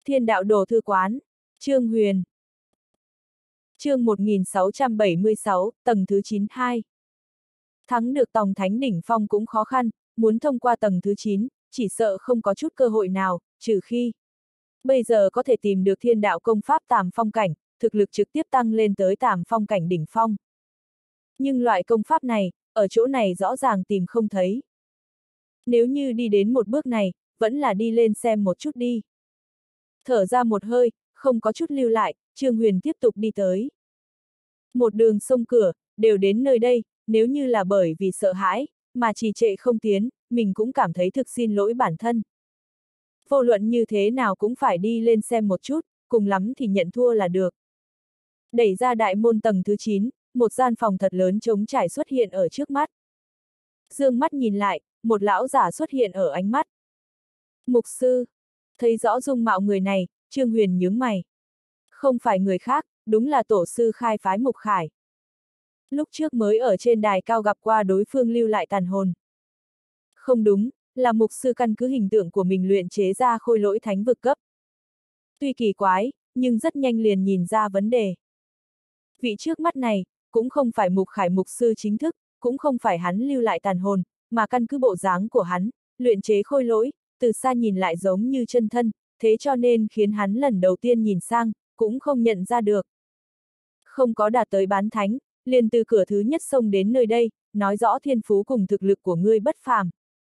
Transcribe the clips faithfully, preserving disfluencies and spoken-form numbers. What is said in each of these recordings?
Thiên đạo đồ thư quán. Trương Huyền. Chương một nghìn sáu trăm bảy mươi sáu, tầng thứ chín hai. Thắng được tòng thánh đỉnh phong cũng khó khăn, muốn thông qua tầng thứ chín, chỉ sợ không có chút cơ hội nào, trừ khi bây giờ có thể tìm được thiên đạo công pháp tàm phong cảnh, thực lực trực tiếp tăng lên tới tàm phong cảnh đỉnh phong. Nhưng loại công pháp này, ở chỗ này rõ ràng tìm không thấy. Nếu như đi đến một bước này, vẫn là đi lên xem một chút đi. Thở ra một hơi, không có chút lưu lại, Trương Huyền tiếp tục đi tới. Một đường sông cửa, đều đến nơi đây, nếu như là bởi vì sợ hãi, mà trì trệ không tiến, mình cũng cảm thấy thực xin lỗi bản thân. Vô luận như thế nào cũng phải đi lên xem một chút, cùng lắm thì nhận thua là được. Đẩy ra đại môn tầng thứ chín, một gian phòng thật lớn trống trải xuất hiện ở trước mắt. Dương mắt nhìn lại, một lão giả xuất hiện ở ánh mắt. Mục sư. Thấy rõ dung mạo người này, Trương Huyền nhướng mày. Không phải người khác, đúng là tổ sư khai phái Mục Khải. Lúc trước mới ở trên đài cao gặp qua đối phương lưu lại tàn hồn. Không đúng, là mục sư căn cứ hình tượng của mình luyện chế ra khôi lỗi thánh vực cấp. Tuy kỳ quái, nhưng rất nhanh liền nhìn ra vấn đề. Vị trước mắt này, cũng không phải Mục Khải mục sư chính thức, cũng không phải hắn lưu lại tàn hồn, mà căn cứ bộ dáng của hắn, luyện chế khôi lỗi, từ xa nhìn lại giống như chân thân, thế cho nên khiến hắn lần đầu tiên nhìn sang, cũng không nhận ra được. Không có đạt tới bán thánh, liền từ cửa thứ nhất xông đến nơi đây, nói rõ thiên phú cùng thực lực của ngươi bất phàm.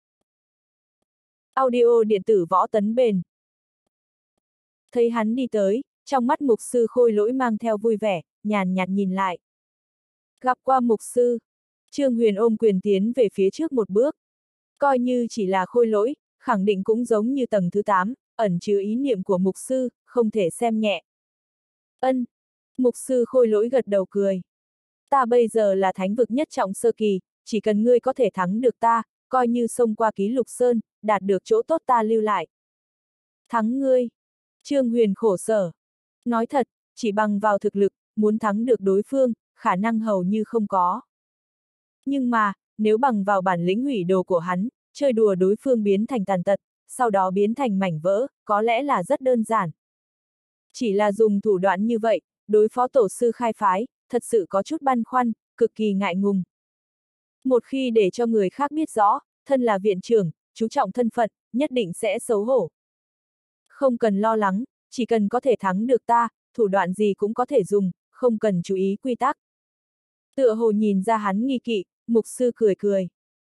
Audio điện tử võ tấn bền. Thấy hắn đi tới, trong mắt mục sư khôi lỗi mang theo vui vẻ, nhàn nhạt nhìn lại. Gặp qua mục sư, Trương Huyền ôm quyền tiến về phía trước một bước. Coi như chỉ là khôi lỗi, khẳng định cũng giống như tầng thứ tám, ẩn chứa ý niệm của mục sư, không thể xem nhẹ. Ân. Mục sư khôi lỗi gật đầu cười. Ta bây giờ là thánh vực nhất trọng sơ kỳ, chỉ cần ngươi có thể thắng được ta, coi như xông qua ký lục sơn, đạt được chỗ tốt ta lưu lại. Thắng ngươi. Trương Huyền khổ sở. Nói thật, chỉ bằng vào thực lực, muốn thắng được đối phương, khả năng hầu như không có. Nhưng mà, nếu bằng vào bản lĩnh hủy đồ của hắn, chơi đùa đối phương biến thành tàn tật, sau đó biến thành mảnh vỡ, có lẽ là rất đơn giản. Chỉ là dùng thủ đoạn như vậy, đối phó tổ sư khai phái, thật sự có chút băn khoăn, cực kỳ ngại ngùng. Một khi để cho người khác biết rõ, thân là viện trưởng, chú trọng thân phận, nhất định sẽ xấu hổ. Không cần lo lắng, chỉ cần có thể thắng được ta, thủ đoạn gì cũng có thể dùng, không cần chú ý quy tắc. Tựa hồ nhìn ra hắn nghi kỵ, mục sư cười cười.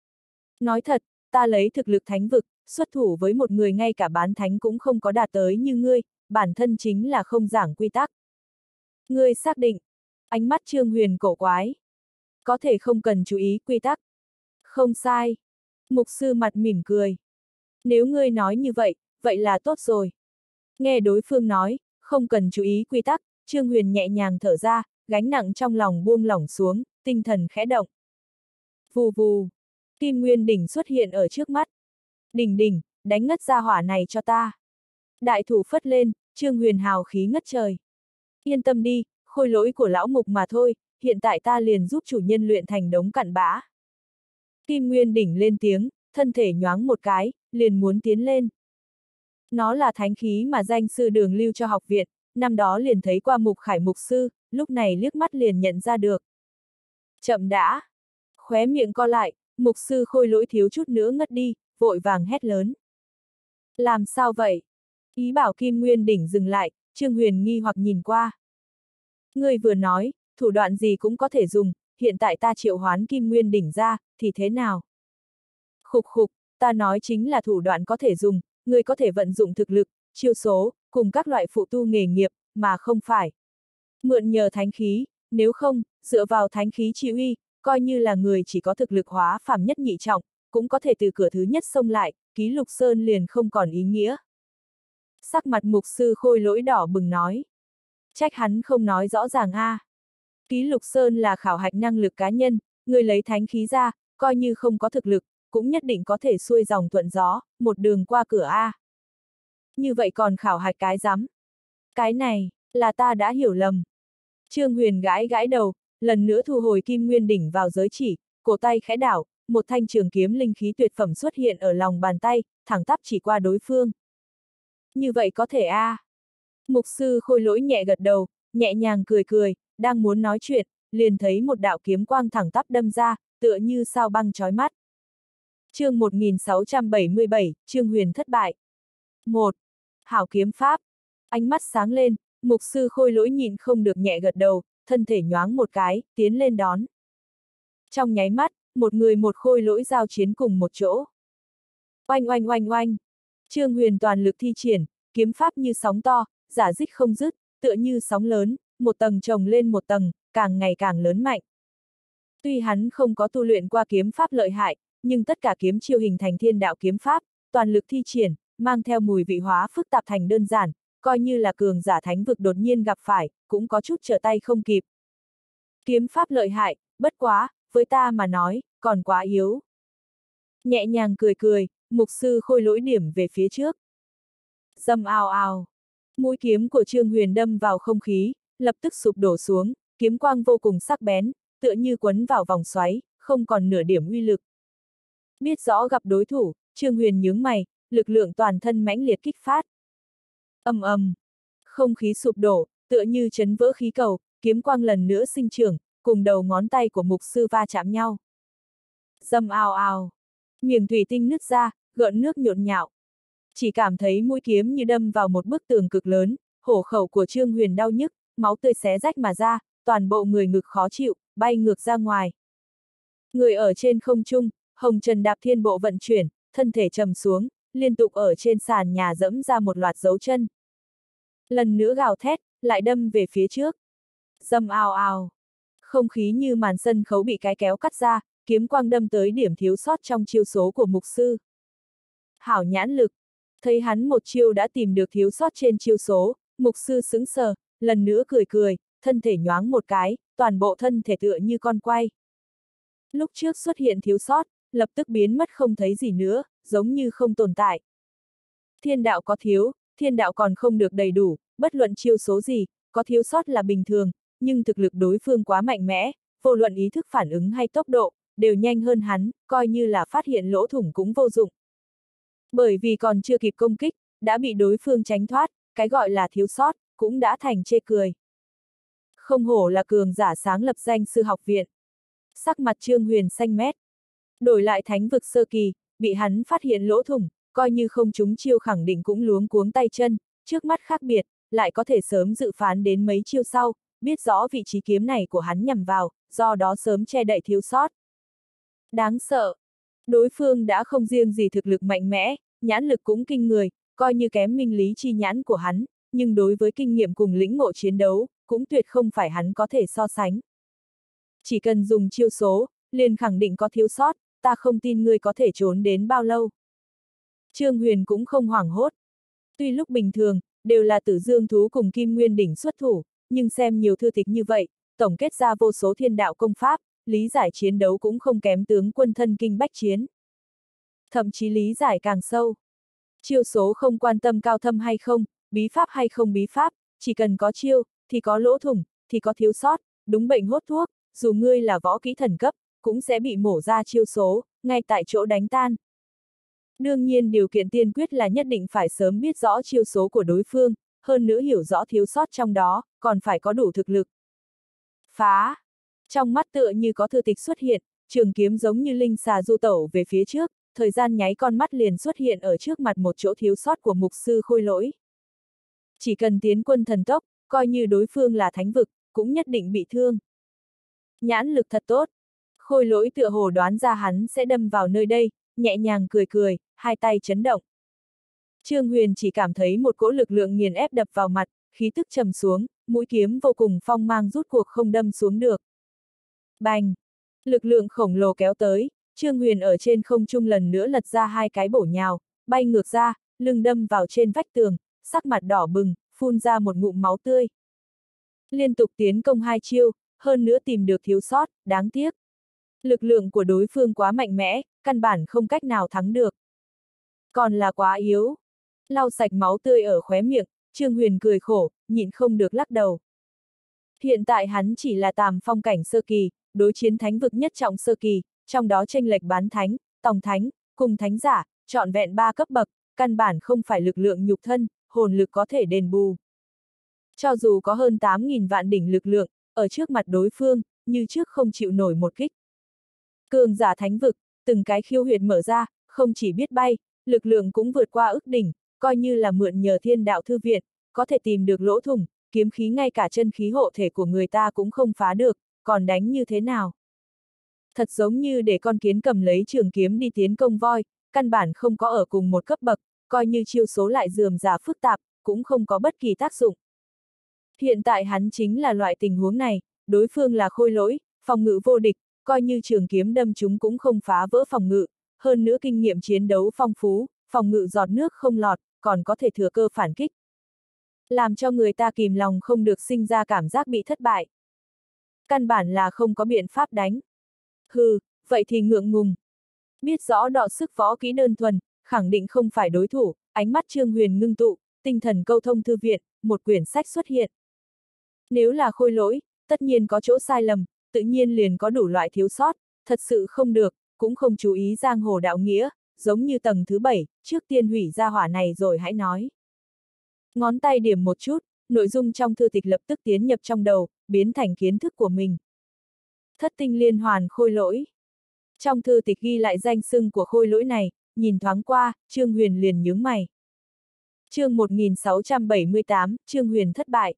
Nói thật, ta lấy thực lực thánh vực, xuất thủ với một người ngay cả bán thánh cũng không có đạt tới như ngươi, bản thân chính là không giảng quy tắc. Ngươi xác định. Ánh mắt Trương Huyền cổ quái. Có thể không cần chú ý quy tắc. Không sai. Mục sư mặt mỉm cười. Nếu ngươi nói như vậy, vậy là tốt rồi. Nghe đối phương nói, không cần chú ý quy tắc, Trương Huyền nhẹ nhàng thở ra, gánh nặng trong lòng buông lỏng xuống, tinh thần khẽ động. Vù vù. Kim Nguyên đỉnh xuất hiện ở trước mắt. Đỉnh đỉnh, đánh ngất ra hỏa này cho ta. Đại thủ phất lên, Trương Huyền hào khí ngất trời. Yên tâm đi, khôi lỗi của lão mục mà thôi, hiện tại ta liền giúp chủ nhân luyện thành đống cặn bã. Kim Nguyên đỉnh lên tiếng, thân thể nhoáng một cái, liền muốn tiến lên. Nó là thánh khí mà danh sư Đường lưu cho học viện, năm đó liền thấy qua Mục Khải mục sư, lúc này liếc mắt liền nhận ra được. Chậm đã. Khóe miệng co lại, mục sư khôi lỗi thiếu chút nữa ngất đi, vội vàng hét lớn. Làm sao vậy? Ý bảo Kim Nguyên đỉnh dừng lại, Trương Huyền nghi hoặc nhìn qua. Ngươi vừa nói, thủ đoạn gì cũng có thể dùng, hiện tại ta triệu hoán Kim Nguyên đỉnh ra, thì thế nào? Khục khục, ta nói chính là thủ đoạn có thể dùng, ngươi có thể vận dụng thực lực, chiêu số, cùng các loại phụ tu nghề nghiệp, mà không phải mượn nhờ thánh khí, nếu không, dựa vào thánh khí chi uy, coi như là người chỉ có thực lực hóa phàm nhất nhị trọng, cũng có thể từ cửa thứ nhất xông lại, ký lục sơn liền không còn ý nghĩa. Sắc mặt mục sư khôi lỗi đỏ bừng nói. Trách hắn không nói rõ ràng a. À. Ký lục sơn là khảo hạch năng lực cá nhân, người lấy thánh khí ra, coi như không có thực lực, cũng nhất định có thể xuôi dòng thuận gió, một đường qua cửa a. À. Như vậy còn khảo hạch cái rắm? Cái này, là ta đã hiểu lầm. Trương Huyền gãi gãi đầu, lần nữa thu hồi Kim Nguyên đỉnh vào giới chỉ, cổ tay khẽ đảo, một thanh trường kiếm linh khí tuyệt phẩm xuất hiện ở lòng bàn tay, thẳng tắp chỉ qua đối phương. Như vậy có thể a. À. Mục sư Khôi Lỗi nhẹ gật đầu, nhẹ nhàng cười cười, đang muốn nói chuyện, liền thấy một đạo kiếm quang thẳng tắp đâm ra, tựa như sao băng chói mắt. Chương một nghìn sáu trăm bảy mươi bảy, Trương Huyền thất bại. một. Hảo kiếm pháp. Ánh mắt sáng lên, mục sư Khôi Lỗi nhịn không được nhẹ gật đầu, thân thể nhoáng một cái, tiến lên đón. Trong nháy mắt, một người một khôi lỗi giao chiến cùng một chỗ. Oanh oanh oanh oanh. Trương Huyền toàn lực thi triển, kiếm pháp như sóng to, giả dích không dứt, tựa như sóng lớn, một tầng chồng lên một tầng, càng ngày càng lớn mạnh. Tuy hắn không có tu luyện qua kiếm pháp lợi hại, nhưng tất cả kiếm chiêu hình thành thiên đạo kiếm pháp, toàn lực thi triển, mang theo mùi vị hóa phức tạp thành đơn giản, coi như là cường giả thánh vực đột nhiên gặp phải, cũng có chút trở tay không kịp. Kiếm pháp lợi hại, bất quá, với ta mà nói, còn quá yếu. Nhẹ nhàng cười cười, mục sư Khôi Lỗi điểm về phía trước. Dầm ào ào. Mũi kiếm của Trương Huyền đâm vào không khí, lập tức sụp đổ xuống, kiếm quang vô cùng sắc bén, tựa như quấn vào vòng xoáy, không còn nửa điểm uy lực. Biết rõ gặp đối thủ, Trương Huyền nhướng mày, lực lượng toàn thân mãnh liệt kích phát. Ầm ầm. Không khí sụp đổ, tựa như chấn vỡ khí cầu, kiếm quang lần nữa sinh trưởng, cùng đầu ngón tay của mục sư va chạm nhau. Dầm ào ào. Miệng thủy tinh nứt ra, gợn nước nhộn nhạo. Chỉ cảm thấy mũi kiếm như đâm vào một bức tường cực lớn, hổ khẩu của Trương Huyền đau nhức, máu tươi xé rách mà ra, toàn bộ người ngực khó chịu, bay ngược ra ngoài. Người ở trên không trung, hồng trần đạp thiên bộ vận chuyển, thân thể trầm xuống, liên tục ở trên sàn nhà dẫm ra một loạt dấu chân. Lần nữa gào thét, lại đâm về phía trước. Dầm ào ào. Không khí như màn sân khấu bị cái kéo cắt ra, kiếm quang đâm tới điểm thiếu sót trong chiêu số của mục sư. Hảo nhãn lực. Thấy hắn một chiêu đã tìm được thiếu sót trên chiêu số, mục sư sững sờ, lần nữa cười cười, thân thể nhoáng một cái, toàn bộ thân thể tựa như con quay. Lúc trước xuất hiện thiếu sót, lập tức biến mất không thấy gì nữa, giống như không tồn tại. Thiên đạo có thiếu, thiên đạo còn không được đầy đủ, bất luận chiêu số gì, có thiếu sót là bình thường, nhưng thực lực đối phương quá mạnh mẽ, vô luận ý thức phản ứng hay tốc độ, đều nhanh hơn hắn, coi như là phát hiện lỗ thủng cũng vô dụng. Bởi vì còn chưa kịp công kích, đã bị đối phương tránh thoát, cái gọi là thiếu sót, cũng đã thành chê cười. Không hổ là cường giả sáng lập danh sư học viện. Sắc mặt Trương Huyền xanh mét. Đổi lại thánh vực sơ kỳ, bị hắn phát hiện lỗ thủng, coi như không trúng chiêu khẳng định cũng luống cuống tay chân, trước mắt khác biệt, lại có thể sớm dự phán đến mấy chiêu sau, biết rõ vị trí kiếm này của hắn nhằm vào, do đó sớm che đậy thiếu sót. Đáng sợ. Đối phương đã không riêng gì thực lực mạnh mẽ, nhãn lực cũng kinh người, coi như kém minh lý chi nhãn của hắn, nhưng đối với kinh nghiệm cùng lĩnh ngộ chiến đấu, cũng tuyệt không phải hắn có thể so sánh. Chỉ cần dùng chiêu số, liền khẳng định có thiếu sót, ta không tin ngươi có thể trốn đến bao lâu. Trương Huyền cũng không hoảng hốt. Tuy lúc bình thường, đều là Tử Dương thú cùng Kim Nguyên đỉnh xuất thủ, nhưng xem nhiều thư tịch như vậy, tổng kết ra vô số thiên đạo công pháp, lý giải chiến đấu cũng không kém tướng quân thân kinh bách chiến. Thậm chí lý giải càng sâu. Chiêu số không quan tâm cao thâm hay không, bí pháp hay không bí pháp, chỉ cần có chiêu, thì có lỗ thủng, thì có thiếu sót, đúng bệnh hốt thuốc, dù ngươi là võ kỹ thần cấp, cũng sẽ bị mổ ra chiêu số, ngay tại chỗ đánh tan. Đương nhiên điều kiện tiên quyết là nhất định phải sớm biết rõ chiêu số của đối phương, hơn nữa hiểu rõ thiếu sót trong đó, còn phải có đủ thực lực. Phá! Trong mắt tựa như có thư tịch xuất hiện, trường kiếm giống như linh xà du tẩu về phía trước, thời gian nháy con mắt liền xuất hiện ở trước mặt một chỗ thiếu sót của mục sư Khôi Lỗi. Chỉ cần tiến quân thần tốc, coi như đối phương là thánh vực, cũng nhất định bị thương. Nhãn lực thật tốt. Khôi Lỗi tựa hồ đoán ra hắn sẽ đâm vào nơi đây, nhẹ nhàng cười cười, hai tay chấn động. Trương Huyền chỉ cảm thấy một cỗ lực lượng nghiền ép đập vào mặt, khí tức trầm xuống, mũi kiếm vô cùng phong mang rút cuộc không đâm xuống được. Bành! Lực lượng khổng lồ kéo tới, Trương Huyền ở trên không trung lần nữa lật ra hai cái bổ nhào, bay ngược ra, lưng đâm vào trên vách tường, sắc mặt đỏ bừng, phun ra một ngụm máu tươi. Liên tục tiến công hai chiêu, hơn nữa tìm được thiếu sót, đáng tiếc. Lực lượng của đối phương quá mạnh mẽ, căn bản không cách nào thắng được. Còn là quá yếu. Lau sạch máu tươi ở khóe miệng, Trương Huyền cười khổ, nhịn không được lắc đầu. Hiện tại hắn chỉ là tàm phong cảnh sơ kỳ, đối chiến thánh vực nhất trọng sơ kỳ, trong đó chênh lệch bán thánh, tòng thánh, cùng thánh giả, trọn vẹn ba cấp bậc, căn bản không phải lực lượng nhục thân, hồn lực có thể đền bù. Cho dù có hơn tám nghìn vạn đỉnh lực lượng, ở trước mặt đối phương, như trước không chịu nổi một kích. Cường giả thánh vực, từng cái khiêu huyệt mở ra, không chỉ biết bay, lực lượng cũng vượt qua ức đỉnh, coi như là mượn nhờ thiên đạo thư viện, có thể tìm được lỗ thủng, kiếm khí ngay cả chân khí hộ thể của người ta cũng không phá được, còn đánh như thế nào? Thật giống như để con kiến cầm lấy trường kiếm đi tiến công voi, căn bản không có ở cùng một cấp bậc, coi như chiêu số lại rườm rà phức tạp, cũng không có bất kỳ tác dụng. Hiện tại hắn chính là loại tình huống này, đối phương là khôi lỗi, phòng ngự vô địch, coi như trường kiếm đâm chúng cũng không phá vỡ phòng ngự, hơn nữa kinh nghiệm chiến đấu phong phú, phòng ngự giọt nước không lọt, còn có thể thừa cơ phản kích. Làm cho người ta kìm lòng không được sinh ra cảm giác bị thất bại. Căn bản là không có biện pháp đánh. Hừ, vậy thì ngượng ngùng. Biết rõ đọ sức võ kỹ đơn thuần, khẳng định không phải đối thủ, ánh mắt Trương Huyền ngưng tụ, tinh thần câu thông thư viện, một quyển sách xuất hiện. Nếu là khôi lỗi, tất nhiên có chỗ sai lầm, tự nhiên liền có đủ loại thiếu sót, thật sự không được, cũng không chú ý giang hồ đạo nghĩa, giống như tầng thứ bảy, trước tiên hủy ra hỏa này rồi hãy nói. Ngón tay điểm một chút, nội dung trong thư tịch lập tức tiến nhập trong đầu, biến thành kiến thức của mình. Thất tinh liên hoàn khôi lỗi. Trong thư tịch ghi lại danh xưng của khôi lỗi này, nhìn thoáng qua, Trương Huyền liền nhướng mày. Chương một nghìn sáu trăm bảy mươi tám, Trương Huyền thất bại.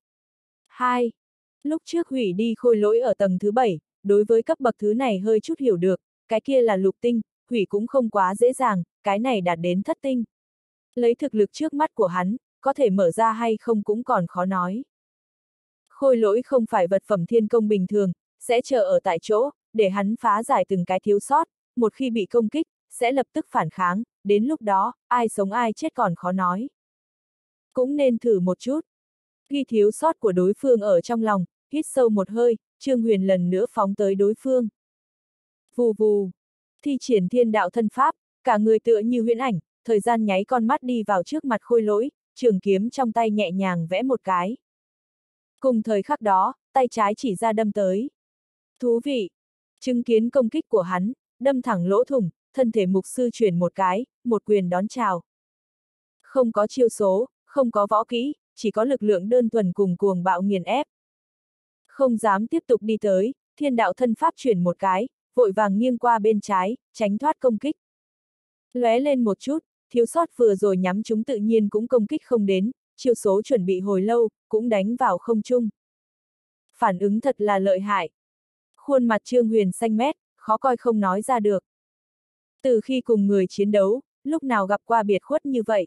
hai. Lúc trước hủy đi khôi lỗi ở tầng thứ bảy, đối với cấp bậc thứ này hơi chút hiểu được, cái kia là lục tinh, hủy cũng không quá dễ dàng, cái này đạt đến thất tinh. Lấy thực lực trước mắt của hắn, có thể mở ra hay không cũng còn khó nói. Khôi lỗi không phải vật phẩm thiên công bình thường, sẽ chờ ở tại chỗ, để hắn phá giải từng cái thiếu sót, một khi bị công kích, sẽ lập tức phản kháng, đến lúc đó, ai sống ai chết còn khó nói. Cũng nên thử một chút. Ghi thiếu sót của đối phương ở trong lòng, hít sâu một hơi, Trương Huyền lần nữa phóng tới đối phương. Vù vù, thi triển thiên đạo thân pháp, cả người tựa như huyễn ảnh, thời gian nháy con mắt đi vào trước mặt khôi lỗi, trường kiếm trong tay nhẹ nhàng vẽ một cái. Cùng thời khắc đó, tay trái chỉ ra đâm tới. Thú vị! Chứng kiến công kích của hắn, đâm thẳng lỗ thủng, thân thể mục sư chuyển một cái, một quyền đón chào. Không có chiêu số, không có võ kỹ, chỉ có lực lượng đơn thuần cùng cuồng bạo nghiền ép. Không dám tiếp tục đi tới, thiên đạo thân pháp chuyển một cái, vội vàng nghiêng qua bên trái, tránh thoát công kích. Lóe lên một chút, thiếu sót vừa rồi nhắm chúng tự nhiên cũng công kích không đến, chiêu số chuẩn bị hồi lâu, cũng đánh vào không trung. Phản ứng thật là lợi hại. Khuôn mặt Trương Huyền xanh mét, khó coi không nói ra được. Từ khi cùng người chiến đấu, lúc nào gặp qua biệt khuất như vậy.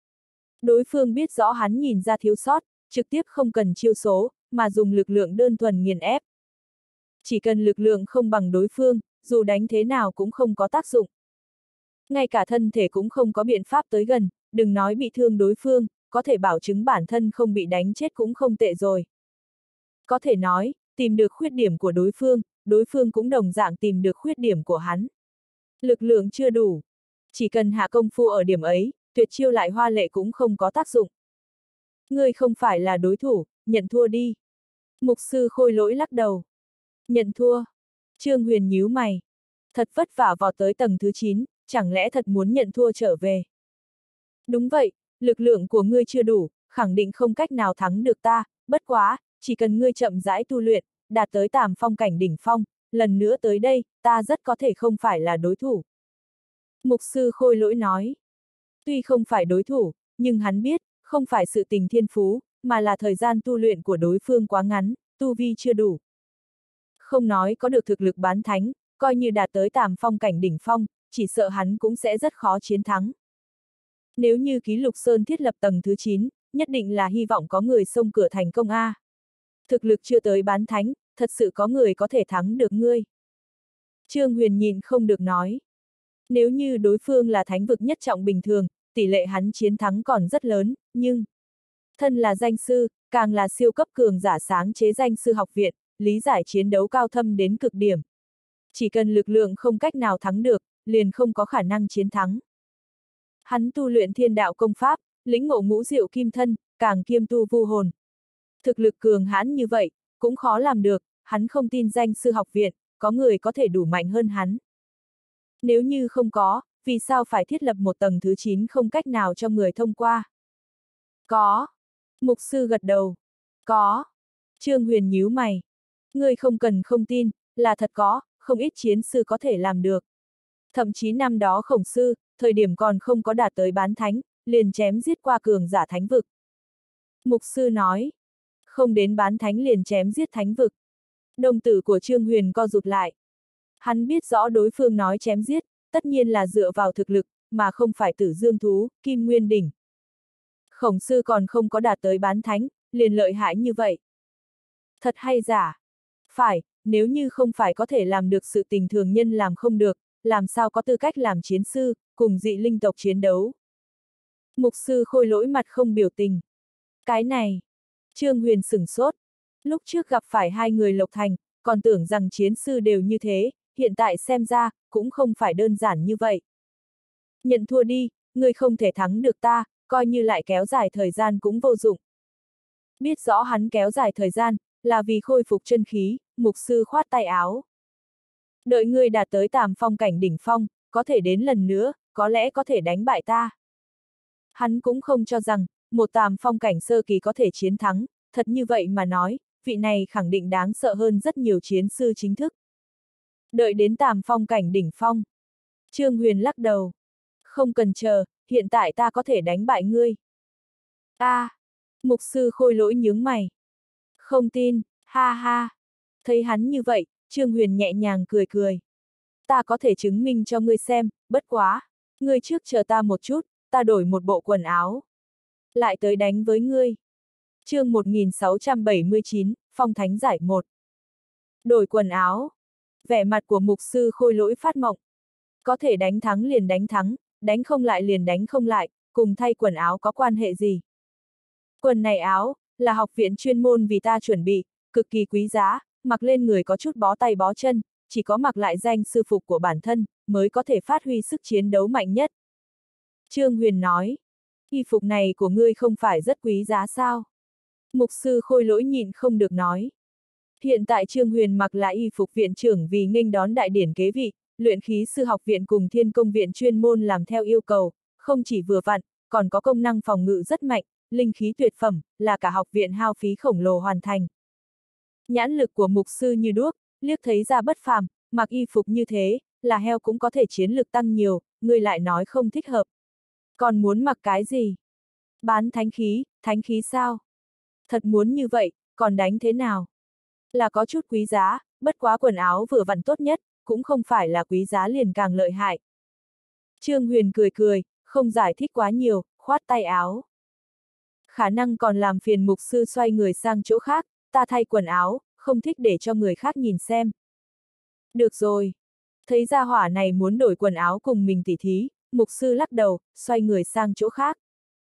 Đối phương biết rõ hắn nhìn ra thiếu sót, trực tiếp không cần chiêu số, mà dùng lực lượng đơn thuần nghiền ép. Chỉ cần lực lượng không bằng đối phương, dù đánh thế nào cũng không có tác dụng. Ngay cả thân thể cũng không có biện pháp tới gần, đừng nói bị thương đối phương, có thể bảo chứng bản thân không bị đánh chết cũng không tệ rồi. Có thể nói, tìm được khuyết điểm của đối phương, đối phương cũng đồng dạng tìm được khuyết điểm của hắn. Lực lượng chưa đủ. Chỉ cần hạ công phu ở điểm ấy, tuyệt chiêu lại hoa lệ cũng không có tác dụng. Ngươi không phải là đối thủ, nhận thua đi. Mục sư khôi lỗi lắc đầu. Nhận thua. Trương Huyền nhíu mày. Thật vất vả vào tới tầng thứ chín, chẳng lẽ thật muốn nhận thua trở về? Đúng vậy, lực lượng của ngươi chưa đủ, khẳng định không cách nào thắng được ta, bất quá, chỉ cần ngươi chậm rãi tu luyện, đạt tới tàm phong cảnh đỉnh phong, lần nữa tới đây, ta rất có thể không phải là đối thủ. Mục sư khôi lỗi nói. Tuy không phải đối thủ, nhưng hắn biết, không phải sự tình thiên phú, mà là thời gian tu luyện của đối phương quá ngắn, tu vi chưa đủ. Không nói có được thực lực bán thánh, coi như đạt tới tàm phong cảnh đỉnh phong, chỉ sợ hắn cũng sẽ rất khó chiến thắng. Nếu như Ký Lục Sơn thiết lập tầng thứ chín, nhất định là hy vọng có người xông cửa thành công A. Thực lực chưa tới bán thánh, thật sự có người có thể thắng được ngươi. Trương Huyền nhìn không được nói. Nếu như đối phương là thánh vực nhất trọng bình thường, tỷ lệ hắn chiến thắng còn rất lớn, nhưng... Thân là danh sư, càng là siêu cấp cường giả sáng chế danh sư học viện, lý giải chiến đấu cao thâm đến cực điểm. Chỉ cần lực lượng không cách nào thắng được, liền không có khả năng chiến thắng. Hắn tu luyện thiên đạo công pháp, lĩnh ngộ ngũ diệu kim thân, càng kiêm tu vu hồn. Thực lực cường hãn như vậy, cũng khó làm được, hắn không tin danh sư học viện, có người có thể đủ mạnh hơn hắn. Nếu như không có, vì sao phải thiết lập một tầng thứ chín không cách nào cho người thông qua? Có. Mục sư gật đầu. Có. Trương Huyền nhíu mày. Ngươi không cần không tin, là thật có, không ít chiến sư có thể làm được. Thậm chí năm đó Khổng Sư, thời điểm còn không có đạt tới bán thánh, liền chém giết qua cường giả thánh vực. Mục sư nói, không đến bán thánh liền chém giết thánh vực. Đồng tử của Trương Huyền co rụt lại. Hắn biết rõ đối phương nói chém giết, tất nhiên là dựa vào thực lực, mà không phải Tử Dương thú, Kim Nguyên đỉnh. Khổng Sư còn không có đạt tới bán thánh, liền lợi hại như vậy. Thật hay giả? Phải, nếu như không phải có thể làm được sự tình thường nhân làm không được, làm sao có tư cách làm chiến sư, cùng dị linh tộc chiến đấu. Mục sư Khôi Lỗi mặt không biểu tình. Cái này, Trương Huyền sửng sốt. Lúc trước gặp phải hai người Lộc Thành, còn tưởng rằng chiến sư đều như thế, hiện tại xem ra, cũng không phải đơn giản như vậy. Nhận thua đi, ngươi không thể thắng được ta, coi như lại kéo dài thời gian cũng vô dụng. Biết rõ hắn kéo dài thời gian, là vì khôi phục chân khí, mục sư khoát tay áo. Đợi ngươi đạt tới Tàm Phong cảnh đỉnh phong, có thể đến lần nữa, có lẽ có thể đánh bại ta. Hắn cũng không cho rằng, một Tàm Phong cảnh sơ kỳ có thể chiến thắng, thật như vậy mà nói, vị này khẳng định đáng sợ hơn rất nhiều chiến sư chính thức. Đợi đến Tàm Phong cảnh đỉnh phong. Trương Huyền lắc đầu. Không cần chờ, hiện tại ta có thể đánh bại ngươi. A, à, mục sư Khôi Lỗi nhướng mày. Không tin, ha ha. Thấy hắn như vậy, Trương Huyền nhẹ nhàng cười cười. Ta có thể chứng minh cho ngươi xem, bất quá. Ngươi trước chờ ta một chút, ta đổi một bộ quần áo. Lại tới đánh với ngươi. Chương một nghìn sáu trăm bảy mươi chín, Phong Thánh giải một. Đổi quần áo. Vẻ mặt của mục sư Khôi Lỗi phát mộng. Có thể đánh thắng liền đánh thắng, đánh không lại liền đánh không lại, cùng thay quần áo có quan hệ gì. Quần này áo, là học viện chuyên môn vì ta chuẩn bị, cực kỳ quý giá, mặc lên người có chút bó tay bó chân, chỉ có mặc lại danh sư phục của bản thân, mới có thể phát huy sức chiến đấu mạnh nhất. Trương Huyền nói, y phục này của ngươi không phải rất quý giá sao? Mục sư Khôi Lỗi nhịn không được nói. Hiện tại Trương Huyền mặc là y phục viện trưởng vì nghênh đón đại điển kế vị, luyện khí sư học viện cùng thiên công viện chuyên môn làm theo yêu cầu, không chỉ vừa vặn, còn có công năng phòng ngự rất mạnh, linh khí tuyệt phẩm, là cả học viện hao phí khổng lồ hoàn thành. Nhãn lực của mục sư như đuốc, liếc thấy ra bất phàm, mặc y phục như thế, là heo cũng có thể chiến lực tăng nhiều, người lại nói không thích hợp. Còn muốn mặc cái gì? Bán thánh khí, thánh khí sao? Thật muốn như vậy, còn đánh thế nào? Là có chút quý giá, bất quá quần áo vừa vặn tốt nhất, cũng không phải là quý giá liền càng lợi hại. Trương Huyền cười cười, không giải thích quá nhiều, khoát tay áo. Khả năng còn làm phiền mục sư xoay người sang chỗ khác, ta thay quần áo, không thích để cho người khác nhìn xem. Được rồi. Thấy gia hỏa này muốn đổi quần áo cùng mình tỉ thí, mục sư lắc đầu, xoay người sang chỗ khác.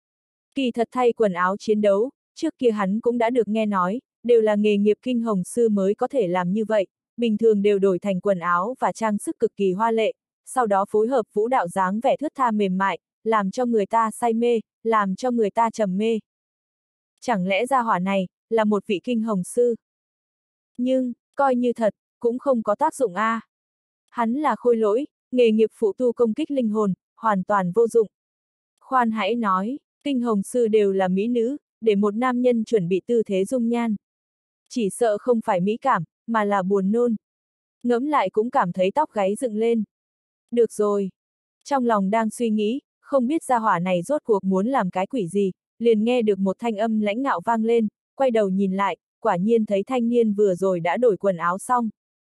Kỳ thật thay quần áo chiến đấu, trước kia hắn cũng đã được nghe nói, đều là nghề nghiệp kinh hồng sư mới có thể làm như vậy, bình thường đều đổi thành quần áo và trang sức cực kỳ hoa lệ, sau đó phối hợp vũ đạo dáng vẻ thướt tha mềm mại, làm cho người ta say mê, làm cho người ta trầm mê. Chẳng lẽ gia hỏa này, là một vị kinh hồng sư? Nhưng, coi như thật, cũng không có tác dụng a. À. Hắn là Khôi Lỗi, nghề nghiệp phụ tu công kích linh hồn, hoàn toàn vô dụng. Khoan hãy nói, kinh hồng sư đều là mỹ nữ, để một nam nhân chuẩn bị tư thế dung nhan. Chỉ sợ không phải mỹ cảm, mà là buồn nôn. Ngẫm lại cũng cảm thấy tóc gáy dựng lên. Được rồi. Trong lòng đang suy nghĩ, không biết gia hỏa này rốt cuộc muốn làm cái quỷ gì, liền nghe được một thanh âm lãnh ngạo vang lên, quay đầu nhìn lại, quả nhiên thấy thanh niên vừa rồi đã đổi quần áo xong.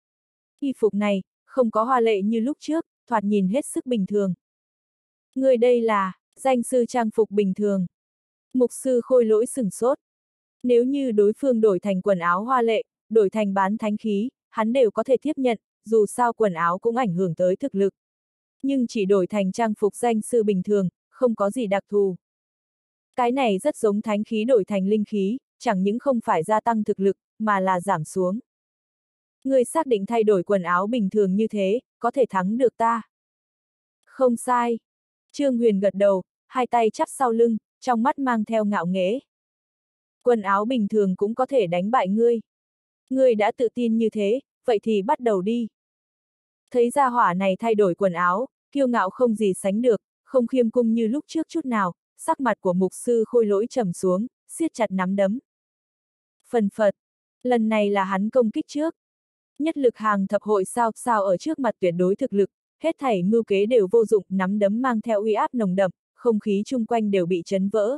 Y phục này, không có hoa lệ như lúc trước, thoạt nhìn hết sức bình thường. Người đây là, danh sư trang phục bình thường. Mục sư Khôi Lỗi sửng sốt. Nếu như đối phương đổi thành quần áo hoa lệ, đổi thành bán thánh khí, hắn đều có thể tiếp nhận, dù sao quần áo cũng ảnh hưởng tới thực lực. Nhưng chỉ đổi thành trang phục danh sư bình thường, không có gì đặc thù. Cái này rất giống thánh khí đổi thành linh khí, chẳng những không phải gia tăng thực lực, mà là giảm xuống. Người xác định thay đổi quần áo bình thường như thế, có thể thắng được ta. Không sai. Trương Huyền gật đầu, hai tay chắp sau lưng, trong mắt mang theo ngạo nghễ. Quần áo bình thường cũng có thể đánh bại ngươi. Ngươi đã tự tin như thế, vậy thì bắt đầu đi. Thấy gia hỏa này thay đổi quần áo, kiêu ngạo không gì sánh được, không khiêm cung như lúc trước chút nào, sắc mặt của mục sư Khôi Lỗi trầm xuống, siết chặt nắm đấm. Phần phật. Lần này là hắn công kích trước. Nhất lực hàng thập hội sao sao ở trước mặt tuyệt đối thực lực, hết thảy mưu kế đều vô dụng, nắm đấm mang theo uy áp nồng đậm, không khí chung quanh đều bị chấn vỡ.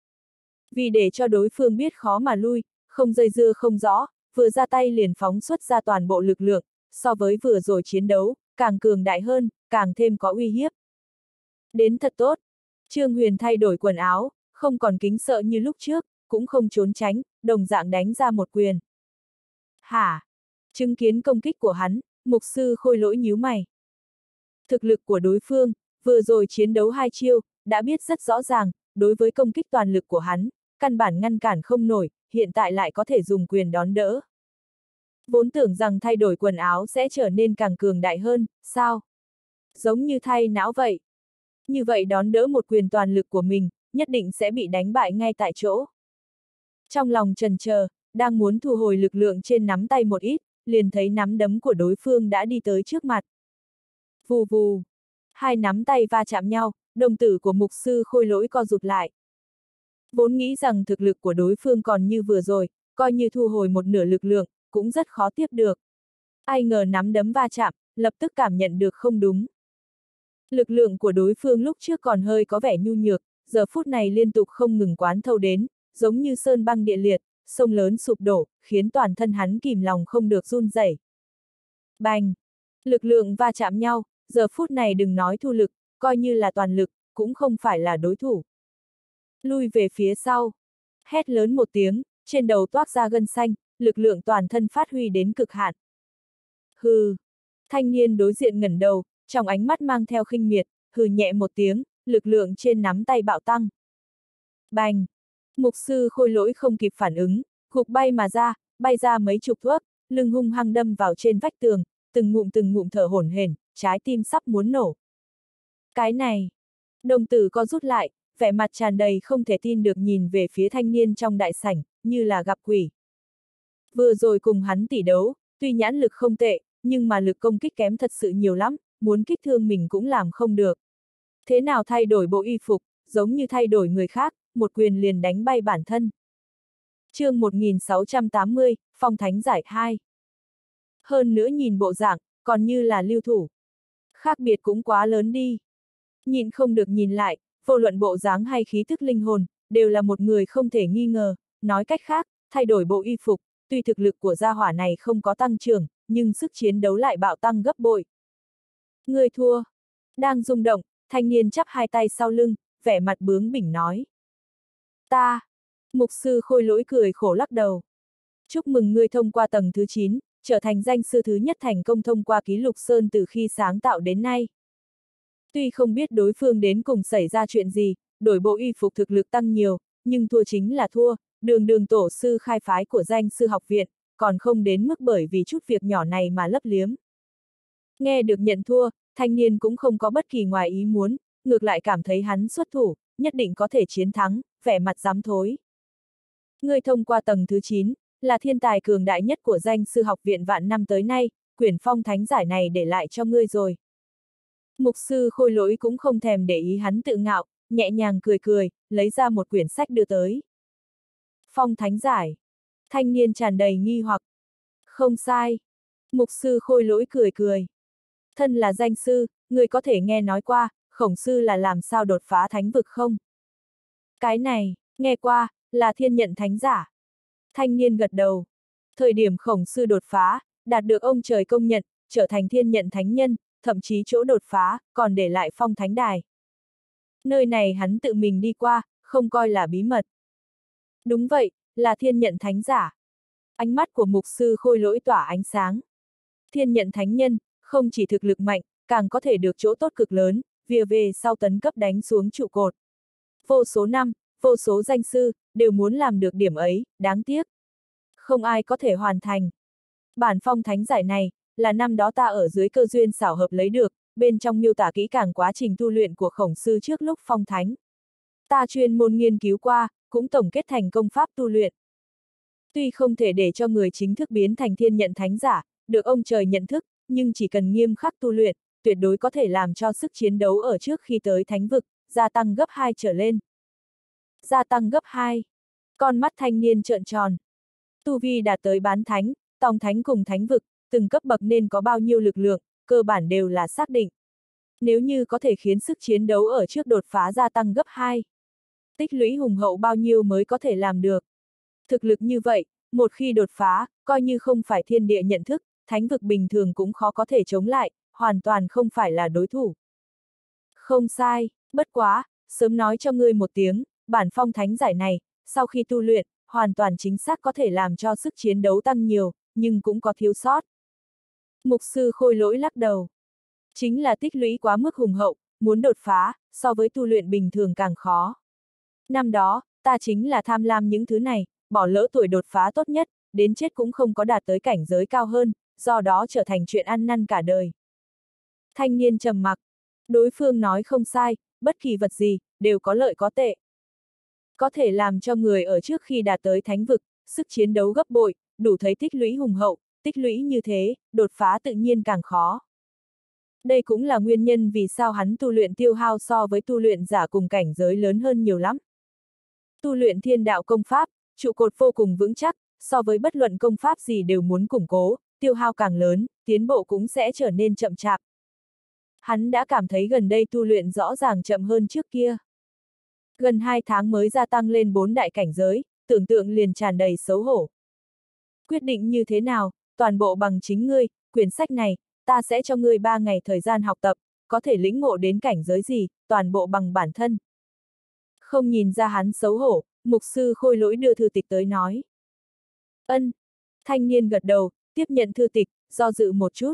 Vì để cho đối phương biết khó mà lui, không dây dưa không rõ, vừa ra tay liền phóng xuất ra toàn bộ lực lượng, so với vừa rồi chiến đấu, càng cường đại hơn, càng thêm có uy hiếp. Đến thật tốt. Trương Huyền thay đổi quần áo, không còn kính sợ như lúc trước, cũng không trốn tránh, đồng dạng đánh ra một quyền. Hả? Chứng kiến công kích của hắn, mục sư Khôi Lỗi nhíu mày. Thực lực của đối phương, vừa rồi chiến đấu hai chiêu, đã biết rất rõ ràng, đối với công kích toàn lực của hắn, căn bản ngăn cản không nổi, hiện tại lại có thể dùng quyền đón đỡ. Vốn tưởng rằng thay đổi quần áo sẽ trở nên càng cường đại hơn, sao? Giống như thay não vậy. Như vậy đón đỡ một quyền toàn lực của mình, nhất định sẽ bị đánh bại ngay tại chỗ. Trong lòng chần chờ, đang muốn thu hồi lực lượng trên nắm tay một ít, liền thấy nắm đấm của đối phương đã đi tới trước mặt. Vù vù. Hai nắm tay va chạm nhau, đồng tử của mục sư Khôi Lỗi co rụt lại. Vốn nghĩ rằng thực lực của đối phương còn như vừa rồi, coi như thu hồi một nửa lực lượng, cũng rất khó tiếp được. Ai ngờ nắm đấm va chạm, lập tức cảm nhận được không đúng. Lực lượng của đối phương lúc trước còn hơi có vẻ nhu nhược, giờ phút này liên tục không ngừng quán thâu đến, giống như sơn băng địa liệt, sông lớn sụp đổ, khiến toàn thân hắn kìm lòng không được run rẩy. Bành! Lực lượng va chạm nhau, giờ phút này đừng nói thu lực, coi như là toàn lực, cũng không phải là đối thủ. Lui về phía sau. Hét lớn một tiếng, trên đầu toát ra gân xanh, lực lượng toàn thân phát huy đến cực hạn. Hừ! Thanh niên đối diện ngẩng đầu, trong ánh mắt mang theo khinh miệt, hừ nhẹ một tiếng, lực lượng trên nắm tay bạo tăng. Bành! Mục sư Khôi Lỗi không kịp phản ứng, gục bay mà ra, bay ra mấy chục thước, lưng hung hăng đâm vào trên vách tường, từng ngụm từng ngụm thở hổn hển, trái tim sắp muốn nổ. Cái này! Đồng tử co rút lại, vẻ mặt tràn đầy không thể tin được nhìn về phía thanh niên trong đại sảnh, như là gặp quỷ. Vừa rồi cùng hắn tỉ đấu, tuy nhãn lực không tệ, nhưng mà lực công kích kém thật sự nhiều lắm, muốn kích thương mình cũng làm không được. Thế nào thay đổi bộ y phục, giống như thay đổi người khác, một quyền liền đánh bay bản thân. Chương một nghìn sáu trăm tám mươi, Phong Thánh giải hai. Hơn nữa nhìn bộ dạng, còn như là lưu thủ. Khác biệt cũng quá lớn đi. Nhìn không được nhìn lại, vô luận bộ dáng hay khí thức linh hồn, đều là một người không thể nghi ngờ, nói cách khác, thay đổi bộ y phục, tuy thực lực của gia hỏa này không có tăng trưởng, nhưng sức chiến đấu lại bạo tăng gấp bội. Người thua. Đang rung động, thanh niên chắp hai tay sau lưng, vẻ mặt bướng bỉnh nói. Ta. Mục sư Khôi Lỗi cười khổ lắc đầu. Chúc mừng ngươi thông qua tầng thứ chín, trở thành danh sư thứ nhất thành công thông qua ký lục sơn từ khi sáng tạo đến nay. Tuy không biết đối phương đến cùng xảy ra chuyện gì, đổi bộ y phục thực lực tăng nhiều, nhưng thua chính là thua, đường đường tổ sư khai phái của danh sư học viện, còn không đến mức bởi vì chút việc nhỏ này mà lấp liếm. Nghe được nhận thua, thanh niên cũng không có bất kỳ ngoài ý muốn, ngược lại cảm thấy hắn xuất thủ, nhất định có thể chiến thắng, vẻ mặt dám thối. Ngươi thông qua tầng thứ chín, là thiên tài cường đại nhất của danh sư học viện vạn năm tới nay, quyển phong thánh giải này để lại cho ngươi rồi. Mục sư Khôi Lỗi cũng không thèm để ý hắn tự ngạo, nhẹ nhàng cười cười, lấy ra một quyển sách đưa tới. Phong thánh giải. Thanh niên tràn đầy nghi hoặc. Không sai. Mục sư Khôi Lỗi cười cười. Thân là danh sư, người có thể nghe nói qua, Khổng sư là làm sao đột phá thánh vực không? Cái này, nghe qua, là thiên nhận thánh giả. Thanh niên gật đầu. Thời điểm Khổng sư đột phá, đạt được ông trời công nhận, trở thành thiên nhận thánh nhân, thậm chí chỗ đột phá, còn để lại phong thánh đài. Nơi này hắn tự mình đi qua, không coi là bí mật. Đúng vậy, là thiên nhận thánh giả. Ánh mắt của mục sư Khôi Lỗi tỏa ánh sáng. Thiên nhận thánh nhân, không chỉ thực lực mạnh, càng có thể được chỗ tốt cực lớn, vìa về sau tấn cấp đánh xuống trụ cột. Vô số năm, vô số danh sư, đều muốn làm được điểm ấy, đáng tiếc. Không ai có thể hoàn thành. Bản phong thánh giải này, là năm đó ta ở dưới cơ duyên xảo hợp lấy được, bên trong miêu tả kỹ càng quá trình tu luyện của Khổng sư trước lúc phong thánh. Ta chuyên môn nghiên cứu qua, cũng tổng kết thành công pháp tu luyện. Tuy không thể để cho người chính thức biến thành thiên nhận thánh giả, được ông trời nhận thức, nhưng chỉ cần nghiêm khắc tu luyện, tuyệt đối có thể làm cho sức chiến đấu ở trước khi tới thánh vực, gia tăng gấp hai trở lên. Gia tăng gấp hai. Con mắt thanh niên trợn tròn. Tu vi đạt tới bán thánh, tòng thánh cùng thánh vực, từng cấp bậc nên có bao nhiêu lực lượng, cơ bản đều là xác định. Nếu như có thể khiến sức chiến đấu ở trước đột phá gia tăng gấp hai, tích lũy hùng hậu bao nhiêu mới có thể làm được. Thực lực như vậy, một khi đột phá, coi như không phải thiên địa nhận thức, thánh vực bình thường cũng khó có thể chống lại, hoàn toàn không phải là đối thủ. Không sai, bất quá, sớm nói cho ngươi một tiếng, bản phong thánh giải này, sau khi tu luyện, hoàn toàn chính xác có thể làm cho sức chiến đấu tăng nhiều, nhưng cũng có thiếu sót. Mục sư Khôi Lỗi lắc đầu. Chính là tích lũy quá mức hùng hậu, muốn đột phá, so với tu luyện bình thường càng khó. Năm đó, ta chính là tham lam những thứ này, bỏ lỡ tuổi đột phá tốt nhất, đến chết cũng không có đạt tới cảnh giới cao hơn, do đó trở thành chuyện ăn năn cả đời. Thanh niên trầm mặc. Đối phương nói không sai, bất kỳ vật gì, đều có lợi có tệ. Có thể làm cho người ở trước khi đạt tới thánh vực, sức chiến đấu gấp bội, đủ thấy tích lũy hùng hậu, tích lũy như thế, đột phá tự nhiên càng khó. Đây cũng là nguyên nhân vì sao hắn tu luyện tiêu hao so với tu luyện giả cùng cảnh giới lớn hơn nhiều lắm. Tu luyện thiên đạo công pháp, trụ cột vô cùng vững chắc, so với bất luận công pháp gì đều muốn củng cố, tiêu hao càng lớn, tiến bộ cũng sẽ trở nên chậm chạp. Hắn đã cảm thấy gần đây tu luyện rõ ràng chậm hơn trước kia. Gần hai tháng mới gia tăng lên bốn đại cảnh giới, tưởng tượng liền tràn đầy xấu hổ. Quyết định như thế nào, toàn bộ bằng chính ngươi, quyển sách này, ta sẽ cho ngươi ba ngày thời gian học tập, có thể lĩnh ngộ đến cảnh giới gì, toàn bộ bằng bản thân. Không nhìn ra hắn xấu hổ, mục sư Khôi Lỗi đưa thư tịch tới nói. Ân. Thanh niên gật đầu, tiếp nhận thư tịch, do dự một chút.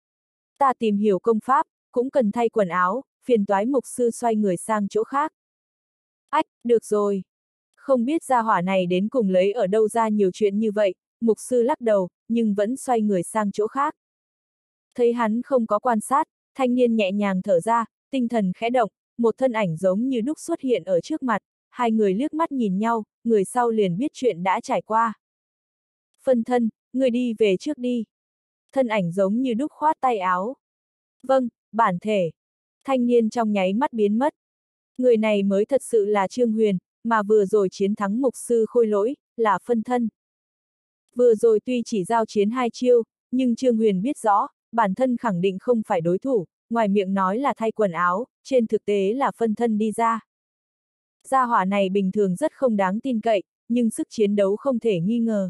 Ta tìm hiểu công pháp, cũng cần thay quần áo, phiền toái mục sư xoay người sang chỗ khác. Ách, được rồi. Không biết gia hỏa này đến cùng lấy ở đâu ra nhiều chuyện như vậy, mục sư lắc đầu, nhưng vẫn xoay người sang chỗ khác. Thấy hắn không có quan sát, thanh niên nhẹ nhàng thở ra, tinh thần khẽ động, một thân ảnh giống như đúc xuất hiện ở trước mặt, hai người liếc mắt nhìn nhau, người sau liền biết chuyện đã trải qua. Phân thân, người đi về trước đi. Thân ảnh giống như đúc khoát tay áo. Vâng, bản thể. Thanh niên trong nháy mắt biến mất. Người này mới thật sự là Trương Huyền, mà vừa rồi chiến thắng mục sư Khôi Lỗi, là phân thân. Vừa rồi tuy chỉ giao chiến hai chiêu, nhưng Trương Huyền biết rõ, bản thân khẳng định không phải đối thủ, ngoài miệng nói là thay quần áo, trên thực tế là phân thân đi ra. Gia hỏa này bình thường rất không đáng tin cậy, nhưng sức chiến đấu không thể nghi ngờ.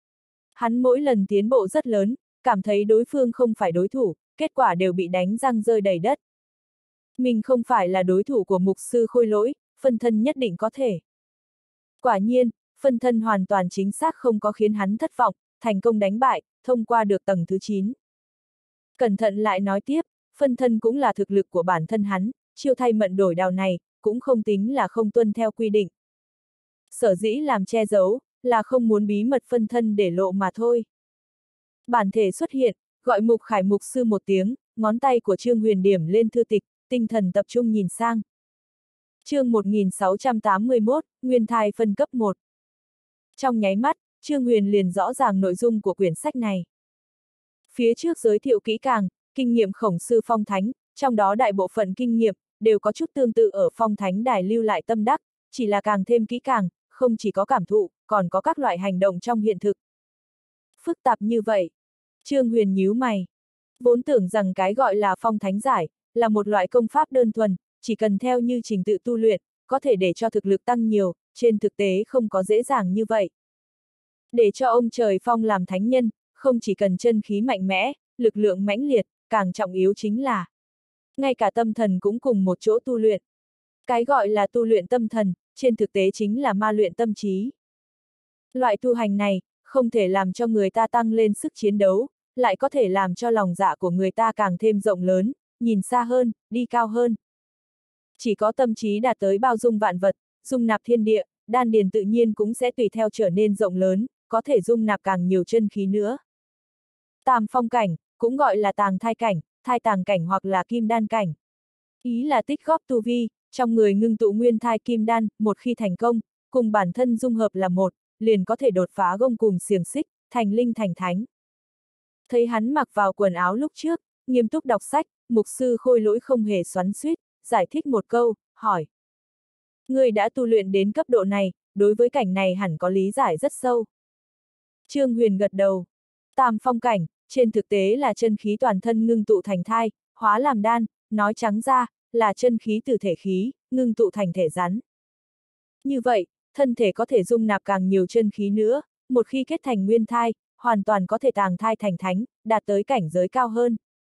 Hắn mỗi lần tiến bộ rất lớn, cảm thấy đối phương không phải đối thủ, kết quả đều bị đánh răng rơi đầy đất. Mình không phải là đối thủ của mục sư Khôi Lỗi, phân thân nhất định có thể. Quả nhiên, phân thân hoàn toàn chính xác không có khiến hắn thất vọng, thành công đánh bại, thông qua được tầng thứ chín. Cẩn thận lại nói tiếp, phân thân cũng là thực lực của bản thân hắn, chiêu thay mận đổi đào này, cũng không tính là không tuân theo quy định. Sở dĩ làm che giấu, là không muốn bí mật phân thân để lộ mà thôi. Bản thể xuất hiện, gọi Mục Khải mục sư một tiếng, ngón tay của Trương Huyền điểm lên thư tịch, tinh thần tập trung nhìn sang. Chương một nghìn sáu trăm tám mươi mốt, Nguyên thai phân cấp một. Trong nháy mắt, Trương Huyền liền rõ ràng nội dung của quyển sách này. Phía trước giới thiệu kỹ càng, kinh nghiệm khổng sư phong thánh, trong đó đại bộ phận kinh nghiệm, đều có chút tương tự ở phong thánh đài lưu lại tâm đắc, chỉ là càng thêm kỹ càng, không chỉ có cảm thụ, còn có các loại hành động trong hiện thực. Phức tạp như vậy. Trương Huyền nhíu mày. Vốn tưởng rằng cái gọi là phong thánh giải, là một loại công pháp đơn thuần, chỉ cần theo như trình tự tu luyện, có thể để cho thực lực tăng nhiều, trên thực tế không có dễ dàng như vậy. Để cho ông trời phong làm thánh nhân, không chỉ cần chân khí mạnh mẽ, lực lượng mãnh liệt, càng trọng yếu chính là ngay cả tâm thần cũng cùng một chỗ tu luyện. Cái gọi là tu luyện tâm thần, trên thực tế chính là ma luyện tâm trí. Loại tu hành này, không thể làm cho người ta tăng lên sức chiến đấu, lại có thể làm cho lòng dạ của người ta càng thêm rộng lớn, nhìn xa hơn, đi cao hơn. Chỉ có tâm trí đạt tới bao dung vạn vật, dung nạp thiên địa, đan điền tự nhiên cũng sẽ tùy theo trở nên rộng lớn, có thể dung nạp càng nhiều chân khí nữa. Tam phong cảnh, cũng gọi là tàng thai cảnh, thai tàng cảnh hoặc là kim đan cảnh. Ý là tích góp tu vi, trong người ngưng tụ nguyên thai kim đan, một khi thành công, cùng bản thân dung hợp là một, liền có thể đột phá gông cùm xiềng xích, thành linh thành thánh. Thấy hắn mặc vào quần áo lúc trước, nghiêm túc đọc sách, mục sư Khôi Lỗi không hề xoắn xuýt, giải thích một câu, hỏi. Người đã tu luyện đến cấp độ này, đối với cảnh này hẳn có lý giải rất sâu. Trương Huyền gật đầu. Tam phong cảnh, trên thực tế là chân khí toàn thân ngưng tụ thành thai, hóa làm đan, nói trắng ra, là chân khí từ thể khí, ngưng tụ thành thể rắn. Như vậy, thân thể có thể dung nạp càng nhiều chân khí nữa, một khi kết thành nguyên thai, hoàn toàn có thể tàng thai thành thánh, đạt tới cảnh giới cao hơn.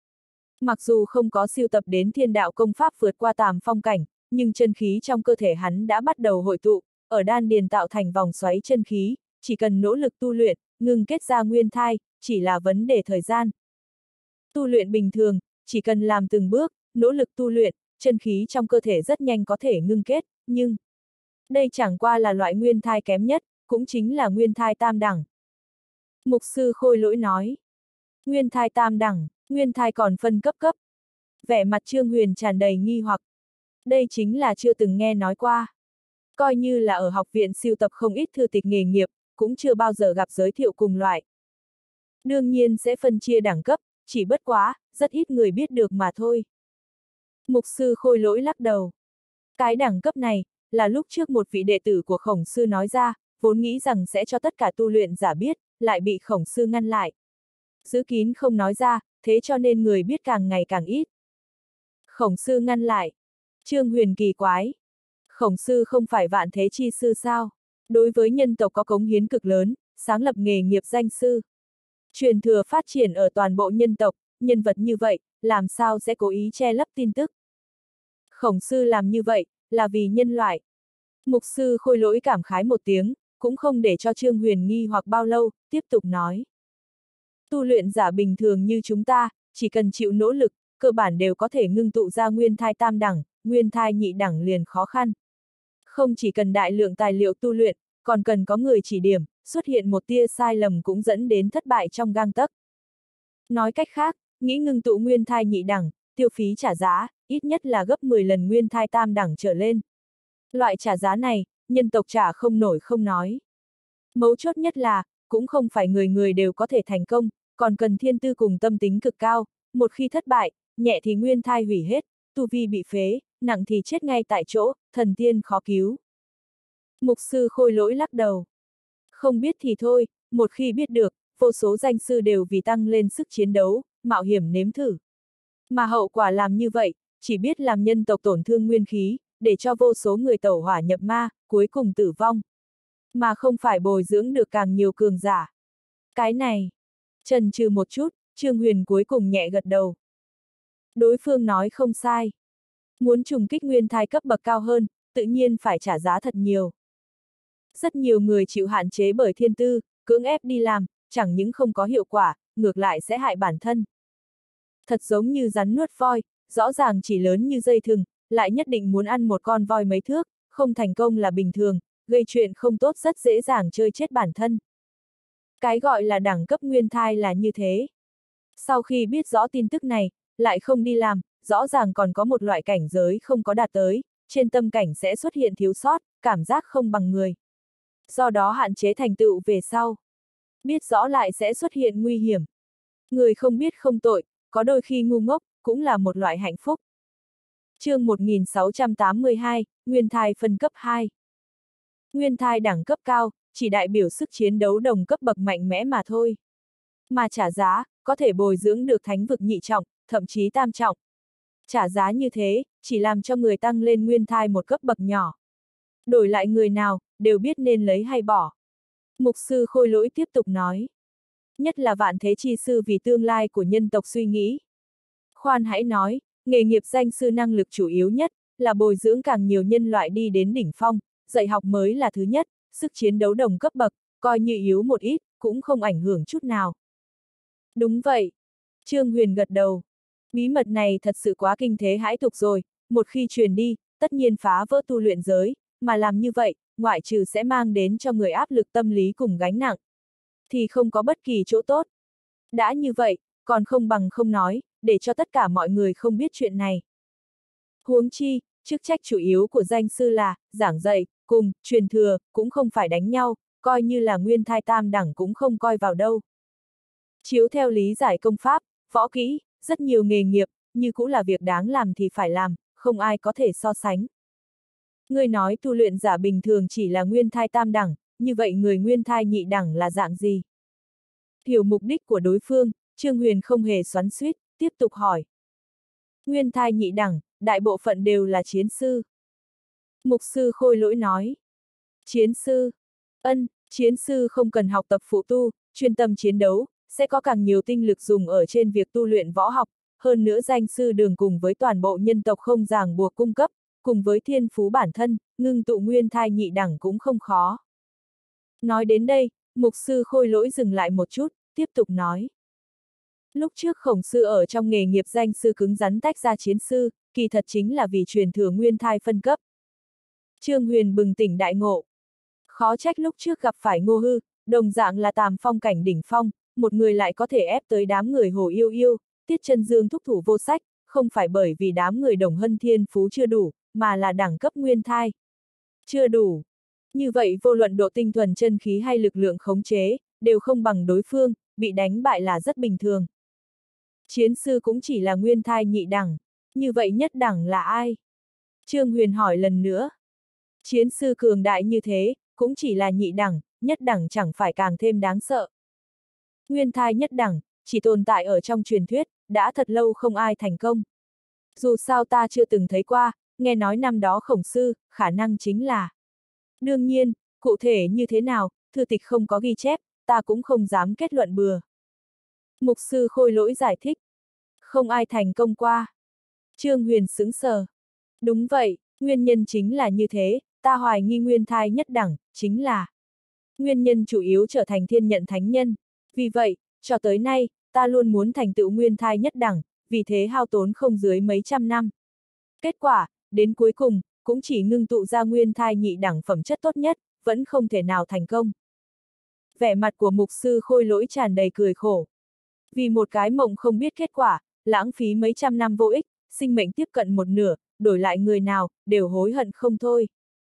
Mặc dù không có siêu tập đến thiên đạo công pháp vượt qua tam phong cảnh, nhưng chân khí trong cơ thể hắn đã bắt đầu hội tụ, ở đan điền tạo thành vòng xoáy chân khí, chỉ cần nỗ lực tu luyện, ngưng kết ra nguyên thai, chỉ là vấn đề thời gian. Tu luyện bình thường, chỉ cần làm từng bước, nỗ lực tu luyện, chân khí trong cơ thể rất nhanh có thể ngưng kết, nhưng đây chẳng qua là loại nguyên thai kém nhất, cũng chính là nguyên thai tam đẳng. Mục sư Khôi Lỗi nói. Nguyên thai tam đẳng, nguyên thai còn phân cấp cấp. Vẻ mặt Trương Huyền tràn đầy nghi hoặc. Đây chính là chưa từng nghe nói qua. Coi như là ở học viện siêu tập không ít thư tịch nghề nghiệp, cũng chưa bao giờ gặp giới thiệu cùng loại. Đương nhiên sẽ phân chia đẳng cấp, chỉ bất quá, rất ít người biết được mà thôi. Mục sư Khôi Lỗi lắc đầu. Cái đẳng cấp này, là lúc trước một vị đệ tử của Khổng sư nói ra, vốn nghĩ rằng sẽ cho tất cả tu luyện giả biết, lại bị Khổng sư ngăn lại. Giữ kín không nói ra, thế cho nên người biết càng ngày càng ít. Khổng sư ngăn lại. Trương Huyền kỳ quái. Khổng sư không phải vạn thế chi sư sao? Đối với nhân tộc có cống hiến cực lớn, sáng lập nghề nghiệp danh sư. Truyền thừa phát triển ở toàn bộ nhân tộc, nhân vật như vậy, làm sao sẽ cố ý che lấp tin tức? Khổng sư làm như vậy, là vì nhân loại. Mục sư Khôi Lỗi cảm khái một tiếng, cũng không để cho Trương Huyền nghi hoặc bao lâu, tiếp tục nói. Tu luyện giả bình thường như chúng ta, chỉ cần chịu nỗ lực, cơ bản đều có thể ngưng tụ ra nguyên thai tam đẳng, nguyên thai nhị đẳng liền khó khăn. Không chỉ cần đại lượng tài liệu tu luyện, còn cần có người chỉ điểm, xuất hiện một tia sai lầm cũng dẫn đến thất bại trong gang tấc. Nói cách khác, nghĩ ngưng tụ nguyên thai nhị đẳng, tiêu phí trả giá, ít nhất là gấp mười lần nguyên thai tam đẳng trở lên. Loại trả giá này, nhân tộc trả không nổi không nói. Mấu chốt nhất là, cũng không phải người người đều có thể thành công, còn cần thiên tư cùng tâm tính cực cao, một khi thất bại, nhẹ thì nguyên thai hủy hết, tu vi bị phế, nặng thì chết ngay tại chỗ, thần tiên khó cứu. Mục sư Khôi Lỗi lắc đầu. Không biết thì thôi, một khi biết được, vô số danh sư đều vì tăng lên sức chiến đấu, mạo hiểm nếm thử. Mà hậu quả làm như vậy, chỉ biết làm nhân tộc tổn thương nguyên khí, để cho vô số người tẩu hỏa nhập ma, cuối cùng tử vong. Mà không phải bồi dưỡng được càng nhiều cường giả. Cái này, chần chừ một chút, Trương Huyền cuối cùng nhẹ gật đầu. Đối phương nói không sai. Muốn trùng kích nguyên thai cấp bậc cao hơn, tự nhiên phải trả giá thật nhiều. Rất nhiều người chịu hạn chế bởi thiên tư, cưỡng ép đi làm, chẳng những không có hiệu quả, ngược lại sẽ hại bản thân. Thật giống như rắn nuốt voi, rõ ràng chỉ lớn như dây thừng, lại nhất định muốn ăn một con voi mấy thước, không thành công là bình thường, gây chuyện không tốt rất dễ dàng chơi chết bản thân. Cái gọi là đẳng cấp nguyên thai là như thế. Sau khi biết rõ tin tức này, lại không đi làm, rõ ràng còn có một loại cảnh giới không có đạt tới, trên tâm cảnh sẽ xuất hiện thiếu sót, cảm giác không bằng người. Do đó hạn chế thành tựu về sau. Biết rõ lại sẽ xuất hiện nguy hiểm. Người không biết không tội, có đôi khi ngu ngốc, cũng là một loại hạnh phúc. Chương một nghìn sáu trăm tám mươi hai, Nguyên thai phân cấp hai. Nguyên thai đẳng cấp cao, chỉ đại biểu sức chiến đấu đồng cấp bậc mạnh mẽ mà thôi. Mà trả giá, có thể bồi dưỡng được thánh vực nhị trọng, thậm chí tam trọng. Trả giá như thế, chỉ làm cho người tăng lên nguyên thai một cấp bậc nhỏ. Đổi lại người nào, đều biết nên lấy hay bỏ. Mục sư Khôi Lỗi tiếp tục nói. Nhất là vạn thế chi sư vì tương lai của nhân tộc suy nghĩ. Khoan hãy nói, nghề nghiệp danh sư năng lực chủ yếu nhất, là bồi dưỡng càng nhiều nhân loại đi đến đỉnh phong, dạy học mới là thứ nhất, sức chiến đấu đồng cấp bậc, coi như yếu một ít, cũng không ảnh hưởng chút nào. Đúng vậy. Trương Huyền gật đầu. Bí mật này thật sự quá kinh thế hãi tục rồi, một khi truyền đi, tất nhiên phá vỡ tu luyện giới, mà làm như vậy, ngoại trừ sẽ mang đến cho người áp lực tâm lý cùng gánh nặng. Thì không có bất kỳ chỗ tốt. Đã như vậy, còn không bằng không nói, để cho tất cả mọi người không biết chuyện này. Huống chi, chức trách chủ yếu của danh sư là, giảng dạy, cùng, truyền thừa, cũng không phải đánh nhau, coi như là nguyên thai tam đẳng cũng không coi vào đâu. Chiếu theo lý giải công pháp, võ kỹ, rất nhiều nghề nghiệp, như cũng là việc đáng làm thì phải làm, không ai có thể so sánh. Người nói tu luyện giả bình thường chỉ là nguyên thai tam đẳng, như vậy người nguyên thai nhị đẳng là dạng gì? Hiểu mục đích của đối phương, Trương Huyền không hề xoắn xuýt, tiếp tục hỏi. Nguyên thai nhị đẳng, đại bộ phận đều là chiến sư. Mục sư Khôi Lỗi nói. Chiến sư. Ân, chiến sư không cần học tập phụ tu, chuyên tâm chiến đấu, sẽ có càng nhiều tinh lực dùng ở trên việc tu luyện võ học, hơn nữa danh sư đường cùng với toàn bộ nhân tộc không ràng buộc cung cấp, cùng với thiên phú bản thân, ngưng tụ nguyên thai nhị đẳng cũng không khó. Nói đến đây, mục sư Khôi Lỗi dừng lại một chút, tiếp tục nói. Lúc trước Khổng sư ở trong nghề nghiệp danh sư cứng rắn tách ra chiến sư, kỳ thật chính là vì truyền thừa nguyên thai phân cấp. Trương Huyền bừng tỉnh đại ngộ. Khó trách lúc trước gặp phải Ngô Hư, đồng dạng là tàm phong cảnh đỉnh phong, một người lại có thể ép tới đám người Hồ Yêu Yêu, Tiết Chân Dương thúc thủ vô sách, không phải bởi vì đám người Đồng Hân thiên phú chưa đủ, mà là đẳng cấp nguyên thai. Chưa đủ. Như vậy vô luận độ tinh thuần chân khí hay lực lượng khống chế, đều không bằng đối phương, bị đánh bại là rất bình thường. Chiến sư cũng chỉ là nguyên thai nhị đẳng, như vậy nhất đẳng là ai? Trương Huyền hỏi lần nữa. Chiến sư cường đại như thế, cũng chỉ là nhị đẳng, nhất đẳng chẳng phải càng thêm đáng sợ. Nguyên thai nhất đẳng, chỉ tồn tại ở trong truyền thuyết, đã thật lâu không ai thành công. Dù sao ta chưa từng thấy qua, nghe nói năm đó Khổng sư, khả năng chính là. Đương nhiên, cụ thể như thế nào, thư tịch không có ghi chép, ta cũng không dám kết luận bừa. Mục sư Khôi Lỗi giải thích. Không ai thành công qua. Trương Huyền sững sờ. Đúng vậy, nguyên nhân chính là như thế, ta hoài nghi nguyên thai nhất đẳng, chính là. Nguyên nhân chủ yếu trở thành thiên nhận thánh nhân. Vì vậy, cho tới nay, ta luôn muốn thành tựu nguyên thai nhất đẳng, vì thế hao tốn không dưới mấy trăm năm. Kết quả, đến cuối cùng, cũng chỉ ngưng tụ ra nguyên thai nhị đẳng phẩm chất tốt nhất, vẫn không thể nào thành công. Vẻ mặt của mục sư Khôi Lỗi tràn đầy cười khổ. Vì một cái mộng không biết kết quả, lãng phí mấy trăm năm vô ích, sinh mệnh tiếp cận một nửa, đổi lại người nào, đều hối hận không thôi.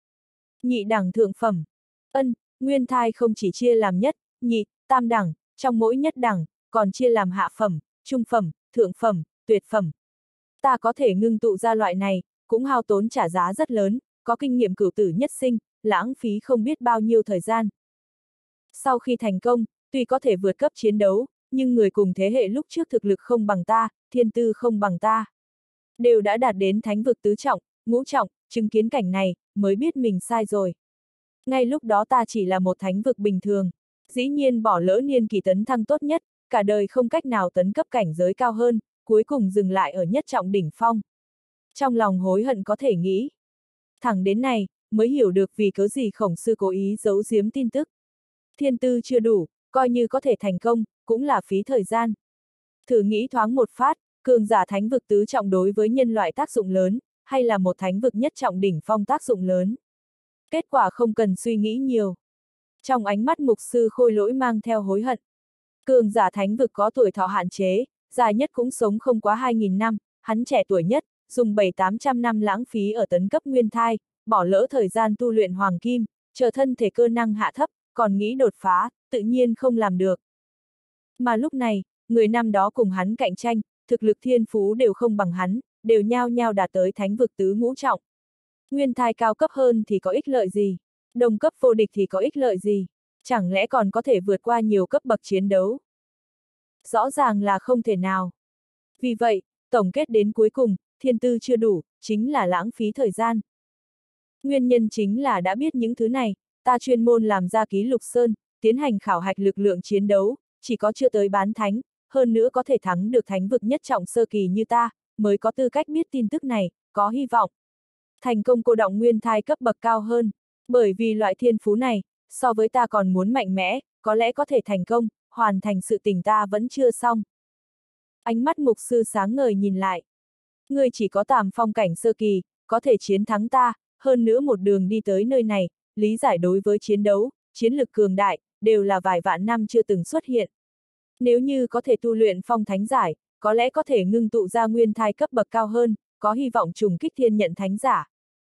Nhị đẳng thượng phẩm. Ân, nguyên thai không chỉ chia làm nhất, nhị, tam đẳng, trong mỗi nhất đẳng, còn chia làm hạ phẩm, trung phẩm, thượng phẩm, tuyệt phẩm. Ta có thể ngưng tụ ra loại này, cũng hao tốn trả giá rất lớn, có kinh nghiệm cửu tử nhất sinh, lãng phí không biết bao nhiêu thời gian. Sau khi thành công, tuy có thể vượt cấp chiến đấu, nhưng người cùng thế hệ lúc trước thực lực không bằng ta, thiên tư không bằng ta. Đều đã đạt đến thánh vực tứ trọng, ngũ trọng, chứng kiến cảnh này, mới biết mình sai rồi. Ngay lúc đó ta chỉ là một thánh vực bình thường, dĩ nhiên bỏ lỡ niên kỳ tấn thăng tốt nhất, cả đời không cách nào tấn cấp cảnh giới cao hơn, cuối cùng dừng lại ở nhất trọng đỉnh phong. Trong lòng hối hận có thể nghĩ. Thẳng đến này, mới hiểu được vì cớ gì Khổng sư cố ý giấu giếm tin tức. Thiên tư chưa đủ, coi như có thể thành công, cũng là phí thời gian. Thử nghĩ thoáng một phát, cường giả thánh vực tứ trọng đối với nhân loại tác dụng lớn, hay là một thánh vực nhất trọng đỉnh phong tác dụng lớn. Kết quả không cần suy nghĩ nhiều. Trong ánh mắt mục sư Khôi Lỗi mang theo hối hận. Cường giả thánh vực có tuổi thọ hạn chế, dài nhất cũng sống không quá hai nghìn năm, hắn trẻ tuổi nhất, dùng bảy tám trăm năm lãng phí ở tấn cấp nguyên thai, bỏ lỡ thời gian tu luyện hoàng kim, chờ thân thể cơ năng hạ thấp, còn nghĩ đột phá, tự nhiên không làm được. Mà lúc này, người năm đó cùng hắn cạnh tranh, thực lực thiên phú đều không bằng hắn, đều nhao nhao đạt tới thánh vực tứ ngũ trọng. Nguyên thai cao cấp hơn thì có ích lợi gì? Đồng cấp vô địch thì có ích lợi gì? Chẳng lẽ còn có thể vượt qua nhiều cấp bậc chiến đấu? Rõ ràng là không thể nào. Vì vậy, tổng kết đến cuối cùng, thiên tư chưa đủ, chính là lãng phí thời gian. Nguyên nhân chính là đã biết những thứ này, ta chuyên môn làm ra ký lục sơn, tiến hành khảo hạch lực lượng chiến đấu, chỉ có chưa tới bán thánh, hơn nữa có thể thắng được thánh vực nhất trọng sơ kỳ như ta, mới có tư cách biết tin tức này, có hy vọng. Thành công cô động nguyên thai cấp bậc cao hơn, bởi vì loại thiên phú này, so với ta còn muốn mạnh mẽ, có lẽ có thể thành công, hoàn thành sự tình ta vẫn chưa xong. Ánh mắt mục sư sáng ngời nhìn lại. Ngươi chỉ có tàm phong cảnh sơ kỳ, có thể chiến thắng ta, hơn nữa một đường đi tới nơi này, lý giải đối với chiến đấu, chiến lực cường đại, đều là vài vạn năm chưa từng xuất hiện. Nếu như có thể tu luyện phong thánh giải, có lẽ có thể ngưng tụ ra nguyên thai cấp bậc cao hơn, có hy vọng trùng kích thiên nhận thánh giả.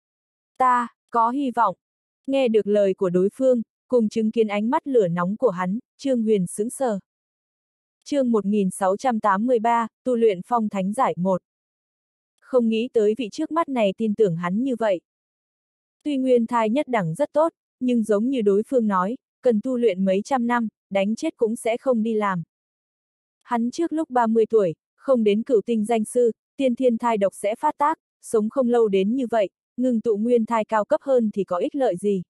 Ta, có hy vọng. Nghe được lời của đối phương, cùng chứng kiến ánh mắt lửa nóng của hắn, Trương Huyền sững sờ. Chương một nghìn sáu trăm tám mươi ba, tu luyện phong thánh giải một. Không nghĩ tới vị trước mắt này tin tưởng hắn như vậy. Tuy nguyên thai nhất đẳng rất tốt, nhưng giống như đối phương nói, cần tu luyện mấy trăm năm, đánh chết cũng sẽ không đi làm. Hắn trước lúc ba mươi tuổi, không đến cửu tinh danh sư, tiên thiên thai độc sẽ phát tác, sống không lâu đến như vậy, ngưng tụ nguyên thai cao cấp hơn thì có ích lợi gì.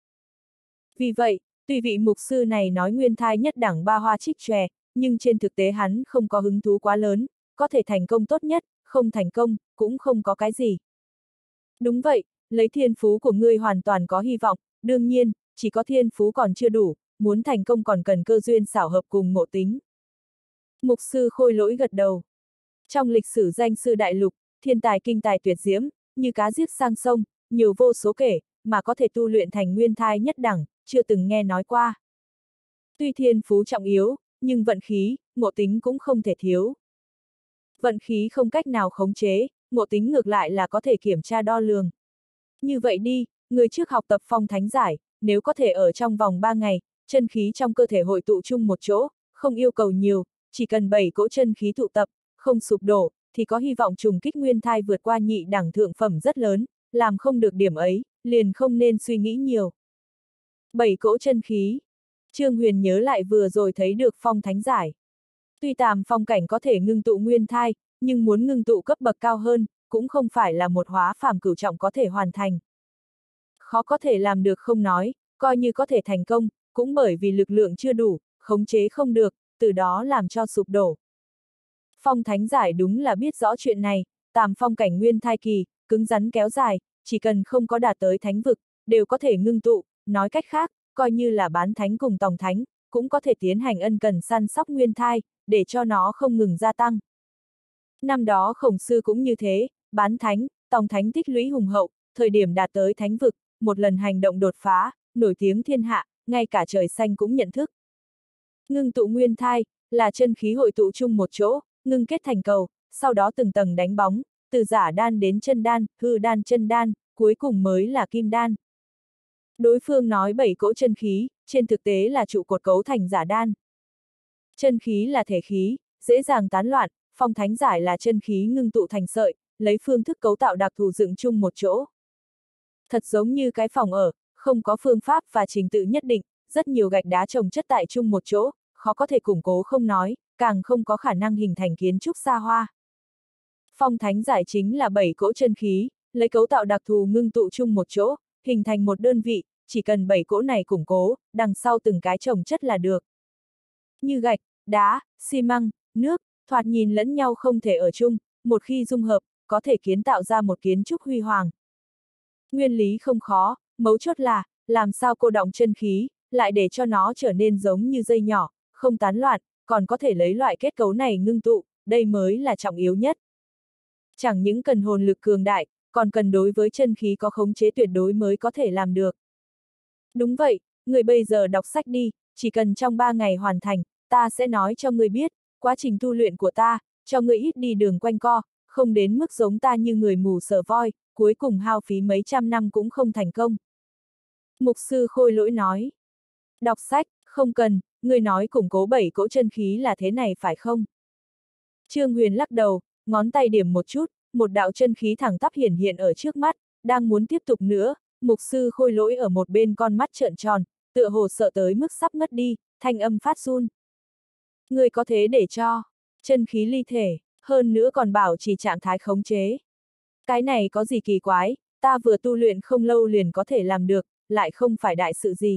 Vì vậy, tuy vị mục sư này nói nguyên thai nhất đẳng ba hoa trích chòe, nhưng trên thực tế hắn không có hứng thú quá lớn, có thể thành công tốt nhất, không thành công, cũng không có cái gì. Đúng vậy, lấy thiên phú của ngươi hoàn toàn có hy vọng, đương nhiên, chỉ có thiên phú còn chưa đủ, muốn thành công còn cần cơ duyên xảo hợp cùng ngộ tính. Mục sư Khôi Lỗi gật đầu. Trong lịch sử danh sư đại lục, thiên tài kinh tài tuyệt diễm, như cá giết sang sông, nhiều vô số kể, mà có thể tu luyện thành nguyên thai nhất đẳng, chưa từng nghe nói qua. Tuy thiên phú trọng yếu, nhưng vận khí, ngộ tính cũng không thể thiếu. Vận khí không cách nào khống chế, ngộ tính ngược lại là có thể kiểm tra đo lường. Như vậy đi, người trước học tập phong thánh giải, nếu có thể ở trong vòng ba ngày, chân khí trong cơ thể hội tụ chung một chỗ, không yêu cầu nhiều, chỉ cần bảy cỗ chân khí tụ tập, không sụp đổ, thì có hy vọng trùng kích nguyên thai vượt qua nhị đẳng thượng phẩm rất lớn, làm không được điểm ấy, liền không nên suy nghĩ nhiều. Bảy cỗ chân khí. Trương Huyền nhớ lại vừa rồi thấy được phong thánh giải. Tuy tàm phong cảnh có thể ngưng tụ nguyên thai, nhưng muốn ngưng tụ cấp bậc cao hơn, cũng không phải là một hóa phàm cửu trọng có thể hoàn thành. Khó có thể làm được không nói, coi như có thể thành công, cũng bởi vì lực lượng chưa đủ, khống chế không được, từ đó làm cho sụp đổ. Phong thánh giải đúng là biết rõ chuyện này, tàm phong cảnh nguyên thai kỳ, cứng rắn kéo dài, chỉ cần không có đạt tới thánh vực, đều có thể ngưng tụ, nói cách khác, coi như là bán thánh cùng tòng thánh, cũng có thể tiến hành ân cần săn sóc nguyên thai, để cho nó không ngừng gia tăng. Năm đó Khổng Sư cũng như thế, bán thánh, tòng thánh tích lũy hùng hậu, thời điểm đạt tới thánh vực, một lần hành động đột phá, nổi tiếng thiên hạ, ngay cả trời xanh cũng nhận thức. Ngưng tụ nguyên thai, là chân khí hội tụ chung một chỗ, ngưng kết thành cầu, sau đó từng tầng đánh bóng, từ giả đan đến chân đan, hư đan chân đan, cuối cùng mới là kim đan. Đối phương nói bảy cỗ chân khí, trên thực tế là trụ cột cấu thành giả đan. Chân khí là thể khí, dễ dàng tán loạn, phong thánh giải là chân khí ngưng tụ thành sợi, lấy phương thức cấu tạo đặc thù dựng chung một chỗ. Thật giống như cái phòng ở, không có phương pháp và trình tự nhất định, rất nhiều gạch đá chồng chất tại chung một chỗ, khó có thể củng cố không nói, càng không có khả năng hình thành kiến trúc xa hoa. Phong thánh giải chính là bảy cỗ chân khí, lấy cấu tạo đặc thù ngưng tụ chung một chỗ, hình thành một đơn vị, chỉ cần bảy cỗ này củng cố, đằng sau từng cái chồng chất là được. Như gạch, đá, xi măng, nước, thoạt nhìn lẫn nhau không thể ở chung, một khi dung hợp, có thể kiến tạo ra một kiến trúc huy hoàng. Nguyên lý không khó, mấu chốt là, làm sao cô đọng chân khí, lại để cho nó trở nên giống như dây nhỏ, không tán loạn, còn có thể lấy loại kết cấu này ngưng tụ, đây mới là trọng yếu nhất. Chẳng những cần hồn lực cường đại, còn cần đối với chân khí có khống chế tuyệt đối mới có thể làm được. Đúng vậy, người bây giờ đọc sách đi, chỉ cần trong ba ngày hoàn thành, ta sẽ nói cho người biết, quá trình tu luyện của ta, cho người ít đi đường quanh co, không đến mức giống ta như người mù sờ voi, cuối cùng hao phí mấy trăm năm cũng không thành công. Mục sư Khôi Lỗi nói. Đọc sách, không cần, người nói củng cố bảy cỗ chân khí là thế này phải không? Trương Huyền lắc đầu, ngón tay điểm một chút, một đạo chân khí thẳng tắp hiển hiện ở trước mắt, đang muốn tiếp tục nữa, mục sư Khôi Lỗi ở một bên con mắt trợn tròn, tựa hồ sợ tới mức sắp ngất đi, thanh âm phát run. Người có thế để cho chân khí ly thể, hơn nữa còn bảo trì trạng thái khống chế. Cái này có gì kỳ quái, ta vừa tu luyện không lâu liền có thể làm được, lại không phải đại sự gì.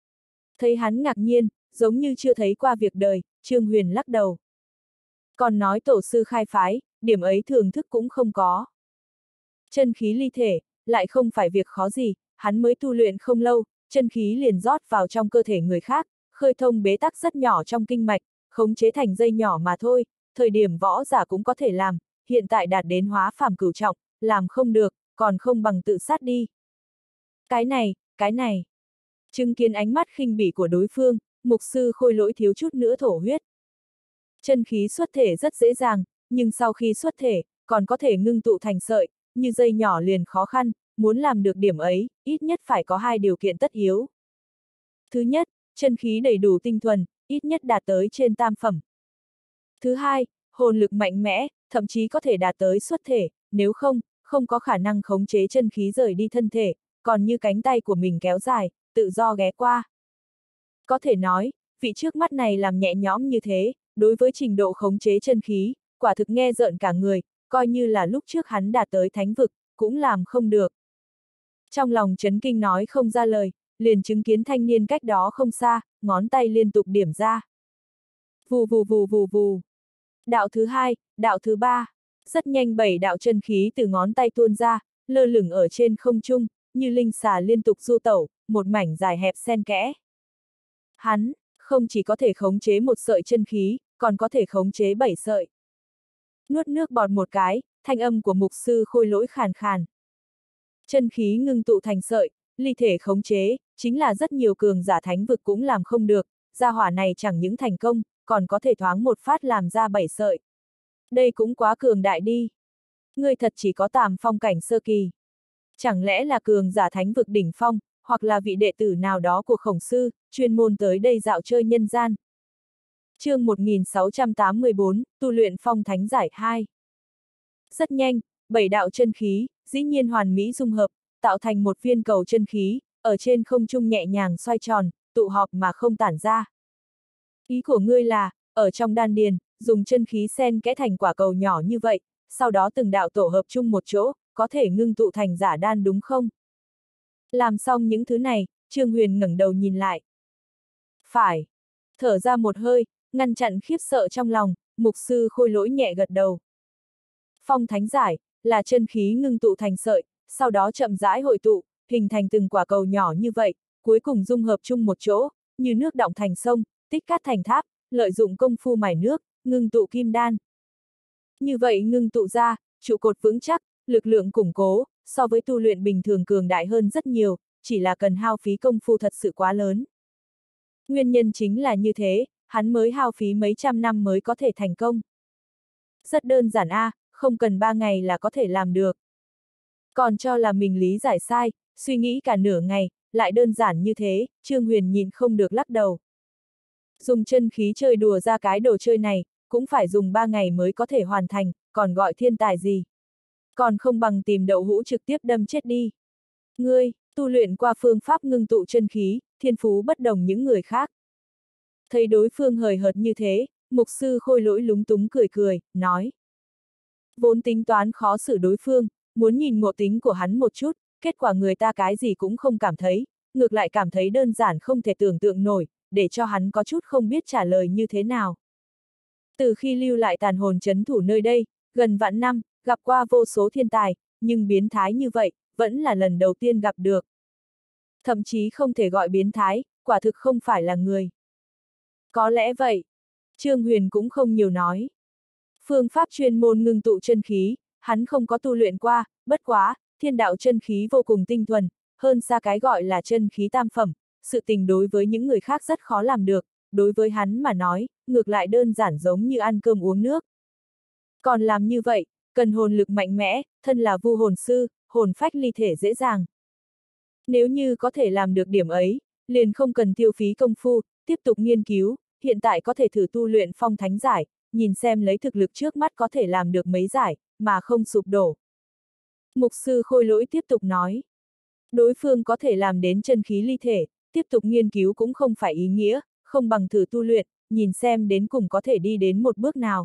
Thấy hắn ngạc nhiên, giống như chưa thấy qua việc đời, Trương Huyền lắc đầu. Còn nói tổ sư khai phái, điểm ấy thường thức cũng không có. Chân khí ly thể, lại không phải việc khó gì, hắn mới tu luyện không lâu, chân khí liền rót vào trong cơ thể người khác, khơi thông bế tắc rất nhỏ trong kinh mạch, khống chế thành dây nhỏ mà thôi, thời điểm võ giả cũng có thể làm, hiện tại đạt đến hóa phàm cửu trọng, làm không được, còn không bằng tự sát đi. Cái này, cái này. Chứng kiến ánh mắt khinh bỉ của đối phương, mục sư Khôi Lỗi thiếu chút nữa thổ huyết. Chân khí xuất thể rất dễ dàng, nhưng sau khi xuất thể, còn có thể ngưng tụ thành sợi, như dây nhỏ liền khó khăn, muốn làm được điểm ấy, ít nhất phải có hai điều kiện tất yếu. Thứ nhất, chân khí đầy đủ tinh thuần, ít nhất đạt tới trên tam phẩm. Thứ hai, hồn lực mạnh mẽ, thậm chí có thể đạt tới xuất thể, nếu không, không có khả năng khống chế chân khí rời đi thân thể, còn như cánh tay của mình kéo dài, tự do ghé qua. Có thể nói, vị trước mắt này làm nhẹ nhõm như thế, đối với trình độ khống chế chân khí, quả thực nghe rợn cả người, coi như là lúc trước hắn đạt tới thánh vực, cũng làm không được. Trong lòng chấn kinh nói không ra lời, liền chứng kiến thanh niên cách đó không xa, ngón tay liên tục điểm ra. Vù vù vù vù vù. Đạo thứ hai, đạo thứ ba. Rất nhanh bảy đạo chân khí từ ngón tay tuôn ra, lơ lửng ở trên không trung, như linh xà liên tục du tẩu, một mảnh dài hẹp xen kẽ. Hắn, không chỉ có thể khống chế một sợi chân khí, còn có thể khống chế bảy sợi. Nuốt nước bọt một cái, thanh âm của mục sư Khôi Lỗi khàn khàn. Chân khí ngưng tụ thành sợi, ly thể khống chế, chính là rất nhiều cường giả thánh vực cũng làm không được, gia hỏa này chẳng những thành công, còn có thể thoáng một phát làm ra bảy sợi. Đây cũng quá cường đại đi. Ngươi thật chỉ có tàm phong cảnh sơ kỳ. Chẳng lẽ là cường giả thánh vực đỉnh phong, hoặc là vị đệ tử nào đó của khổng sư, chuyên môn tới đây dạo chơi nhân gian. Chương một nghìn sáu trăm tám mươi tư, tu luyện phong thánh giải hai. Rất nhanh, bảy đạo chân khí, dĩ nhiên hoàn mỹ dung hợp, tạo thành một viên cầu chân khí, ở trên không trung nhẹ nhàng xoay tròn, tụ họp mà không tản ra. Ý của ngươi là, ở trong đan điền, dùng chân khí xen kẽ thành quả cầu nhỏ như vậy, sau đó từng đạo tổ hợp chung một chỗ, có thể ngưng tụ thành giả đan đúng không? Làm xong những thứ này, Trương Huyền ngẩng đầu nhìn lại. Phải. Thở ra một hơi, ngăn chặn khiếp sợ trong lòng, mục sư Khôi Lỗi nhẹ gật đầu. Phong thánh giải, là chân khí ngưng tụ thành sợi, sau đó chậm rãi hội tụ, hình thành từng quả cầu nhỏ như vậy, cuối cùng dung hợp chung một chỗ, như nước đọng thành sông, tích cát thành tháp, lợi dụng công phu mài nước, ngưng tụ kim đan. Như vậy ngưng tụ ra, trụ cột vững chắc, lực lượng củng cố, so với tu luyện bình thường cường đại hơn rất nhiều, chỉ là cần hao phí công phu thật sự quá lớn. Nguyên nhân chính là như thế, hắn mới hao phí mấy trăm năm mới có thể thành công. Rất đơn giản a, à, không cần ba ngày là có thể làm được. Còn cho là mình lý giải sai, suy nghĩ cả nửa ngày, lại đơn giản như thế, Trương Huyền nhìn không được lắc đầu. Dùng chân khí chơi đùa ra cái đồ chơi này, cũng phải dùng ba ngày mới có thể hoàn thành, còn gọi thiên tài gì. Còn không bằng tìm đậu hũ trực tiếp đâm chết đi. Ngươi, tu luyện qua phương pháp ngưng tụ chân khí, thiên phú bất đồng những người khác. Thấy đối phương hời hợt như thế, mục sư Khôi Lỗi lúng túng cười cười, nói. Vốn tính toán khó xử đối phương, muốn nhìn ngộ tính của hắn một chút, kết quả người ta cái gì cũng không cảm thấy, ngược lại cảm thấy đơn giản không thể tưởng tượng nổi, để cho hắn có chút không biết trả lời như thế nào. Từ khi lưu lại tàn hồn trấn thủ nơi đây, gần vạn năm, gặp qua vô số thiên tài, nhưng biến thái như vậy, vẫn là lần đầu tiên gặp được. Thậm chí không thể gọi biến thái, quả thực không phải là người. Có lẽ vậy. Trương Huyền cũng không nhiều nói. Phương pháp chuyên môn ngưng tụ chân khí, hắn không có tu luyện qua, bất quá, thiên đạo chân khí vô cùng tinh thuần, hơn xa cái gọi là chân khí tam phẩm, sự tình đối với những người khác rất khó làm được, đối với hắn mà nói, ngược lại đơn giản giống như ăn cơm uống nước. Còn làm như vậy, cần hồn lực mạnh mẽ, thân là vu hồn sư, hồn phách ly thể dễ dàng. Nếu như có thể làm được điểm ấy, liền không cần tiêu phí công phu, tiếp tục nghiên cứu, hiện tại có thể thử tu luyện phong thánh giải, nhìn xem lấy thực lực trước mắt có thể làm được mấy giải, mà không sụp đổ. Mục sư Khôi Lỗi tiếp tục nói. Đối phương có thể làm đến chân khí ly thể, tiếp tục nghiên cứu cũng không phải ý nghĩa, không bằng thử tu luyện, nhìn xem đến cùng có thể đi đến một bước nào.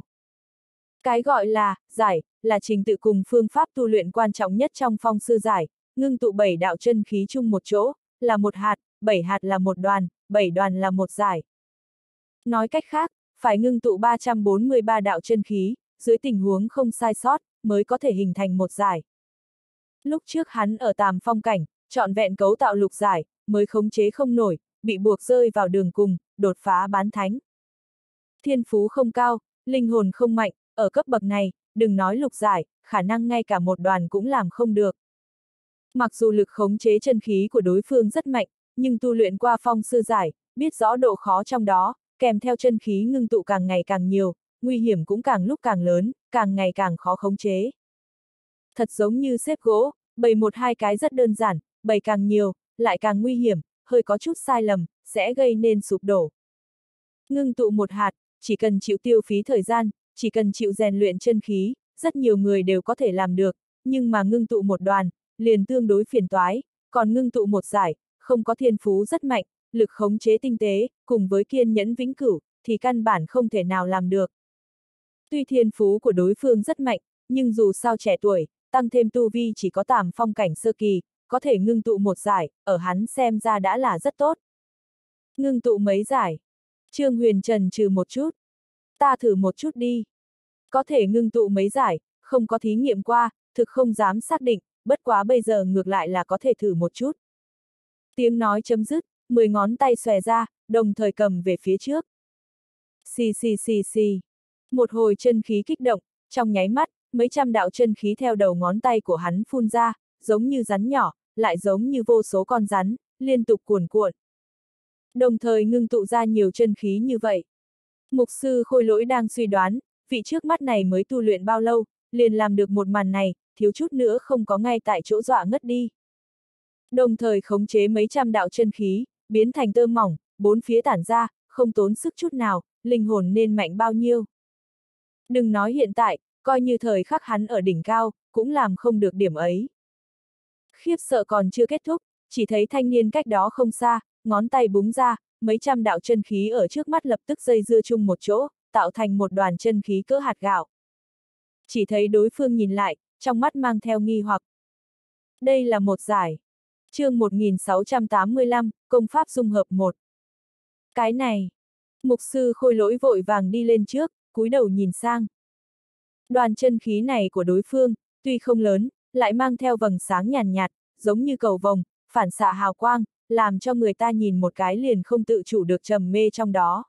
Cái gọi là, giải, là trình tự cùng phương pháp tu luyện quan trọng nhất trong phong sư giải, ngưng tụ bảy đạo chân khí chung một chỗ, là một hạt, bảy hạt là một đoàn, bảy đoàn là một giải. Nói cách khác, phải ngưng tụ ba trăm bốn mươi ba đạo chân khí, dưới tình huống không sai sót, mới có thể hình thành một giải. Lúc trước hắn ở Tàm Phong cảnh, trọn vẹn cấu tạo lục giải, mới khống chế không nổi, bị buộc rơi vào đường cùng, đột phá bán thánh. Thiên phú không cao, linh hồn không mạnh, ở cấp bậc này, đừng nói lục giải, khả năng ngay cả một đoàn cũng làm không được. Mặc dù lực khống chế chân khí của đối phương rất mạnh, nhưng tu luyện qua phong sư giải, biết rõ độ khó trong đó, kèm theo chân khí ngưng tụ càng ngày càng nhiều, nguy hiểm cũng càng lúc càng lớn, càng ngày càng khó khống chế. Thật giống như xếp gỗ, bày một hai cái rất đơn giản, bày càng nhiều, lại càng nguy hiểm, hơi có chút sai lầm, sẽ gây nên sụp đổ. Ngưng tụ một hạt, chỉ cần chịu tiêu phí thời gian, chỉ cần chịu rèn luyện chân khí, rất nhiều người đều có thể làm được, nhưng mà ngưng tụ một đoàn, liền tương đối phiền toái, còn ngưng tụ một giải, không có thiên phú rất mạnh, lực khống chế tinh tế, cùng với kiên nhẫn vĩnh cửu, thì căn bản không thể nào làm được. Tuy thiên phú của đối phương rất mạnh, nhưng dù sao trẻ tuổi, tăng thêm tu vi chỉ có tàm phong cảnh sơ kỳ, có thể ngưng tụ một giải, ở hắn xem ra đã là rất tốt. Ngưng tụ mấy giải? Trương Huyền chần chừ một chút. Ta thử một chút đi. Có thể ngưng tụ mấy giải, không có thí nghiệm qua, thực không dám xác định, bất quá bây giờ ngược lại là có thể thử một chút. Tiếng nói chấm dứt, mười ngón tay xòe ra, đồng thời cầm về phía trước. Xì xì xì xì. Một hồi chân khí kích động, trong nháy mắt, mấy trăm đạo chân khí theo đầu ngón tay của hắn phun ra, giống như rắn nhỏ, lại giống như vô số con rắn, liên tục cuồn cuộn. Đồng thời ngưng tụ ra nhiều chân khí như vậy. Mục sư Khôi Lỗi đang suy đoán, vị trước mắt này mới tu luyện bao lâu, liền làm được một màn này, thiếu chút nữa không có ngay tại chỗ dọa ngất đi. Đồng thời khống chế mấy trăm đạo chân khí, biến thành tơ mỏng, bốn phía tản ra, không tốn sức chút nào, linh hồn nên mạnh bao nhiêu. Đừng nói hiện tại, coi như thời khắc hắn ở đỉnh cao, cũng làm không được điểm ấy. Khiếp sợ còn chưa kết thúc, chỉ thấy thanh niên cách đó không xa, ngón tay búng ra, mấy trăm đạo chân khí ở trước mắt lập tức dây dưa chung một chỗ, tạo thành một đoàn chân khí cỡ hạt gạo. Chỉ thấy đối phương nhìn lại, trong mắt mang theo nghi hoặc. Đây là một giải. Chương một nghìn sáu trăm tám mươi lăm, công pháp dung hợp một. Cái này. Mục sư Khôi Lỗi vội vàng đi lên trước, cúi đầu nhìn sang. Đoàn chân khí này của đối phương, tuy không lớn, lại mang theo vầng sáng nhàn nhạt, giống như cầu vồng, phản xạ hào quang, làm cho người ta nhìn một cái liền không tự chủ được trầm mê trong đó.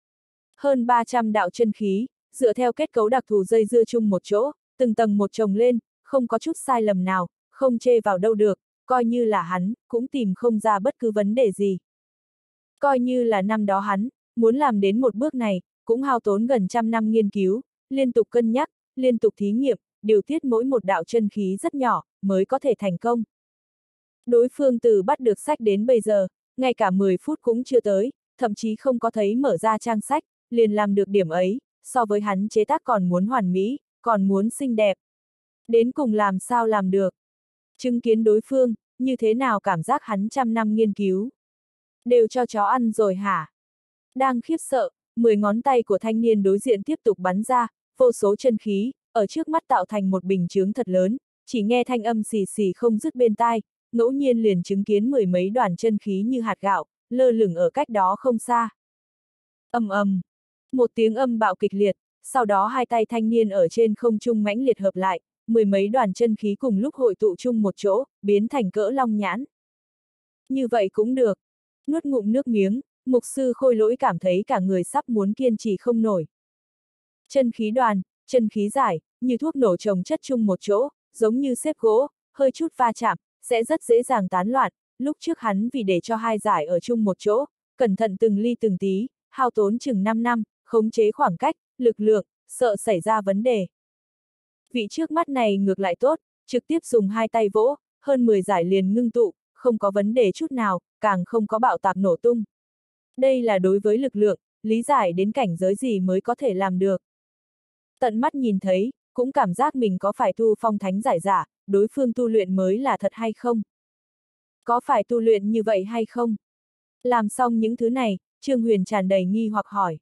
Hơn ba trăm đạo chân khí, dựa theo kết cấu đặc thù dây dưa chung một chỗ, từng tầng một chồng lên, không có chút sai lầm nào, không chê vào đâu được, coi như là hắn, cũng tìm không ra bất cứ vấn đề gì. Coi như là năm đó hắn, muốn làm đến một bước này, cũng hao tốn gần trăm năm nghiên cứu, liên tục cân nhắc, liên tục thí nghiệm, điều tiết mỗi một đạo chân khí rất nhỏ, mới có thể thành công. Đối phương từ bắt được sách đến bây giờ, ngay cả mười phút cũng chưa tới, thậm chí không có thấy mở ra trang sách, liền làm được điểm ấy, so với hắn chế tác còn muốn hoàn mỹ, còn muốn xinh đẹp. Đến cùng làm sao làm được? Chứng kiến đối phương, như thế nào cảm giác hắn trăm năm nghiên cứu? Đều cho chó ăn rồi hả? Đang khiếp sợ, mười ngón tay của thanh niên đối diện tiếp tục bắn ra, vô số chân khí, ở trước mắt tạo thành một bình chướng thật lớn, chỉ nghe thanh âm xì xì không dứt bên tai, ngẫu nhiên liền chứng kiến mười mấy đoàn chân khí như hạt gạo, lơ lửng ở cách đó không xa. Ầm ầm, một tiếng âm bạo kịch liệt, sau đó hai tay thanh niên ở trên không trung mãnh liệt hợp lại, mười mấy đoàn chân khí cùng lúc hội tụ chung một chỗ, biến thành cỡ long nhãn. Như vậy cũng được. Nuốt ngụm nước miếng, mục sư Khôi Lỗi cảm thấy cả người sắp muốn kiên trì không nổi. Chân khí đoàn, chân khí giải, như thuốc nổ chồng chất chung một chỗ, giống như xếp gỗ, hơi chút va chạm, sẽ rất dễ dàng tán loạn. Lúc trước hắn vì để cho hai giải ở chung một chỗ, cẩn thận từng ly từng tí, hao tốn chừng năm năm, khống chế khoảng cách, lực lượng, sợ xảy ra vấn đề. Vị trước mắt này ngược lại tốt, trực tiếp dùng hai tay vỗ, hơn mười giải liền ngưng tụ, không có vấn đề chút nào, càng không có bạo tạc nổ tung. Đây là đối với lực lượng, lý giải đến cảnh giới gì mới có thể làm được. Tận mắt nhìn thấy, cũng cảm giác mình có phải tu phong thánh giải giả, đối phương tu luyện mới là thật hay không? Có phải tu luyện như vậy hay không? Làm xong những thứ này, Trương Huyền tràn đầy nghi hoặc hỏi.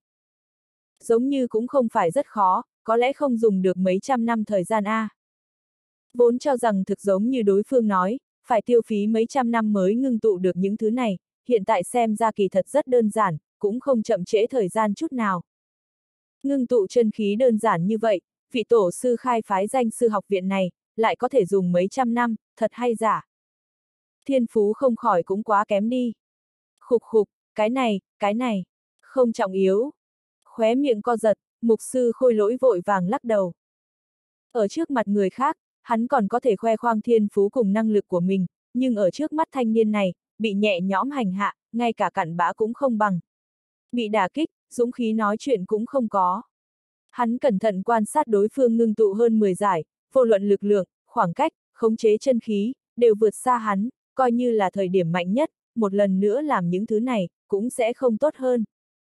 Giống như cũng không phải rất khó, có lẽ không dùng được mấy trăm năm thời gian a. À. Vốn cho rằng thực giống như đối phương nói, phải tiêu phí mấy trăm năm mới ngưng tụ được những thứ này, hiện tại xem ra kỳ thật rất đơn giản, cũng không chậm trễ thời gian chút nào. Ngưng tụ chân khí đơn giản như vậy, vị tổ sư khai phái danh sư học viện này, lại có thể dùng mấy trăm năm, thật hay giả? Thiên phú không khỏi cũng quá kém đi. Khục khục, cái này, cái này, không trọng yếu. Khóe miệng co giật, mục sư Khôi Lỗi vội vàng lắc đầu. Ở trước mặt người khác, hắn còn có thể khoe khoang thiên phú cùng năng lực của mình, nhưng ở trước mắt thanh niên này, bị nhẹ nhõm hành hạ, ngay cả cặn bã cũng không bằng. Bị đả kích, dũng khí nói chuyện cũng không có. Hắn cẩn thận quan sát đối phương ngưng tụ hơn mười giải, vô luận lực lượng, khoảng cách, khống chế chân khí, đều vượt xa hắn, coi như là thời điểm mạnh nhất, một lần nữa làm những thứ này, cũng sẽ không tốt hơn.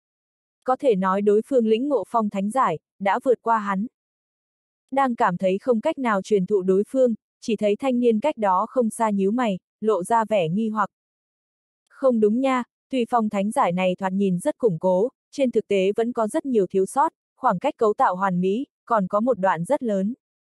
Có thể nói đối phương lĩnh ngộ phong thánh giải, đã vượt qua hắn. Đang cảm thấy không cách nào truyền thụ đối phương, chỉ thấy thanh niên cách đó không xa nhíu mày, lộ ra vẻ nghi hoặc. Không đúng nha, Tuy phong thánh giải này thoạt nhìn rất củng cố, trên thực tế vẫn có rất nhiều thiếu sót, khoảng cách cấu tạo hoàn mỹ, còn có một đoạn rất lớn.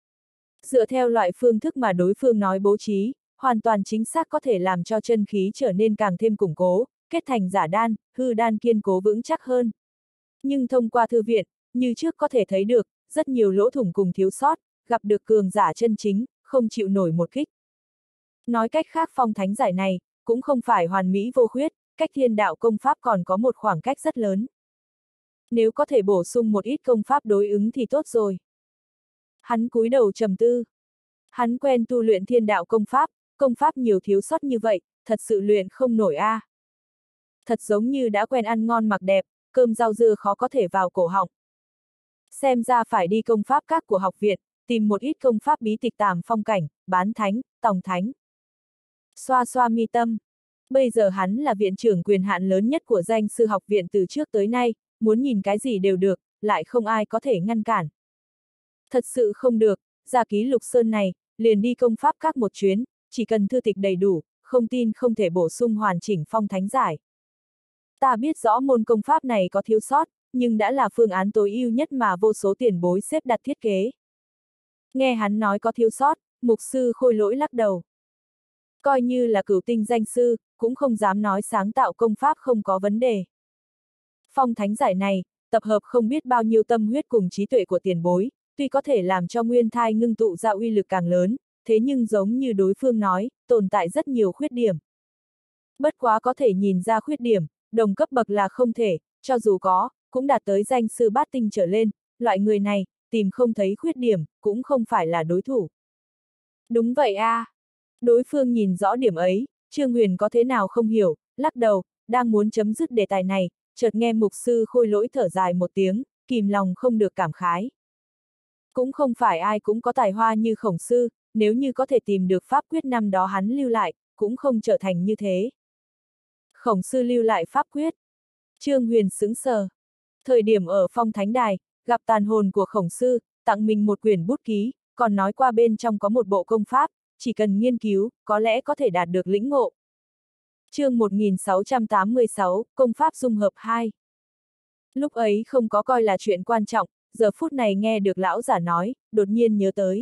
Dựa theo loại phương thức mà đối phương nói bố trí, hoàn toàn chính xác có thể làm cho chân khí trở nên càng thêm củng cố, kết thành giả đan, hư đan kiên cố vững chắc hơn. Nhưng thông qua thư viện, như trước có thể thấy được, rất nhiều lỗ thủng cùng thiếu sót, gặp được cường giả chân chính, không chịu nổi một kích. Nói cách khác phong thánh giải này, cũng không phải hoàn mỹ vô khuyết, cách thiên đạo công pháp còn có một khoảng cách rất lớn. Nếu có thể bổ sung một ít công pháp đối ứng thì tốt rồi. Hắn cúi đầu trầm tư. Hắn quen tu luyện thiên đạo công pháp, công pháp nhiều thiếu sót như vậy, thật sự luyện không nổi a. À. Thật giống như đã quen ăn ngon mặc đẹp, cơm rau dưa khó có thể vào cổ họng. Xem ra phải đi công pháp các của học viện, tìm một ít công pháp bí tịch tàm phong cảnh, bán thánh, tòng thánh. Xoa xoa mi tâm. Bây giờ hắn là viện trưởng quyền hạn lớn nhất của danh sư học viện từ trước tới nay, muốn nhìn cái gì đều được, lại không ai có thể ngăn cản. Thật sự không được, ra ký lục sơn này, liền đi công pháp các một chuyến, chỉ cần thư tịch đầy đủ, không tin không thể bổ sung hoàn chỉnh phong thánh giải. Ta biết rõ môn công pháp này có thiếu sót, nhưng đã là phương án tối ưu nhất mà vô số tiền bối xếp đặt thiết kế. Nghe hắn nói có thiếu sót, mục sư Khôi Lỗi lắc đầu. Coi như là cửu tinh danh sư, cũng không dám nói sáng tạo công pháp không có vấn đề. Phong thánh giải này, tập hợp không biết bao nhiêu tâm huyết cùng trí tuệ của tiền bối, tuy có thể làm cho nguyên thai ngưng tụ ra uy lực càng lớn, thế nhưng giống như đối phương nói, tồn tại rất nhiều khuyết điểm. Bất quá có thể nhìn ra khuyết điểm, đồng cấp bậc là không thể, cho dù có, cũng đạt tới danh sư bát tinh trở lên, loại người này, tìm không thấy khuyết điểm, cũng không phải là đối thủ. Đúng vậy a. À. Đối phương nhìn rõ điểm ấy, Trương Huyền có thế nào không hiểu, lắc đầu, đang muốn chấm dứt đề tài này, chợt nghe mục sư Khôi Lỗi thở dài một tiếng, kìm lòng không được cảm khái. Cũng không phải ai cũng có tài hoa như Khổng sư, nếu như có thể tìm được pháp quyết năm đó hắn lưu lại, cũng không trở thành như thế. Khổng sư lưu lại pháp quyết. Trương Huyền sững sờ. Thời điểm ở phong thánh đài, gặp tàn hồn của Khổng sư, tặng mình một quyển bút ký, còn nói qua bên trong có một bộ công pháp, chỉ cần nghiên cứu, có lẽ có thể đạt được lĩnh ngộ. Chương một nghìn sáu trăm tám mươi sáu, Công pháp dung hợp hai. Lúc ấy không có coi là chuyện quan trọng, giờ phút này nghe được lão giả nói, đột nhiên nhớ tới.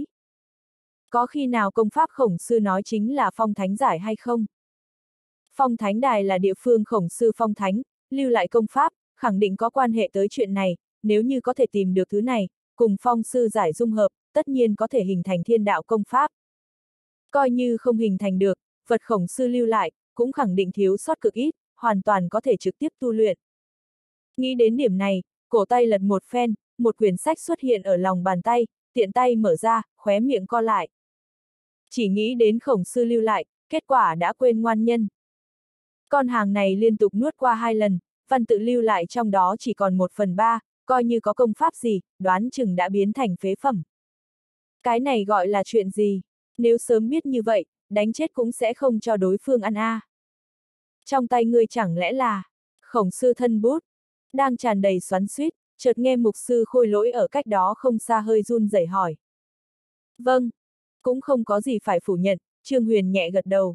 Có khi nào công pháp Khổng sư nói chính là phong thánh giải hay không? Phong thánh đài là địa phương Khổng sư phong thánh, lưu lại công pháp, khẳng định có quan hệ tới chuyện này, nếu như có thể tìm được thứ này, cùng phong sư giải dung hợp, tất nhiên có thể hình thành thiên đạo công pháp. Coi như không hình thành được, vật Khổng sư lưu lại, cũng khẳng định thiếu sót cực ít, hoàn toàn có thể trực tiếp tu luyện. Nghĩ đến điểm này, cổ tay lật một phen, một quyển sách xuất hiện ở lòng bàn tay, tiện tay mở ra, khóe miệng co lại. Chỉ nghĩ đến Khổng sư lưu lại, kết quả đã quên ngoan nhân. Con hàng này liên tục nuốt qua hai lần, văn tự lưu lại trong đó chỉ còn một phần ba, coi như có công pháp gì, đoán chừng đã biến thành phế phẩm. Cái này gọi là chuyện gì? Nếu sớm biết như vậy, đánh chết cũng sẽ không cho đối phương ăn a. À. Trong tay ngươi chẳng lẽ là Khổng sư thân bút, đang tràn đầy xoắn xuýt, chợt nghe mục sư Khôi Lỗi ở cách đó không xa hơi run rẩy hỏi. Vâng, cũng không có gì phải phủ nhận, Trương Huyền nhẹ gật đầu.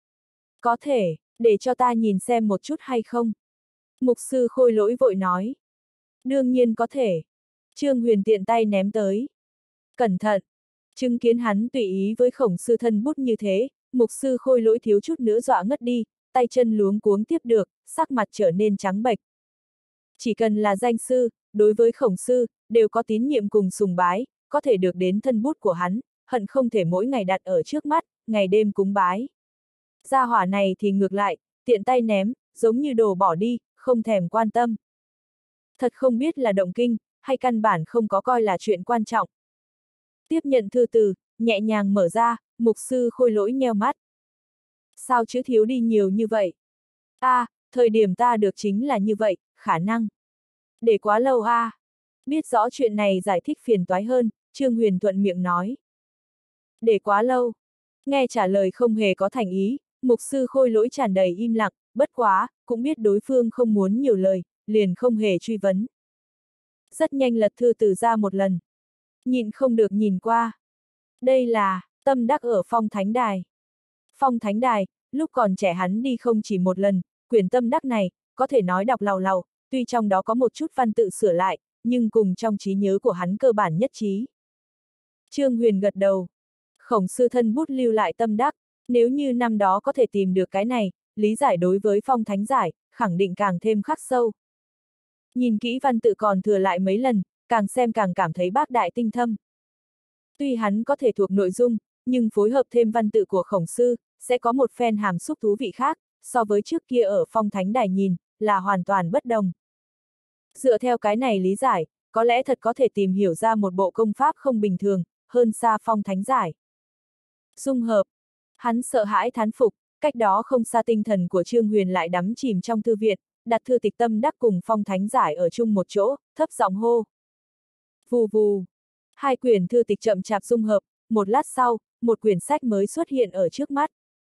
Có thể, để cho ta nhìn xem một chút hay không? Mục sư Khôi Lỗi vội nói. Đương nhiên có thể. Trương Huyền tiện tay ném tới. Cẩn thận! Chứng kiến hắn tùy ý với Khổng sư thân bút như thế, mục sư Khôi Lỗi thiếu chút nữa dọa ngất đi, tay chân luống cuống tiếp được, sắc mặt trở nên trắng bệch. Chỉ cần là danh sư, đối với Khổng sư, đều có tín nhiệm cùng sùng bái, có thể được đến thân bút của hắn, hận không thể mỗi ngày đặt ở trước mắt, ngày đêm cúng bái. Gia hỏa này thì ngược lại, tiện tay ném, giống như đồ bỏ đi, không thèm quan tâm. Thật không biết là động kinh, hay căn bản không có coi là chuyện quan trọng. Tiếp nhận thư từ, nhẹ nhàng mở ra, mục sư Khôi Lỗi nheo mắt. Sao chữ thiếu đi nhiều như vậy? A, à, thời điểm ta được chính là như vậy, khả năng. Để quá lâu a. À. Biết rõ chuyện này giải thích phiền toái hơn, Trương Huyền thuận miệng nói. Để quá lâu. Nghe trả lời không hề có thành ý, mục sư Khôi Lỗi tràn đầy im lặng, bất quá, cũng biết đối phương không muốn nhiều lời, liền không hề truy vấn. Rất nhanh lật thư từ ra một lần. Nhịn không được nhìn qua. Đây là, tâm đắc ở phong thánh đài. Phong thánh đài, lúc còn trẻ hắn đi không chỉ một lần, quyển tâm đắc này, có thể nói đọc làu làu, tuy trong đó có một chút văn tự sửa lại, nhưng cùng trong trí nhớ của hắn cơ bản nhất trí. Trương Huyền gật đầu. Khổng sư thân bút lưu lại tâm đắc, nếu như năm đó có thể tìm được cái này, lý giải đối với phong thánh giải, khẳng định càng thêm khắc sâu. Nhìn kỹ văn tự còn thừa lại mấy lần, càng xem càng cảm thấy bác đại tinh thâm. Tuy hắn có thể thuộc nội dung, nhưng phối hợp thêm văn tự của khổng sư, sẽ có một phen hàm xúc thú vị khác, so với trước kia ở phong thánh đài nhìn, là hoàn toàn bất đồng. Dựa theo cái này lý giải, có lẽ thật có thể tìm hiểu ra một bộ công pháp không bình thường, hơn xa phong thánh giải. Dung hợp. Hắn sợ hãi thán phục, cách đó không xa tinh thần của Trương Huyền lại đắm chìm trong thư viện, đặt thư tịch tâm đắc cùng phong thánh giải ở chung một chỗ, thấp giọng hô. Vù vù. Hai quyển thư tịch chậm chạp dung hợp, một lát sau, một quyển sách mới xuất hiện ở trước mắt.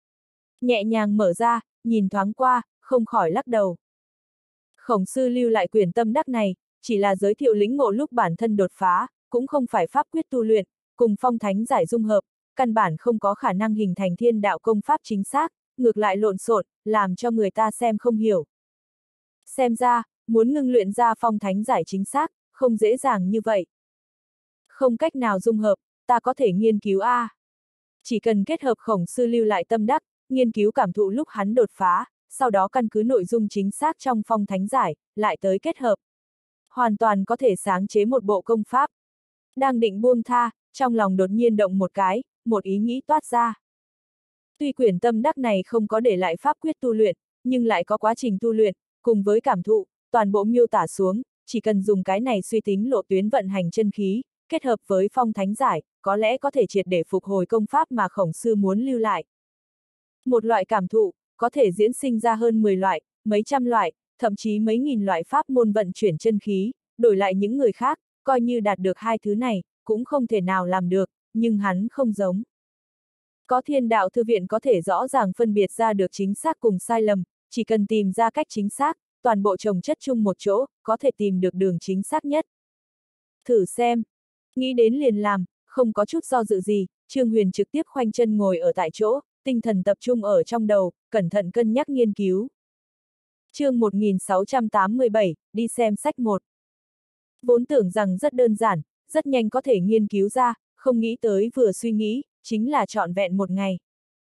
Nhẹ nhàng mở ra, nhìn thoáng qua, không khỏi lắc đầu. Khổng sư lưu lại quyển tâm đắc này, chỉ là giới thiệu lĩnh ngộ lúc bản thân đột phá, cũng không phải pháp quyết tu luyện, cùng phong thánh giải dung hợp, căn bản không có khả năng hình thành thiên đạo công pháp chính xác, ngược lại lộn xộn, làm cho người ta xem không hiểu. Xem ra, muốn ngưng luyện ra phong thánh giải chính xác, không dễ dàng như vậy. Không cách nào dung hợp, ta có thể nghiên cứu a. À. Chỉ cần kết hợp khổng sư lưu lại tâm đắc, nghiên cứu cảm thụ lúc hắn đột phá, sau đó căn cứ nội dung chính xác trong phong thánh giải, lại tới kết hợp. Hoàn toàn có thể sáng chế một bộ công pháp. Đang định buông tha, trong lòng đột nhiên động một cái, một ý nghĩ toát ra. Tuy quyển tâm đắc này không có để lại pháp quyết tu luyện, nhưng lại có quá trình tu luyện, cùng với cảm thụ, toàn bộ miêu tả xuống, chỉ cần dùng cái này suy tính lộ tuyến vận hành chân khí, kết hợp với phong thánh giải, có lẽ có thể triệt để phục hồi công pháp mà khổng sư muốn lưu lại. Một loại cảm thụ, có thể diễn sinh ra hơn mười loại, mấy trăm loại, thậm chí mấy nghìn loại pháp môn vận chuyển chân khí, đổi lại những người khác, coi như đạt được hai thứ này, cũng không thể nào làm được, nhưng hắn không giống. Có thiên đạo thư viện có thể rõ ràng phân biệt ra được chính xác cùng sai lầm, chỉ cần tìm ra cách chính xác, toàn bộ chồng chất chung một chỗ, có thể tìm được đường chính xác nhất. Thử xem. Nghĩ đến liền làm, không có chút do dự gì, Trương Huyền trực tiếp khoanh chân ngồi ở tại chỗ, tinh thần tập trung ở trong đầu, cẩn thận cân nhắc nghiên cứu. Chương một nghìn sáu trăm tám mươi bảy, đi xem sách một. Vốn tưởng rằng rất đơn giản, rất nhanh có thể nghiên cứu ra, không nghĩ tới vừa suy nghĩ, chính là trọn vẹn một ngày.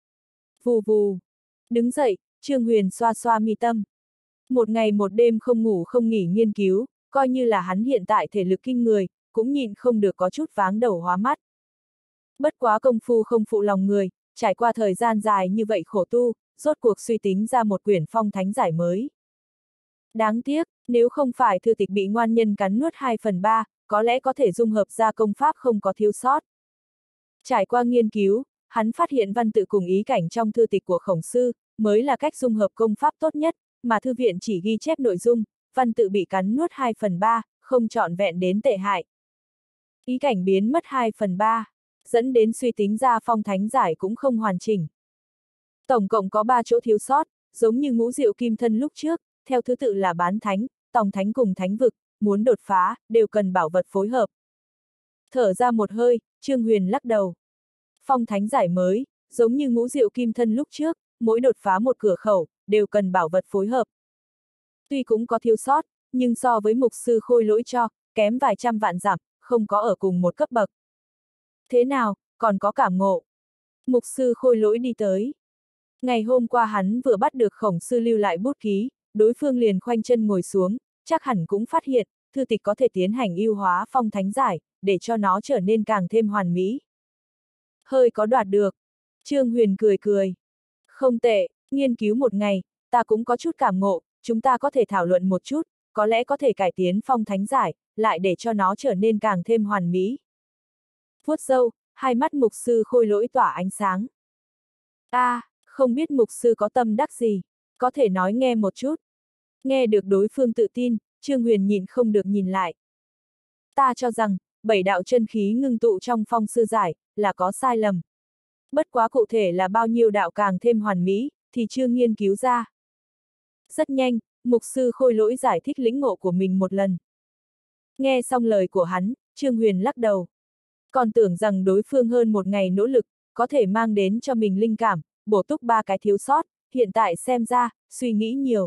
Vù vù. Đứng dậy, Trương Huyền xoa xoa mi tâm. Một ngày một đêm không ngủ không nghỉ nghiên cứu, coi như là hắn hiện tại thể lực kinh người, cũng nhịn không được có chút váng đầu hóa mắt. Bất quá công phu không phụ lòng người, trải qua thời gian dài như vậy khổ tu, rốt cuộc suy tính ra một quyển phong thánh giải mới. Đáng tiếc, nếu không phải thư tịch bị ngoan nhân cắn nuốt hai phần ba, có lẽ có thể dung hợp ra công pháp không có thiếu sót. Trải qua nghiên cứu, hắn phát hiện văn tự cùng ý cảnh trong thư tịch của khổng sư, mới là cách dung hợp công pháp tốt nhất, mà thư viện chỉ ghi chép nội dung, văn tự bị cắn nuốt hai phần ba, không trọn vẹn đến tệ hại. Ý cảnh biến mất hai phần ba, dẫn đến suy tính ra phong thánh giải cũng không hoàn chỉnh. Tổng cộng có ba chỗ thiếu sót, giống như ngũ diệu kim thân lúc trước, theo thứ tự là bán thánh, tòng thánh cùng thánh vực, muốn đột phá, đều cần bảo vật phối hợp. Thở ra một hơi, Trương Huyền lắc đầu. Phong thánh giải mới, giống như ngũ diệu kim thân lúc trước, mỗi đột phá một cửa khẩu, đều cần bảo vật phối hợp. Tuy cũng có thiếu sót, nhưng so với mục sư khôi lỗi cho, kém vài trăm vạn giảm, không có ở cùng một cấp bậc. Thế nào, còn có cảm ngộ? Mục sư khôi lỗi đi tới. Ngày hôm qua hắn vừa bắt được khổng sư lưu lại bút ký, đối phương liền khoanh chân ngồi xuống, chắc hẳn cũng phát hiện, thư tịch có thể tiến hành ưu hóa phong thánh giải, để cho nó trở nên càng thêm hoàn mỹ. Hơi có đoạt được. Trương Huyền cười cười. Không tệ, nghiên cứu một ngày, ta cũng có chút cảm ngộ, chúng ta có thể thảo luận một chút, có lẽ có thể cải tiến phong thánh giải, lại để cho nó trở nên càng thêm hoàn mỹ. Vuốt râu, hai mắt mục sư khôi lỗi tỏa ánh sáng. A, à, không biết mục sư có tâm đắc gì, có thể nói nghe một chút. Nghe được đối phương tự tin, Trương Huyền nhịn không được nhìn lại. Ta cho rằng, bảy đạo chân khí ngưng tụ trong phong sư giải, là có sai lầm. Bất quá cụ thể là bao nhiêu đạo càng thêm hoàn mỹ, thì chưa nghiên cứu ra. Rất nhanh, mục sư khôi lỗi giải thích lĩnh ngộ của mình một lần. Nghe xong lời của hắn, Trương Huyền lắc đầu. Còn tưởng rằng đối phương hơn một ngày nỗ lực, có thể mang đến cho mình linh cảm, bổ túc ba cái thiếu sót, hiện tại xem ra, suy nghĩ nhiều.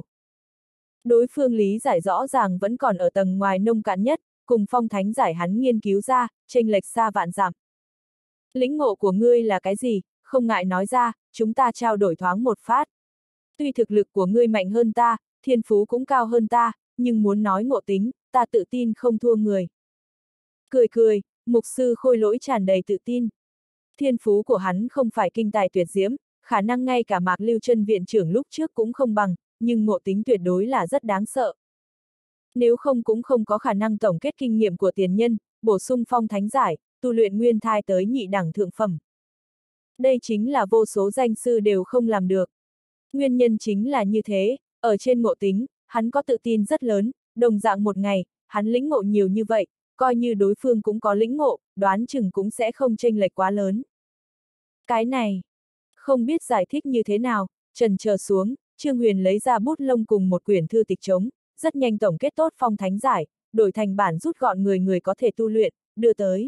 Đối phương lý giải rõ ràng vẫn còn ở tầng ngoài nông cạn nhất, cùng phong thánh giải hắn nghiên cứu ra, chênh lệch xa vạn dặm. Lĩnh ngộ của ngươi là cái gì, không ngại nói ra, chúng ta trao đổi thoáng một phát. Tuy thực lực của ngươi mạnh hơn ta, thiên phú cũng cao hơn ta, nhưng muốn nói ngộ tính, ta tự tin không thua người. Cười cười, mục sư khôi lỗi tràn đầy tự tin. Thiên phú của hắn không phải kinh tài tuyệt diễm, khả năng ngay cả Mạc Lưu Chân viện trưởng lúc trước cũng không bằng, nhưng ngộ tính tuyệt đối là rất đáng sợ. Nếu không cũng không có khả năng tổng kết kinh nghiệm của tiền nhân, bổ sung phong thánh giải, tu luyện nguyên thai tới nhị đẳng thượng phẩm. Đây chính là vô số danh sư đều không làm được. Nguyên nhân chính là như thế, ở trên ngộ tính, hắn có tự tin rất lớn, đồng dạng một ngày, hắn lĩnh ngộ nhiều như vậy, coi như đối phương cũng có lĩnh ngộ, đoán chừng cũng sẽ không chênh lệch quá lớn. Cái này, không biết giải thích như thế nào, trần chờ xuống, Trương Huyền lấy ra bút lông cùng một quyển thư tịch trống, rất nhanh tổng kết tốt phong thánh giải, đổi thành bản rút gọn người người có thể tu luyện, đưa tới.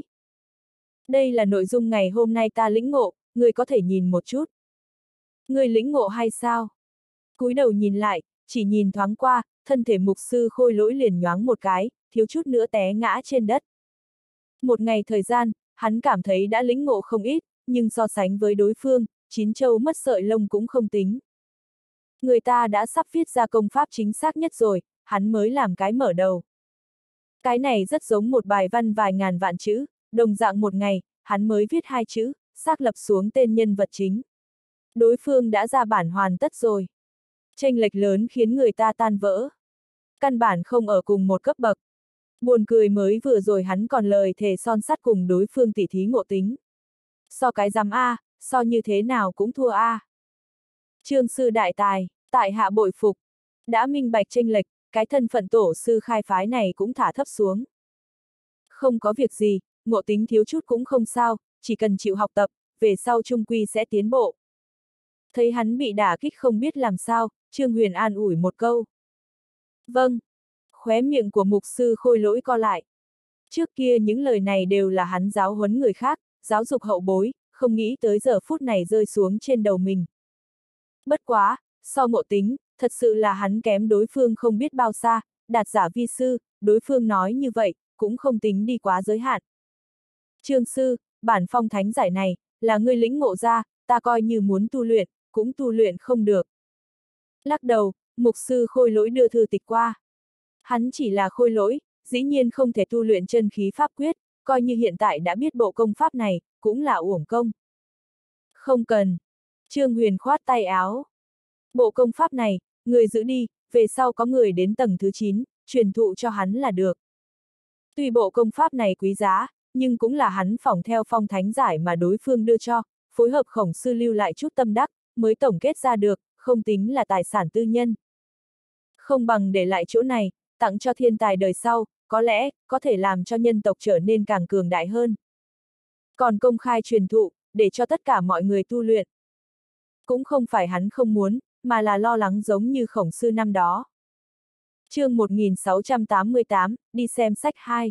Đây là nội dung ngày hôm nay ta lĩnh ngộ, người có thể nhìn một chút. Người lĩnh ngộ hay sao? Cúi đầu nhìn lại, chỉ nhìn thoáng qua, thân thể mục sư khôi lỗi liền nhoáng một cái, thiếu chút nữa té ngã trên đất. Một ngày thời gian, hắn cảm thấy đã lĩnh ngộ không ít, nhưng so sánh với đối phương, chín châu mất sợi lông cũng không tính. Người ta đã sắp viết ra công pháp chính xác nhất rồi, hắn mới làm cái mở đầu. Cái này rất giống một bài văn vài ngàn vạn chữ, đồng dạng một ngày, hắn mới viết hai chữ, xác lập xuống tên nhân vật chính. Đối phương đã ra bản hoàn tất rồi. Chênh lệch lớn khiến người ta tan vỡ. Căn bản không ở cùng một cấp bậc. Buồn cười mới vừa rồi hắn còn lời thề son sắt cùng đối phương tỉ thí ngộ tính. So cái giám A, so như thế nào cũng thua A. Trương sư đại tài, tại hạ bội phục. Đã minh bạch chênh lệch, cái thân phận tổ sư khai phái này cũng thả thấp xuống. Không có việc gì, ngộ tính thiếu chút cũng không sao, chỉ cần chịu học tập, về sau trung quy sẽ tiến bộ. Thấy hắn bị đả kích không biết làm sao, Trương Huyền an ủi một câu. Vâng. Khóe miệng của mục sư khôi lỗi co lại. Trước kia những lời này đều là hắn giáo huấn người khác, giáo dục hậu bối, không nghĩ tới giờ phút này rơi xuống trên đầu mình. Bất quá, so ngộ tính, thật sự là hắn kém đối phương không biết bao xa, đạt giả vi sư, đối phương nói như vậy, cũng không tính đi quá giới hạn. Trương sư, bản phong thánh giải này, là ngươi lĩnh ngộ ra, ta coi như muốn tu luyện, cũng tu luyện không được. Lắc đầu, mục sư khôi lỗi đưa thư tịch qua. Hắn chỉ là khôi lỗi, dĩ nhiên không thể tu luyện chân khí pháp quyết, coi như hiện tại đã biết bộ công pháp này, cũng là uổng công. Không cần. Trương Huyền khoát tay áo. Bộ công pháp này, người giữ đi, về sau có người đến tầng thứ chín, truyền thụ cho hắn là được. Tuy bộ công pháp này quý giá, nhưng cũng là hắn phỏng theo phong thánh giải mà đối phương đưa cho, phối hợp khổng sư lưu lại chút tâm đắc, mới tổng kết ra được, không tính là tài sản tư nhân. Không bằng để lại chỗ này, tặng cho thiên tài đời sau, có lẽ, có thể làm cho nhân tộc trở nên càng cường đại hơn. Còn công khai truyền thụ, để cho tất cả mọi người tu luyện. Cũng không phải hắn không muốn, mà là lo lắng giống như khổng sư năm đó. Chương một nghìn sáu trăm tám mươi tám, đi xem sách hai.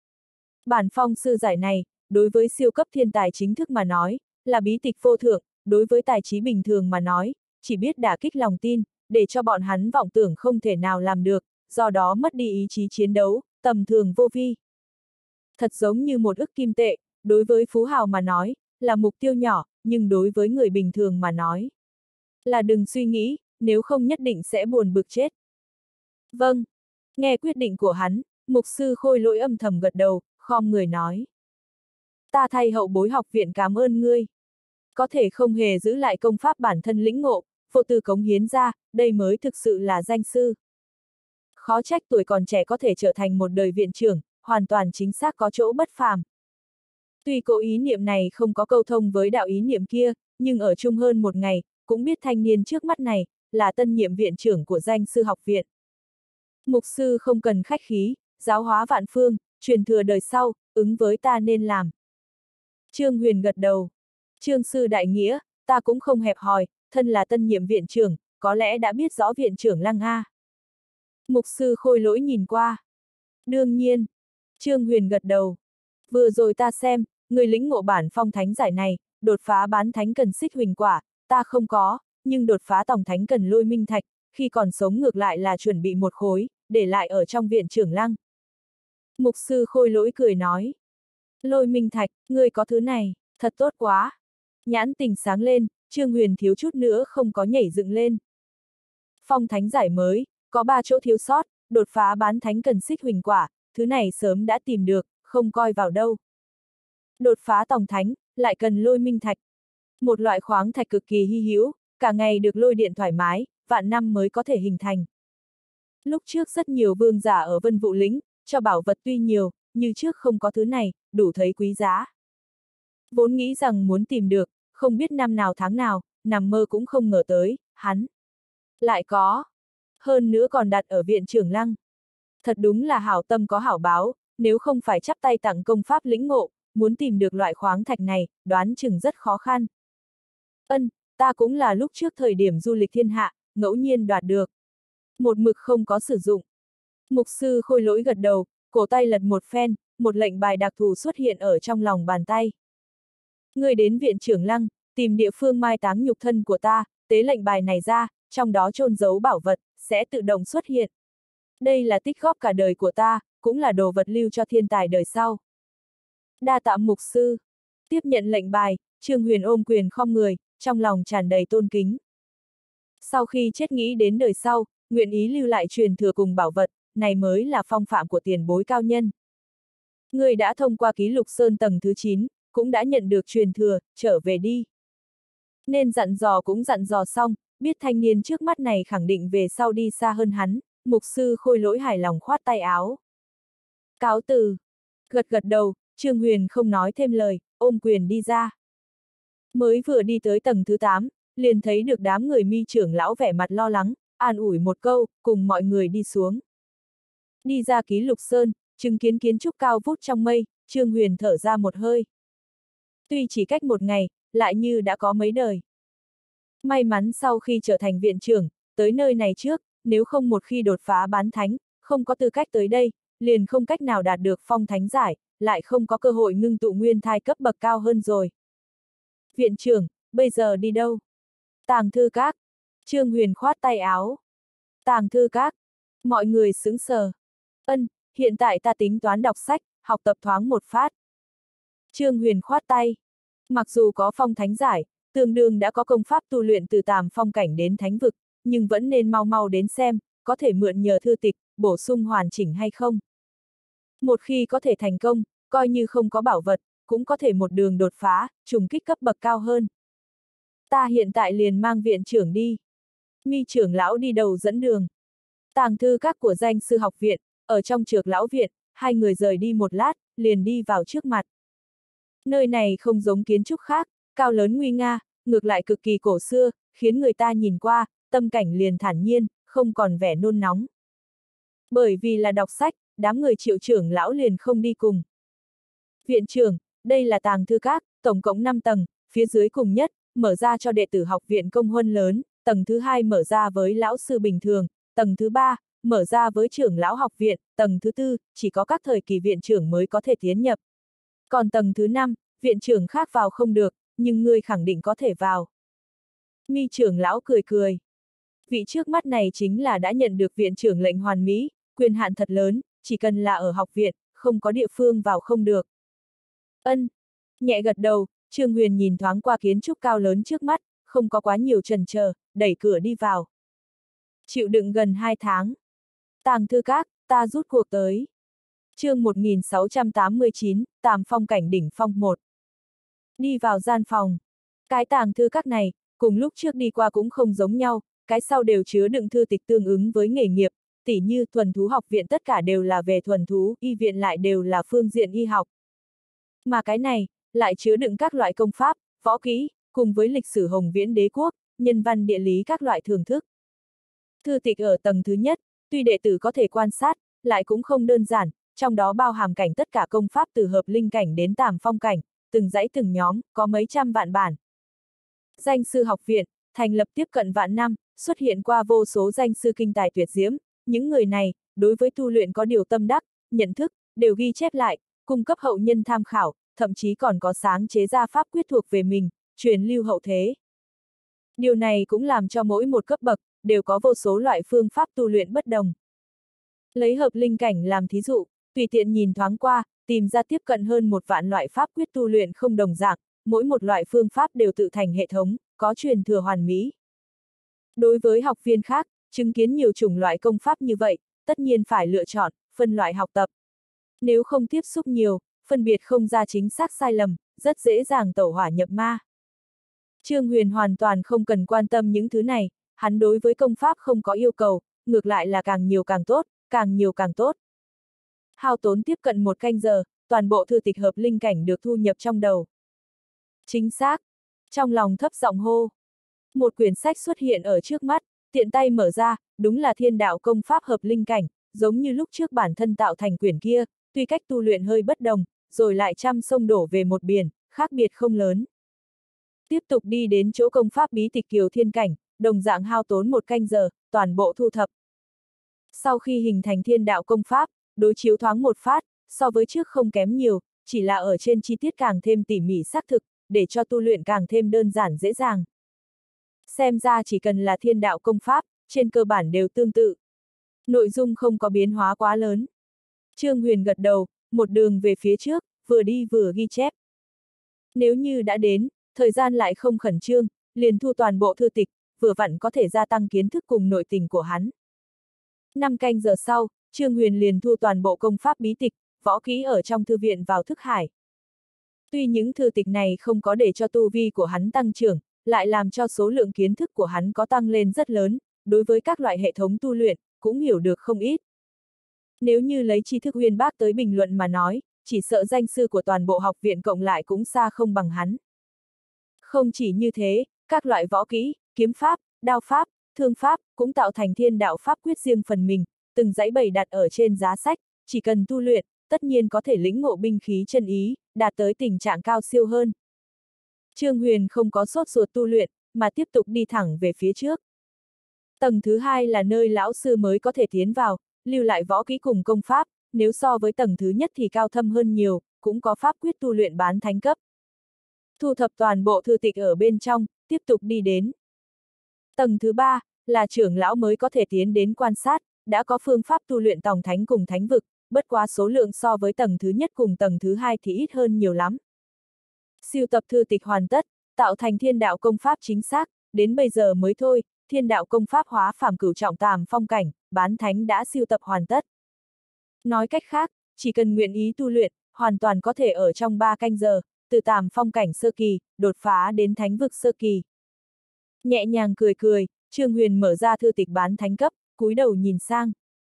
Bản phong sư giải này, đối với siêu cấp thiên tài chính thức mà nói, là bí tịch vô thượng, đối với tài trí bình thường mà nói, chỉ biết đả kích lòng tin, để cho bọn hắn vọng tưởng không thể nào làm được, do đó mất đi ý chí chiến đấu, tầm thường vô vi. Thật giống như một ức kim tệ, đối với phú hào mà nói, là mục tiêu nhỏ, nhưng đối với người bình thường mà nói, là đừng suy nghĩ, nếu không nhất định sẽ buồn bực chết. Vâng. Nghe quyết định của hắn, mục sư khôi lỗi âm thầm gật đầu, khom người nói. Ta thay hậu bối học viện cảm ơn ngươi. Có thể không hề giữ lại công pháp bản thân lĩnh ngộ, vô tư cống hiến ra, đây mới thực sự là danh sư. Khó trách tuổi còn trẻ có thể trở thành một đời viện trưởng, hoàn toàn chính xác có chỗ bất phàm. Tuy cố ý niệm này không có câu thông với đạo ý niệm kia, nhưng ở chung hơn một ngày, cũng biết thanh niên trước mắt này, là tân nhiệm viện trưởng của danh sư học viện. Mục sư không cần khách khí, giáo hóa vạn phương, truyền thừa đời sau, ứng với ta nên làm. Trương Huyền gật đầu. Trương sư đại nghĩa, ta cũng không hẹp hòi, thân là tân nhiệm viện trưởng, có lẽ đã biết rõ viện trưởng Lăng A. Mục sư khôi lỗi nhìn qua. Đương nhiên. Trương Huyền gật đầu. Vừa rồi ta xem, người lĩnh ngộ bản phong thánh giải này, đột phá bán thánh cần xích huỳnh quả, ta không có, nhưng đột phá tổng thánh cần lôi minh thạch, khi còn sống ngược lại là chuẩn bị một khối, để lại ở trong viện trưởng lăng. Mục sư Khôi Lỗi cười nói. Lôi minh thạch, ngươi có thứ này, thật tốt quá. Nhãn tình sáng lên, Trương Huyền thiếu chút nữa không có nhảy dựng lên. Phong thánh giải mới, có ba chỗ thiếu sót, đột phá bán thánh cần xích huỳnh quả, thứ này sớm đã tìm được, không coi vào đâu. Đột phá tổng thánh, lại cần lôi minh thạch. Một loại khoáng thạch cực kỳ hy hữu, cả ngày được lôi điện thoải mái, vạn năm mới có thể hình thành. Lúc trước rất nhiều vương giả ở Vân Vũ Lĩnh, cho bảo vật tuy nhiều, như trước không có thứ này, đủ thấy quý giá. Vốn nghĩ rằng muốn tìm được, không biết năm nào tháng nào, nằm mơ cũng không ngờ tới, hắn lại có. Hơn nữa còn đặt ở viện trưởng lăng. Thật đúng là hảo tâm có hảo báo, nếu không phải chắp tay tặng công pháp lĩnh ngộ, muốn tìm được loại khoáng thạch này, đoán chừng rất khó khăn. Ân, ta cũng là lúc trước thời điểm du lịch thiên hạ, ngẫu nhiên đoạt được. Một mực không có sử dụng. Mục sư Khôi Lỗi gật đầu, cổ tay lật một phen, một lệnh bài đặc thù xuất hiện ở trong lòng bàn tay. Người đến viện trưởng lăng, tìm địa phương mai táng nhục thân của ta, tế lệnh bài này ra, trong đó chôn giấu bảo vật, sẽ tự động xuất hiện. Đây là tích góp cả đời của ta, cũng là đồ vật lưu cho thiên tài đời sau. Đa tạ mục sư. Tiếp nhận lệnh bài, Trương Huyền ôm quyền khom người, trong lòng tràn đầy tôn kính. Sau khi chết nghĩ đến đời sau, nguyện ý lưu lại truyền thừa cùng bảo vật, này mới là phong phạm của tiền bối cao nhân. Người đã thông qua ký lục sơn tầng thứ chín, cũng đã nhận được truyền thừa, trở về đi. Nên dặn dò cũng dặn dò xong, biết thanh niên trước mắt này khẳng định về sau đi xa hơn hắn, mục sư Khôi Lỗi hài lòng khoát tay áo. Cáo từ. Gật gật đầu, Trương Huyền không nói thêm lời, ôm quyền đi ra. Mới vừa đi tới tầng thứ tám, liền thấy được đám người Mi trưởng lão vẻ mặt lo lắng, an ủi một câu, cùng mọi người đi xuống. Đi ra ký lục sơn, chứng kiến kiến trúc cao vút trong mây, Trương Huyền thở ra một hơi. Tuy chỉ cách một ngày, lại như đã có mấy đời. May mắn sau khi trở thành viện trưởng, tới nơi này trước, nếu không một khi đột phá bán thánh, không có tư cách tới đây, liền không cách nào đạt được phong thánh giải, lại không có cơ hội ngưng tụ nguyên thai cấp bậc cao hơn rồi. Viện trưởng, bây giờ đi đâu? Tàng thư các. Trương Huyền khoát tay áo. Tàng thư các. Mọi người sững sờ. Ân, hiện tại ta tính toán đọc sách, học tập thoáng một phát. Trương Huyền khoát tay. Mặc dù có phong thánh giải, tương đương đã có công pháp tu luyện từ tàm phong cảnh đến thánh vực, nhưng vẫn nên mau mau đến xem, có thể mượn nhờ thư tịch, bổ sung hoàn chỉnh hay không. Một khi có thể thành công, coi như không có bảo vật, cũng có thể một đường đột phá, trùng kích cấp bậc cao hơn. Ta hiện tại liền mang viện trưởng đi. Mi trưởng lão đi đầu dẫn đường. Tàng thư các của danh sư học viện, ở trong Trược lão viện, hai người rời đi một lát, liền đi vào trước mặt. Nơi này không giống kiến trúc khác, cao lớn nguy nga, ngược lại cực kỳ cổ xưa, khiến người ta nhìn qua, tâm cảnh liền thản nhiên, không còn vẻ nôn nóng. Bởi vì là đọc sách, đám người Triệu trưởng lão liền không đi cùng. Viện trưởng, đây là tàng thư các, tổng cộng năm tầng, phía dưới cùng nhất, mở ra cho đệ tử học viện công huân lớn, tầng thứ hai mở ra với lão sư bình thường, tầng thứ ba, mở ra với trưởng lão học viện, tầng thứ tư, chỉ có các thời kỳ viện trưởng mới có thể tiến nhập. Còn tầng thứ năm, viện trưởng khác vào không được, nhưng ngươi khẳng định có thể vào. Mi trưởng lão cười cười. Vị trước mắt này chính là đã nhận được viện trưởng lệnh hoàn mỹ, quyền hạn thật lớn, chỉ cần là ở học viện, không có địa phương vào không được. Ân. Nhẹ gật đầu, Trương Huyền nhìn thoáng qua kiến trúc cao lớn trước mắt, không có quá nhiều chần chờ, đẩy cửa đi vào. Chịu đựng gần hai tháng. Tàng thư các, ta rút cuộc tới. Chương một nghìn sáu trăm tám mươi chín, Tàm phong cảnh đỉnh phong một. Đi vào gian phòng. Cái tàng thư các này, cùng lúc trước đi qua cũng không giống nhau, cái sau đều chứa đựng thư tịch tương ứng với nghề nghiệp, tỉ như thuần thú học viện tất cả đều là về thuần thú, y viện lại đều là phương diện y học. Mà cái này, lại chứa đựng các loại công pháp, võ kỹ, cùng với lịch sử Hồng Viễn đế quốc, nhân văn địa lý các loại thưởng thức. Thư tịch ở tầng thứ nhất, tuy đệ tử có thể quan sát, lại cũng không đơn giản, trong đó bao hàm cảnh tất cả công pháp từ hợp linh cảnh đến tàm phong cảnh, từng dãy từng nhóm, có mấy trăm vạn bản. Danh sư học viện, thành lập tiếp cận vạn năm, xuất hiện qua vô số danh sư kinh tài tuyệt diễm, những người này, đối với tu luyện có điều tâm đắc, nhận thức, đều ghi chép lại, cung cấp hậu nhân tham khảo, thậm chí còn có sáng chế ra pháp quyết thuộc về mình, truyền lưu hậu thế. Điều này cũng làm cho mỗi một cấp bậc, đều có vô số loại phương pháp tu luyện bất đồng. Lấy hợp linh cảnh làm thí dụ, tùy tiện nhìn thoáng qua, tìm ra tiếp cận hơn một vạn loại pháp quyết tu luyện không đồng dạng, mỗi một loại phương pháp đều tự thành hệ thống, có truyền thừa hoàn mỹ. Đối với học viên khác, chứng kiến nhiều chủng loại công pháp như vậy, tất nhiên phải lựa chọn, phân loại học tập. Nếu không tiếp xúc nhiều, phân biệt không ra chính xác sai lầm, rất dễ dàng tẩu hỏa nhập ma. Trương Huyền hoàn toàn không cần quan tâm những thứ này, hắn đối với công pháp không có yêu cầu, ngược lại là càng nhiều càng tốt, càng nhiều càng tốt. Hao tốn tiếp cận một canh giờ, toàn bộ thư tịch hợp linh cảnh được thu nhập trong đầu. Chính xác. Trong lòng thấp giọng hô. Một quyển sách xuất hiện ở trước mắt, tiện tay mở ra, đúng là Thiên Đạo Công Pháp hợp linh cảnh, giống như lúc trước bản thân tạo thành quyển kia, tuy cách tu luyện hơi bất đồng, rồi lại trăm sông đổ về một biển, khác biệt không lớn. Tiếp tục đi đến chỗ công pháp bí tịch Kiều Thiên Cảnh, đồng dạng hao tốn một canh giờ, toàn bộ thu thập. Sau khi hình thành Thiên Đạo Công Pháp, đối chiếu thoáng một phát, so với trước không kém nhiều, chỉ là ở trên chi tiết càng thêm tỉ mỉ xác thực, để cho tu luyện càng thêm đơn giản dễ dàng. Xem ra chỉ cần là Thiên Đạo Công Pháp, trên cơ bản đều tương tự. Nội dung không có biến hóa quá lớn. Trương Huyền gật đầu, một đường về phía trước, vừa đi vừa ghi chép. Nếu như đã đến, thời gian lại không khẩn trương, liền thu toàn bộ thư tịch, vừa vặn có thể gia tăng kiến thức cùng nội tình của hắn. Năm canh giờ sau, Trương Huyền liền thu toàn bộ công pháp bí tịch, võ kỹ ở trong thư viện vào thức hải. Tuy những thư tịch này không có để cho tu vi của hắn tăng trưởng, lại làm cho số lượng kiến thức của hắn có tăng lên rất lớn, đối với các loại hệ thống tu luyện, cũng hiểu được không ít. Nếu như lấy tri thức uyên bác tới bình luận mà nói, chỉ sợ danh sư của toàn bộ học viện cộng lại cũng xa không bằng hắn. Không chỉ như thế, các loại võ kỹ, kiếm pháp, đao pháp, thương pháp, cũng tạo thành thiên đạo pháp quyết riêng phần mình, từng dãy bày đặt ở trên giá sách, chỉ cần tu luyện, tất nhiên có thể lĩnh ngộ binh khí chân ý, đạt tới tình trạng cao siêu hơn. Trương Huyền không có sốt ruột tu luyện, mà tiếp tục đi thẳng về phía trước. Tầng thứ hai là nơi lão sư mới có thể tiến vào, lưu lại võ kỹ cùng công pháp, nếu so với tầng thứ nhất thì cao thâm hơn nhiều, cũng có pháp quyết tu luyện bán thánh cấp. Thu thập toàn bộ thư tịch ở bên trong, tiếp tục đi đến. Tầng thứ ba, là trưởng lão mới có thể tiến đến quan sát, đã có phương pháp tu luyện tòng thánh cùng thánh vực, bất quá số lượng so với tầng thứ nhất cùng tầng thứ hai thì ít hơn nhiều lắm. Siêu tập thư tịch hoàn tất, tạo thành thiên đạo công pháp chính xác, đến bây giờ mới thôi, thiên đạo công pháp hóa phàm cửu trọng tàm phong cảnh, bán thánh đã siêu tập hoàn tất. Nói cách khác, chỉ cần nguyện ý tu luyện, hoàn toàn có thể ở trong ba canh giờ, từ tàm phong cảnh sơ kỳ, đột phá đến thánh vực sơ kỳ. Nhẹ nhàng cười cười, Trương Huyền mở ra thư tịch bán thánh cấp, cúi đầu nhìn sang.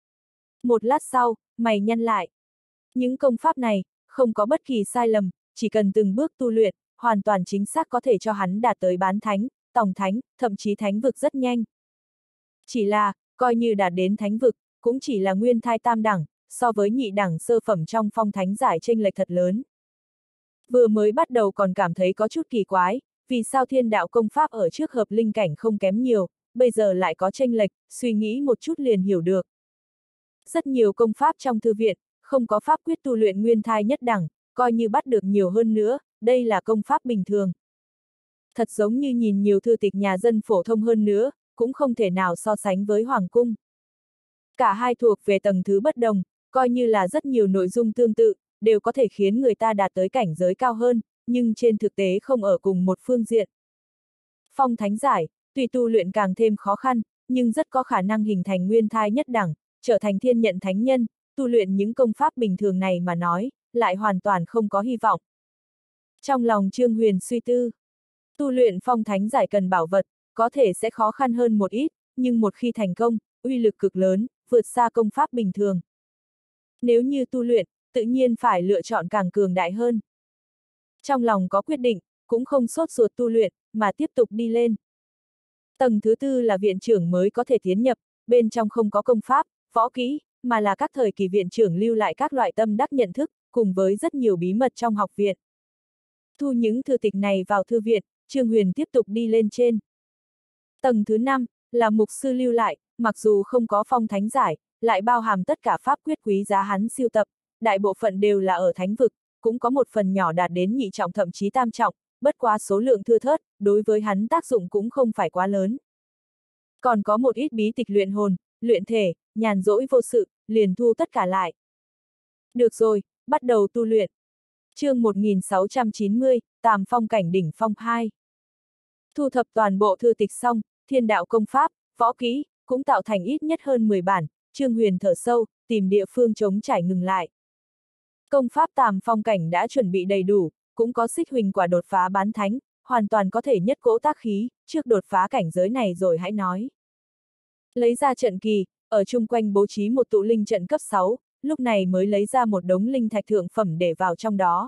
Một lát sau, mày nhăn lại. Những công pháp này, không có bất kỳ sai lầm, chỉ cần từng bước tu luyện, hoàn toàn chính xác có thể cho hắn đạt tới bán thánh, tòng thánh, thậm chí thánh vực rất nhanh. Chỉ là, coi như đạt đến thánh vực, cũng chỉ là nguyên thai tam đẳng, so với nhị đẳng sơ phẩm trong phong thánh giải chênh lệch thật lớn. Vừa mới bắt đầu còn cảm thấy có chút kỳ quái, vì sao thiên đạo công pháp ở trước hợp linh cảnh không kém nhiều, bây giờ lại có chênh lệch, suy nghĩ một chút liền hiểu được. Rất nhiều công pháp trong thư viện, không có pháp quyết tu luyện nguyên thai nhất đẳng, coi như bắt được nhiều hơn nữa, đây là công pháp bình thường. Thật giống như nhìn nhiều thư tịch nhà dân phổ thông hơn nữa, cũng không thể nào so sánh với Hoàng cung. Cả hai thuộc về tầng thứ bất đồng, coi như là rất nhiều nội dung tương tự, đều có thể khiến người ta đạt tới cảnh giới cao hơn, nhưng trên thực tế không ở cùng một phương diện. Phong thánh giải, tuy tu luyện càng thêm khó khăn, nhưng rất có khả năng hình thành nguyên thai nhất đẳng, trở thành thiên nhận thánh nhân, tu luyện những công pháp bình thường này mà nói, lại hoàn toàn không có hy vọng. Trong lòng Trương Huyền suy tư, tu luyện phong thánh giải cần bảo vật, có thể sẽ khó khăn hơn một ít, nhưng một khi thành công, uy lực cực lớn, vượt xa công pháp bình thường. Nếu như tu luyện, tự nhiên phải lựa chọn càng cường đại hơn. Trong lòng có quyết định, cũng không sốt ruột tu luyện, mà tiếp tục đi lên. Tầng thứ tư là viện trưởng mới có thể tiến nhập, bên trong không có công pháp, võ kỹ, mà là các thời kỳ viện trưởng lưu lại các loại tâm đắc nhận thức, cùng với rất nhiều bí mật trong học viện. Thu những thư tịch này vào thư viện, Trương Huyền tiếp tục đi lên trên. Tầng thứ năm, là mục sư lưu lại, mặc dù không có phong thánh giải, lại bao hàm tất cả pháp quyết quý giá hắn siêu tập, đại bộ phận đều là ở thánh vực, cũng có một phần nhỏ đạt đến nhị trọng thậm chí tam trọng, bất quá số lượng thưa thớt, đối với hắn tác dụng cũng không phải quá lớn. Còn có một ít bí tịch luyện hồn, luyện thể, nhàn rỗi vô sự, liền thu tất cả lại. Được rồi, bắt đầu tu luyện. Chương một nghìn sáu trăm chín mươi, Tàm Phong Cảnh Đỉnh Phong hai. Thu thập toàn bộ thư tịch xong, thiên đạo công pháp, võ kỹ, cũng tạo thành ít nhất hơn mười bản, Trương Huyền thở sâu, tìm địa phương trống trải ngừng lại. Công pháp Tàm Phong Cảnh đã chuẩn bị đầy đủ, cũng có xích huỳnh quả đột phá bán thánh, hoàn toàn có thể nhất cỗ tác khí, trước đột phá cảnh giới này rồi hãy nói. Lấy ra trận kỳ, ở chung quanh bố trí một tụ linh trận cấp sáu, lúc này mới lấy ra một đống linh thạch thượng phẩm để vào trong đó.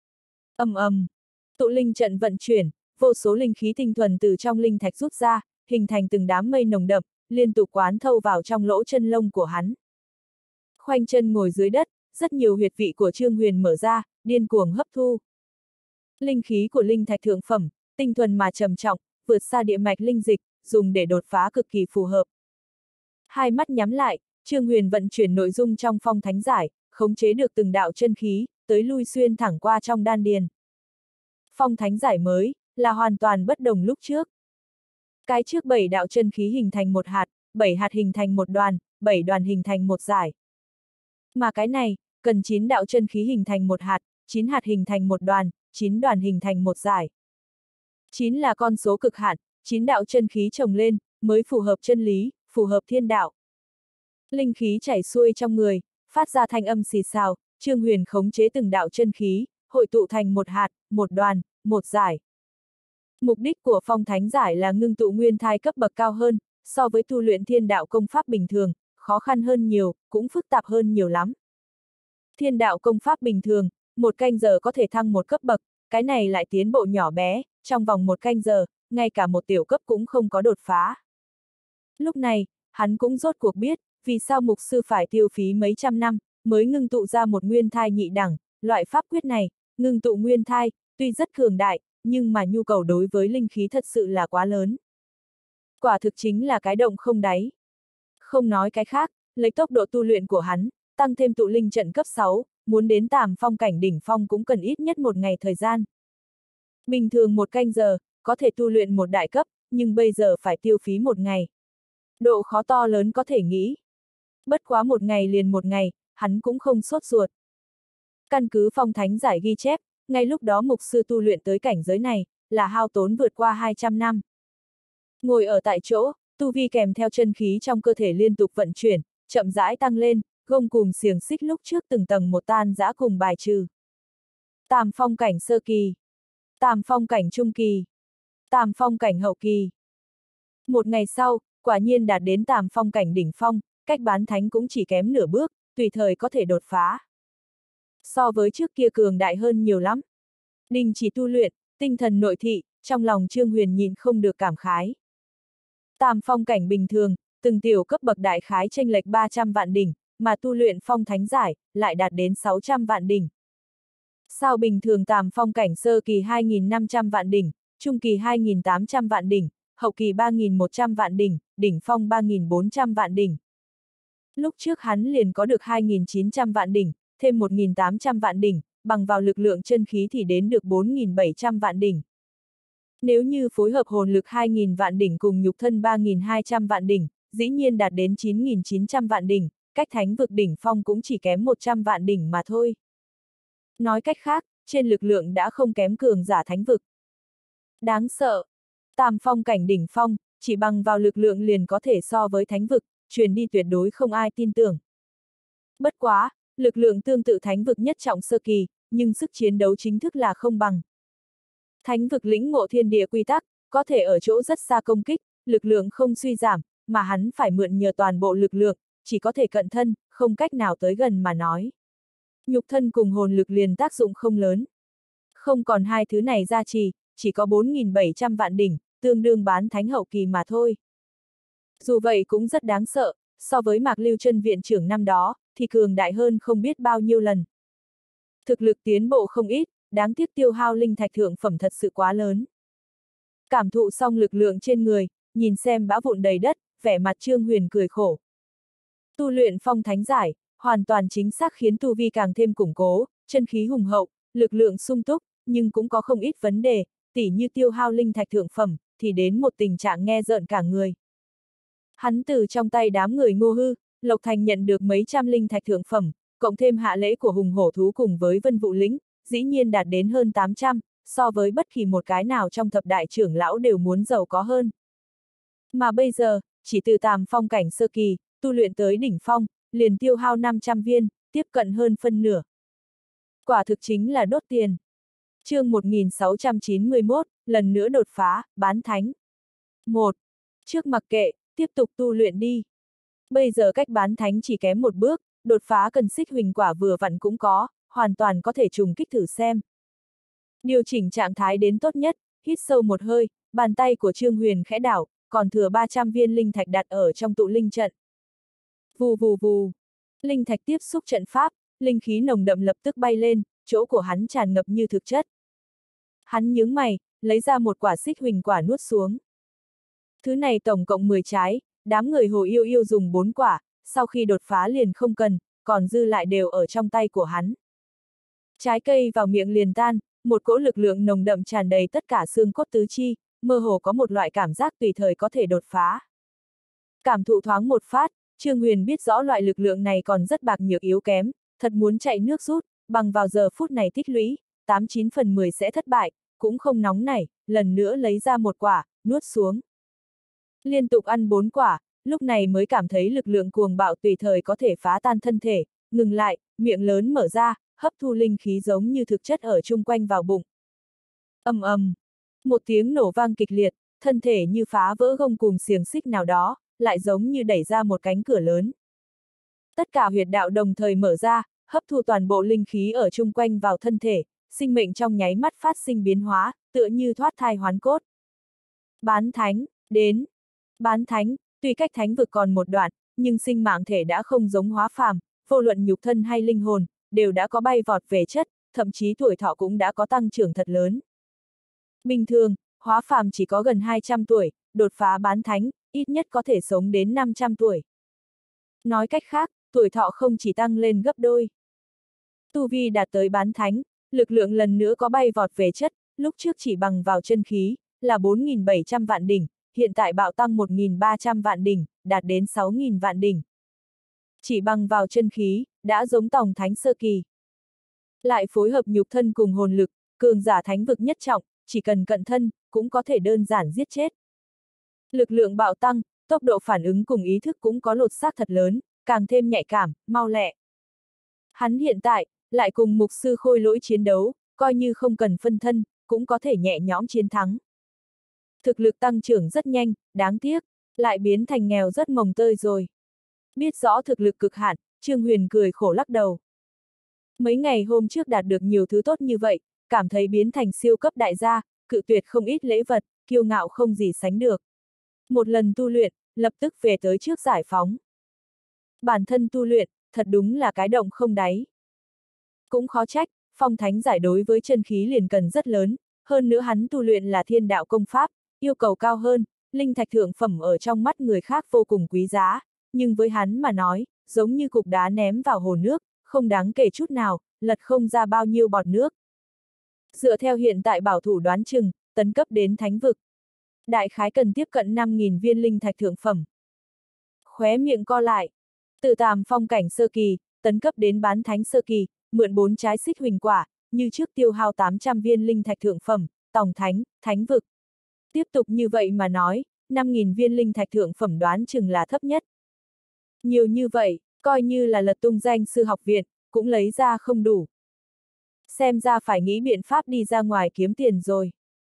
Ầm ầm, tụ linh trận vận chuyển, vô số linh khí tinh thuần từ trong linh thạch rút ra, hình thành từng đám mây nồng đậm, liên tục quán thâu vào trong lỗ chân lông của hắn. Khoanh chân ngồi dưới đất, rất nhiều huyệt vị của Trương Huyền mở ra, điên cuồng hấp thu. Linh khí của linh thạch thượng phẩm, tinh thuần mà trầm trọng, vượt xa địa mạch linh dịch, dùng để đột phá cực kỳ phù hợp. Hai mắt nhắm lại, Trương Huyền vận chuyển nội dung trong phong thánh giải, khống chế được từng đạo chân khí, tới lui xuyên thẳng qua trong đan điền. Phong thánh giải mới, là hoàn toàn bất đồng lúc trước. Cái trước bảy đạo chân khí hình thành một hạt, bảy hạt hình thành một đoàn, bảy đoàn hình thành một giải. Mà cái này, cần chín đạo chân khí hình thành một hạt, chín hạt hình thành một đoàn, chín đoàn hình thành một giải. chín là con số cực hạn, chín đạo chân khí chồng lên, mới phù hợp chân lý, phù hợp thiên đạo. Linh khí chảy xuôi trong người, phát ra thanh âm xì xào, Trương Huyền khống chế từng đạo chân khí, hội tụ thành một hạt, một đoàn, một giải. Mục đích của phong thánh giải là ngưng tụ nguyên thai cấp bậc cao hơn, so với tu luyện thiên đạo công pháp bình thường, khó khăn hơn nhiều, cũng phức tạp hơn nhiều lắm. Thiên đạo công pháp bình thường, một canh giờ có thể thăng một cấp bậc, cái này lại tiến bộ nhỏ bé, trong vòng một canh giờ, ngay cả một tiểu cấp cũng không có đột phá. Lúc này, hắn cũng rốt cuộc biết, vì sao mục sư phải tiêu phí mấy trăm năm, mới ngưng tụ ra một nguyên thai nhị đẳng, loại pháp quyết này, ngưng tụ nguyên thai, tuy rất cường đại, nhưng mà nhu cầu đối với linh khí thật sự là quá lớn. Quả thực chính là cái động không đáy. Không nói cái khác, lấy tốc độ tu luyện của hắn, tăng thêm tụ linh trận cấp sáu, muốn đến Tàm Phong Cảnh đỉnh phong cũng cần ít nhất một ngày thời gian. Bình thường một canh giờ, có thể tu luyện một đại cấp, nhưng bây giờ phải tiêu phí một ngày. Độ khó to lớn có thể nghĩ. Bất quá một ngày liền một ngày, hắn cũng không sốt ruột. Căn cứ phong thánh giải ghi chép, ngay lúc đó mục sư tu luyện tới cảnh giới này, là hao tốn vượt qua hai trăm năm. Ngồi ở tại chỗ, tu vi kèm theo chân khí trong cơ thể liên tục vận chuyển, chậm rãi tăng lên, gông cùm xiềng xích lúc trước từng tầng một tan rã cùng bài trừ. Tàm phong cảnh sơ kỳ, Tàm phong cảnh trung kỳ, Tàm phong cảnh hậu kỳ. Một ngày sau, quả nhiên đạt đến Tàm Phong Cảnh đỉnh phong, cách bán thánh cũng chỉ kém nửa bước, tùy thời có thể đột phá. So với trước kia cường đại hơn nhiều lắm. Đình chỉ tu luyện, tinh thần nội thị, trong lòng Trương Huyền nhìn không được cảm khái. Tàm Phong Cảnh bình thường, từng tiểu cấp bậc đại khái chênh lệch ba trăm vạn đỉnh, mà tu luyện phong thánh giải, lại đạt đến sáu trăm vạn đỉnh. Sao bình thường Tàm Phong Cảnh sơ kỳ hai nghìn năm trăm vạn đỉnh, trung kỳ hai nghìn tám trăm vạn đỉnh, hậu kỳ ba nghìn một trăm vạn đỉnh, đỉnh phong ba nghìn bốn trăm vạn đỉnh. Lúc trước hắn liền có được hai nghìn chín trăm vạn đỉnh, thêm một nghìn tám trăm vạn đỉnh, bằng vào lực lượng chân khí thì đến được bốn nghìn bảy trăm vạn đỉnh. Nếu như phối hợp hồn lực hai nghìn vạn đỉnh cùng nhục thân ba nghìn hai trăm vạn đỉnh, dĩ nhiên đạt đến chín nghìn chín trăm vạn đỉnh, cách thánh vực đỉnh phong cũng chỉ kém một trăm vạn đỉnh mà thôi. Nói cách khác, trên lực lượng đã không kém cường giả thánh vực. Đáng sợ! Tàm Phong Cảnh đỉnh phong, chỉ bằng vào lực lượng liền có thể so với thánh vực, truyền đi tuyệt đối không ai tin tưởng. Bất quá, lực lượng tương tự thánh vực nhất trọng sơ kỳ, nhưng sức chiến đấu chính thức là không bằng. Thánh vực lĩnh ngộ thiên địa quy tắc, có thể ở chỗ rất xa công kích, lực lượng không suy giảm, mà hắn phải mượn nhờ toàn bộ lực lượng, chỉ có thể cận thân, không cách nào tới gần mà nói. Nhục thân cùng hồn lực liền tác dụng không lớn. Không còn hai thứ này gia trì, chỉ có bốn nghìn bảy trăm vạn đỉnh, tương đương bán thánh hậu kỳ mà thôi. Dù vậy cũng rất đáng sợ, so với Mạc Lưu Chân viện trưởng năm đó, thì cường đại hơn không biết bao nhiêu lần. Thực lực tiến bộ không ít, đáng tiếc tiêu hao linh thạch thượng phẩm thật sự quá lớn. Cảm thụ xong lực lượng trên người, nhìn xem bã vụn đầy đất, vẻ mặt Trương Huyền cười khổ. Tu luyện phong thánh giải, hoàn toàn chính xác khiến tu vi càng thêm củng cố, chân khí hùng hậu, lực lượng sung túc, nhưng cũng có không ít vấn đề, tỉ như tiêu hao linh thạch thượng phẩm, thì đến một tình trạng nghe rợn cả người. Hắn từ trong tay đám người Ngô Hư, Lộc Thành nhận được mấy trăm linh thạch thượng phẩm, cộng thêm hạ lễ của hùng hổ thú cùng với Vân Vũ Lĩnh, dĩ nhiên đạt đến hơn tám trăm, so với bất kỳ một cái nào trong thập đại trưởng lão đều muốn giàu có hơn. Mà bây giờ, chỉ từ tàm phong cảnh sơ kỳ, tu luyện tới đỉnh phong, liền tiêu hao năm trăm viên, tiếp cận hơn phân nửa. Quả thực chính là đốt tiền. Chương một nghìn sáu trăm chín mươi mốt, lần nữa đột phá, bán thánh. một. Trước mặc kệ, tiếp tục tu luyện đi. Bây giờ cách bán thánh chỉ kém một bước, đột phá cần xích huỳnh quả vừa vặn cũng có, hoàn toàn có thể trùng kích thử xem. Điều chỉnh trạng thái đến tốt nhất, hít sâu một hơi, bàn tay của Trương Huyền khẽ đảo, còn thừa ba trăm viên linh thạch đặt ở trong tụ linh trận. Vù vù vù. Linh thạch tiếp xúc trận pháp, linh khí nồng đậm lập tức bay lên, chỗ của hắn tràn ngập như thực chất. Hắn nhướng mày, lấy ra một quả xích huỳnh quả nuốt xuống. Thứ này tổng cộng mười trái, đám người Hồ Yêu Yêu dùng bốn quả, sau khi đột phá liền không cần, còn dư lại đều ở trong tay của hắn. Trái cây vào miệng liền tan, một cỗ lực lượng nồng đậm tràn đầy tất cả xương cốt tứ chi, mơ hồ có một loại cảm giác tùy thời có thể đột phá. Cảm thụ thoáng một phát, Trương Huyền biết rõ loại lực lượng này còn rất bạc nhược yếu kém, thật muốn chạy nước rút, bằng vào giờ phút này tích lũy, tám chín phần mười sẽ thất bại, cũng không nóng nảy, lần nữa lấy ra một quả, nuốt xuống. Liên tục ăn bốn quả, lúc này mới cảm thấy lực lượng cuồng bạo tùy thời có thể phá tan thân thể, ngừng lại, miệng lớn mở ra, hấp thu linh khí giống như thực chất ở chung quanh vào bụng. Ầm ầm, một tiếng nổ vang kịch liệt, thân thể như phá vỡ gông cùm xiềng xích nào đó, lại giống như đẩy ra một cánh cửa lớn. Tất cả huyệt đạo đồng thời mở ra, hấp thu toàn bộ linh khí ở chung quanh vào thân thể, sinh mệnh trong nháy mắt phát sinh biến hóa, tựa như thoát thai hoán cốt. Bán thánh, đến. Bán thánh, tuy cách thánh vực còn một đoạn, nhưng sinh mạng thể đã không giống hóa phàm, vô luận nhục thân hay linh hồn, đều đã có bay vọt về chất, thậm chí tuổi thọ cũng đã có tăng trưởng thật lớn. Bình thường, hóa phàm chỉ có gần hai trăm tuổi, đột phá bán thánh, ít nhất có thể sống đến năm trăm tuổi. Nói cách khác, tuổi thọ không chỉ tăng lên gấp đôi. Tu vi đạt tới bán thánh, lực lượng lần nữa có bay vọt về chất, lúc trước chỉ bằng vào chân khí, là bốn nghìn bảy trăm vạn đỉnh, hiện tại bạo tăng một nghìn ba trăm vạn đỉnh, đạt đến sáu nghìn vạn đỉnh. Chỉ bằng vào chân khí, đã giống tòng thánh sơ kỳ. Lại phối hợp nhục thân cùng hồn lực, cường giả thánh vực nhất trọng, chỉ cần cận thân, cũng có thể đơn giản giết chết. Lực lượng bạo tăng, tốc độ phản ứng cùng ý thức cũng có lột xác thật lớn, càng thêm nhạy cảm, mau lẹ. Hắn hiện tại, lại cùng mục sư khôi lỗi chiến đấu, coi như không cần phân thân, cũng có thể nhẹ nhõm chiến thắng. Thực lực tăng trưởng rất nhanh, đáng tiếc, lại biến thành nghèo rất mồng tơi rồi. Biết rõ thực lực cực hạn, Trương Huyền cười khổ lắc đầu. Mấy ngày hôm trước đạt được nhiều thứ tốt như vậy, cảm thấy biến thành siêu cấp đại gia, cự tuyệt không ít lễ vật, kiêu ngạo không gì sánh được. Một lần tu luyện, lập tức về tới trước giải phóng. Bản thân tu luyện, thật đúng là cái động không đáy. Cũng khó trách, phong thánh giải đối với chân khí liền cần rất lớn, hơn nữa hắn tu luyện là thiên đạo công pháp, yêu cầu cao hơn, linh thạch thượng phẩm ở trong mắt người khác vô cùng quý giá, nhưng với hắn mà nói, giống như cục đá ném vào hồ nước, không đáng kể chút nào, lật không ra bao nhiêu bọt nước. Dựa theo hiện tại bảo thủ đoán chừng, tấn cấp đến thánh vực. Đại khái cần tiếp cận năm nghìn viên linh thạch thượng phẩm. Khóe miệng co lại. Từ tàm phong cảnh sơ kỳ, tấn cấp đến bán thánh sơ kỳ, mượn bốn trái xích huỳnh quả, như trước tiêu hao tám trăm viên linh thạch thượng phẩm, tòng thánh, thánh vực. Tiếp tục như vậy mà nói, năm nghìn viên linh thạch thượng phẩm đoán chừng là thấp nhất. Nhiều như vậy, coi như là lật tung danh sư học viện, cũng lấy ra không đủ. Xem ra phải nghĩ biện pháp đi ra ngoài kiếm tiền rồi.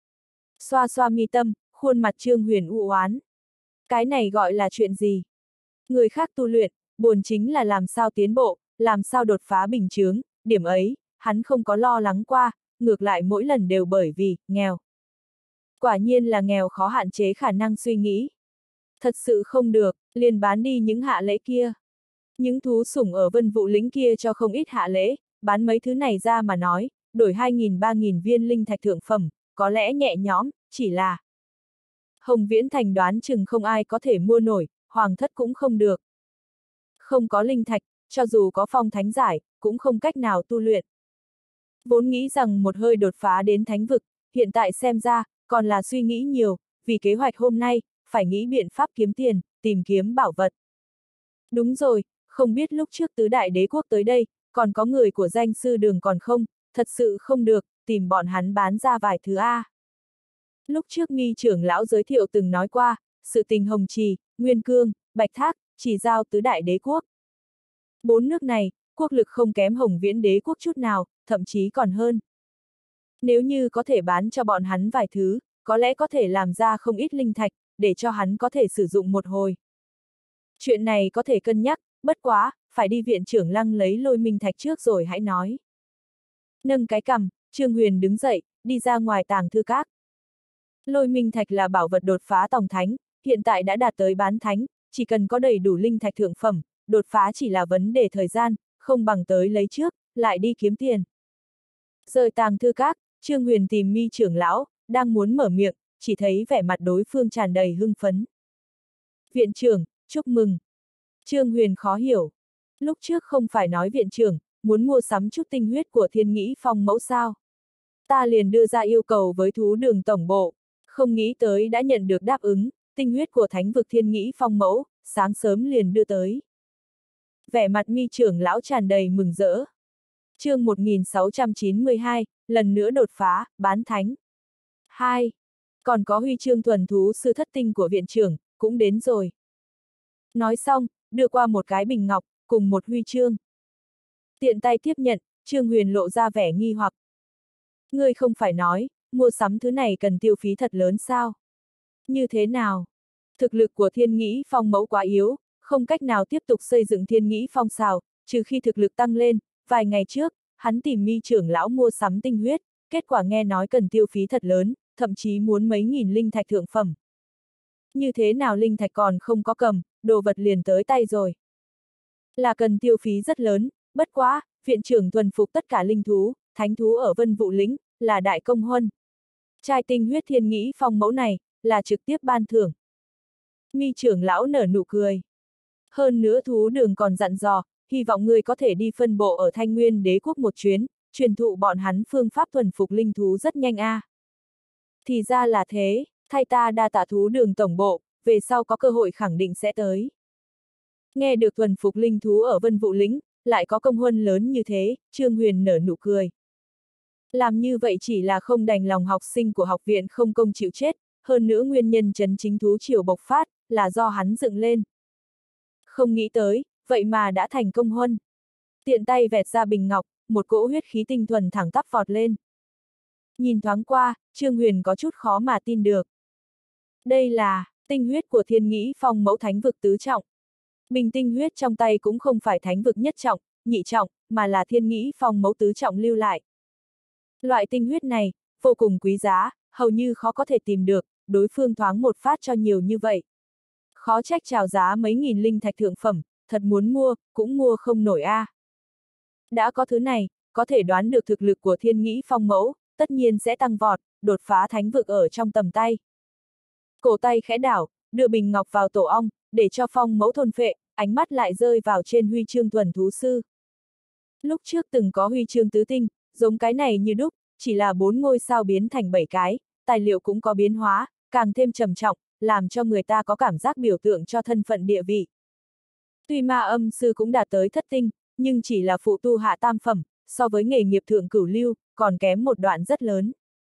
Xoa xoa mi tâm, khuôn mặt Trương Huyền u oán. Cái này gọi là chuyện gì? Người khác tu luyện, buồn chính là làm sao tiến bộ, làm sao đột phá bình chướng, điểm ấy, hắn không có lo lắng qua, ngược lại mỗi lần đều bởi vì, nghèo. Quả nhiên là nghèo khó hạn chế khả năng suy nghĩ. Thật sự không được, liền bán đi những hạ lễ kia. Những thú sủng ở Vân Vũ Lĩnh kia cho không ít hạ lễ, bán mấy thứ này ra mà nói, đổi hai nghìn ba nghìn viên linh thạch thượng phẩm, có lẽ nhẹ nhõm, chỉ là Hồng Viễn Thành đoán chừng không ai có thể mua nổi, hoàng thất cũng không được. Không có linh thạch, cho dù có phong thánh giải, cũng không cách nào tu luyện. Vốn nghĩ rằng một hơi đột phá đến thánh vực, hiện tại xem ra, còn là suy nghĩ nhiều, vì kế hoạch hôm nay, phải nghĩ biện pháp kiếm tiền, tìm kiếm bảo vật. Đúng rồi, không biết lúc trước tứ đại đế quốc tới đây, còn có người của danh sư đường còn không, thật sự không được, tìm bọn hắn bán ra vài thứ A. Lúc trước nghi trưởng lão giới thiệu từng nói qua, sự tình Hồng Trì, Nguyên Cương, Bạch Thác, chỉ giao tứ đại đế quốc. Bốn nước này, quốc lực không kém Hồng Viễn đế quốc chút nào, thậm chí còn hơn. Nếu như có thể bán cho bọn hắn vài thứ, có lẽ có thể làm ra không ít linh thạch, để cho hắn có thể sử dụng một hồi. Chuyện này có thể cân nhắc, bất quá, phải đi viện trưởng Lăng lấy Lôi Minh Thạch trước rồi hãy nói. Nâng cái cằm, Trương Huyền đứng dậy, đi ra ngoài tàng thư các. Lôi Minh Thạch là bảo vật đột phá tòng thánh, hiện tại đã đạt tới bán thánh, chỉ cần có đầy đủ linh thạch thượng phẩm, đột phá chỉ là vấn đề thời gian, không bằng tới lấy trước, lại đi kiếm tiền. Rời tàng thư các, Trương Huyền tìm Mi trưởng lão, đang muốn mở miệng, chỉ thấy vẻ mặt đối phương tràn đầy hưng phấn. Viện trưởng, chúc mừng. Trương Huyền khó hiểu. Lúc trước không phải nói viện trưởng, muốn mua sắm chút tinh huyết của Thiên Nghĩ Phong mẫu sao. Ta liền đưa ra yêu cầu với thú đường tổng bộ, không nghĩ tới đã nhận được đáp ứng, tinh huyết của thánh vực Thiên Nghĩ Phong mẫu, sáng sớm liền đưa tới. Vẻ mặt Mi trưởng lão tràn đầy mừng rỡ. Chương một nghìn sáu trăm chín mươi hai, lần nữa đột phá, bán thánh. hai. Còn có huy chương thuần thú sư thất tinh của viện trưởng, cũng đến rồi. Nói xong, đưa qua một cái bình ngọc, cùng một huy chương. Tiện tay tiếp nhận, Trương Huyền lộ ra vẻ nghi hoặc. Ngươi không phải nói, mua sắm thứ này cần tiêu phí thật lớn sao? Như thế nào? Thực lực của Thiên Nghĩ Phong mẫu quá yếu, không cách nào tiếp tục xây dựng Thiên Nghĩ Phong xào, trừ khi thực lực tăng lên. Vài ngày trước, hắn tìm Mi trưởng lão mua sắm tinh huyết, kết quả nghe nói cần tiêu phí thật lớn, thậm chí muốn mấy nghìn linh thạch thượng phẩm. Như thế nào linh thạch còn không có cầm, đồ vật liền tới tay rồi. Là cần tiêu phí rất lớn, bất quá, viện trưởng thuần phục tất cả linh thú, thánh thú ở Vân Vũ Lĩnh, là đại công huân. Trai tinh huyết Thiên Nghĩ Phong mẫu này, là trực tiếp ban thưởng. Mi trưởng lão nở nụ cười. Hơn nữa thú đường còn dặn dò, hy vọng ngươi có thể đi phân bộ ở Thanh Nguyên đế quốc một chuyến, truyền thụ bọn hắn phương pháp thuần phục linh thú rất nhanh a. À. Thì ra là thế, thay ta đa tạ thú đường tổng bộ, về sau có cơ hội khẳng định sẽ tới. Nghe được thuần phục linh thú ở Vân Vũ Lĩnh, lại có công huân lớn như thế, Trương Huyền nở nụ cười. Làm như vậy chỉ là không đành lòng học sinh của học viện không công chịu chết, hơn nữa nguyên nhân chấn chính thú triều bộc phát, là do hắn dựng lên. Không nghĩ tới, vậy mà đã thành công huân. Tiện tay vẹt ra bình ngọc, một cỗ huyết khí tinh thuần thẳng tắp vọt lên. Nhìn thoáng qua, Trương Huyền có chút khó mà tin được. Đây là tinh huyết của Thiên Nghĩ Phong mẫu thánh vực tứ trọng. Bình tinh huyết trong tay cũng không phải thánh vực nhất trọng, nhị trọng, mà là Thiên Nghĩ Phong mẫu tứ trọng lưu lại. Loại tinh huyết này, vô cùng quý giá, hầu như khó có thể tìm được, đối phương thoáng một phát cho nhiều như vậy. Khó trách chào giá mấy nghìn linh thạch thượng phẩm, thật muốn mua, cũng mua không nổi a. À. Đã có thứ này, có thể đoán được thực lực của Thiên Nghĩ Phong mẫu, tất nhiên sẽ tăng vọt, đột phá thánh vực ở trong tầm tay. Cổ tay khẽ đảo, đưa bình ngọc vào tổ ong, để cho Phong mẫu thôn phệ, ánh mắt lại rơi vào trên huy chương thuần thú sư. Lúc trước từng có huy chương tứ tinh, giống cái này như đúc, chỉ là bốn ngôi sao biến thành bảy cái, tài liệu cũng có biến hóa, càng thêm trầm trọng, làm cho người ta có cảm giác biểu tượng cho thân phận địa vị. Tuy ma âm sư cũng đạt tới thất tinh, nhưng chỉ là phụ tu hạ tam phẩm, so với nghề nghiệp thượng cửu lưu, còn kém một đoạn rất lớn.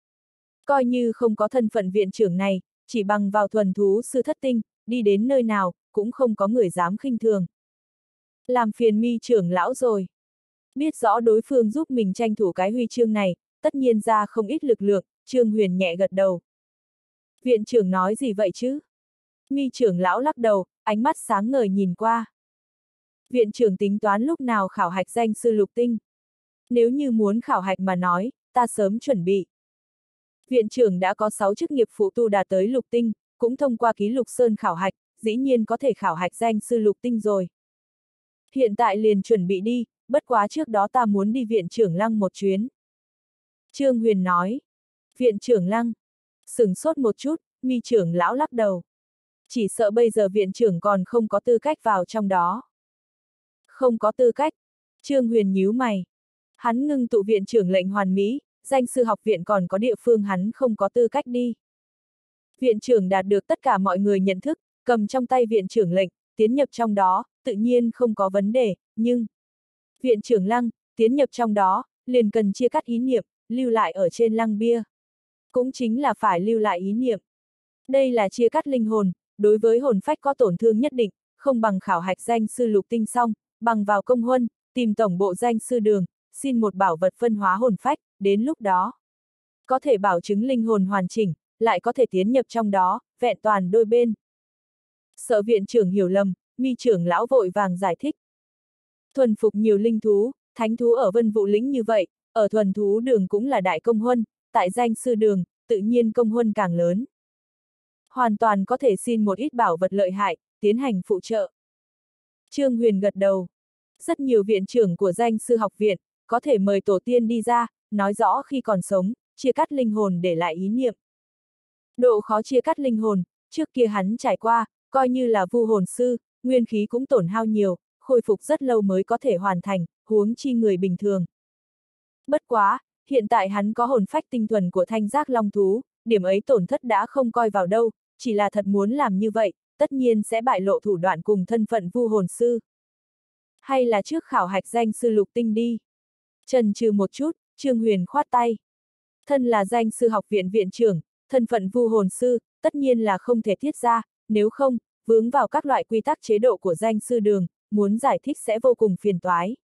Coi như không có thân phận viện trưởng này, chỉ bằng vào thuần thú sư thất tinh, đi đến nơi nào, cũng không có người dám khinh thường. Làm phiền Mi trưởng lão rồi. Biết rõ đối phương giúp mình tranh thủ cái huy chương này, tất nhiên ra không ít lực lượng, Trương Huyền nhẹ gật đầu. Viện trưởng nói gì vậy chứ? Mi trưởng lão lắc đầu, ánh mắt sáng ngời nhìn qua. Viện trưởng tính toán lúc nào khảo hạch danh sư lục tinh. Nếu như muốn khảo hạch mà nói, ta sớm chuẩn bị. Viện trưởng đã có sáu chức nghiệp phụ tu đạt tới lục tinh, cũng thông qua ký lục sơn khảo hạch, dĩ nhiên có thể khảo hạch danh sư lục tinh rồi. Hiện tại liền chuẩn bị đi, bất quá trước đó ta muốn đi viện trưởng Lăng một chuyến. Trương Huyền nói. Viện trưởng Lăng. Sửng sốt một chút, Mi trưởng lão lắc đầu. Chỉ sợ bây giờ viện trưởng còn không có tư cách vào trong đó. Không có tư cách. Trương Huyền nhíu mày. Hắn ngưng tụ viện trưởng lệnh hoàn mỹ, danh sư học viện còn có địa phương hắn không có tư cách đi. Viện trưởng đạt được tất cả mọi người nhận thức, cầm trong tay viện trưởng lệnh, tiến nhập trong đó, tự nhiên không có vấn đề, nhưng viện trưởng Lăng, tiến nhập trong đó, liền cần chia cắt ý niệm, lưu lại ở trên lăng bia. Cũng chính là phải lưu lại ý niệm. Đây là chia cắt linh hồn, đối với hồn phách có tổn thương nhất định, không bằng khảo hạch danh sư lục tinh xong, bằng vào công huân, tìm tổng bộ danh sư đường, xin một bảo vật phân hóa hồn phách, đến lúc đó có thể bảo chứng linh hồn hoàn chỉnh, lại có thể tiến nhập trong đó, vẹn toàn đôi bên. Sợ viện trưởng hiểu lầm, Mi trưởng lão vội vàng giải thích. Thuần phục nhiều linh thú, thánh thú ở Vân Vũ lĩnh như vậy, ở thuần thú đường cũng là đại công huân, tại danh sư đường, tự nhiên công huân càng lớn. Hoàn toàn có thể xin một ít bảo vật lợi hại, tiến hành phụ trợ. Trương Huyền gật đầu. Rất nhiều viện trưởng của danh sư học viện, có thể mời tổ tiên đi ra, nói rõ khi còn sống, chia cắt linh hồn để lại ý niệm. Độ khó chia cắt linh hồn, trước kia hắn trải qua, coi như là vu hồn sư, nguyên khí cũng tổn hao nhiều, khôi phục rất lâu mới có thể hoàn thành, huống chi người bình thường. Bất quá, hiện tại hắn có hồn phách tinh thuần của thanh giác long thú, điểm ấy tổn thất đã không coi vào đâu, chỉ là thật muốn làm như vậy, tất nhiên sẽ bại lộ thủ đoạn cùng thân phận vu hồn sư. Hay là trước khảo hạch danh sư lục tinh đi. Chần chừ một chút, Trương Huyền khoát tay. Thân là danh sư học viện viện trưởng, thân phận vu hồn sư, tất nhiên là không thể thiết ra, nếu không, vướng vào các loại quy tắc chế độ của danh sư đường, muốn giải thích sẽ vô cùng phiền toái.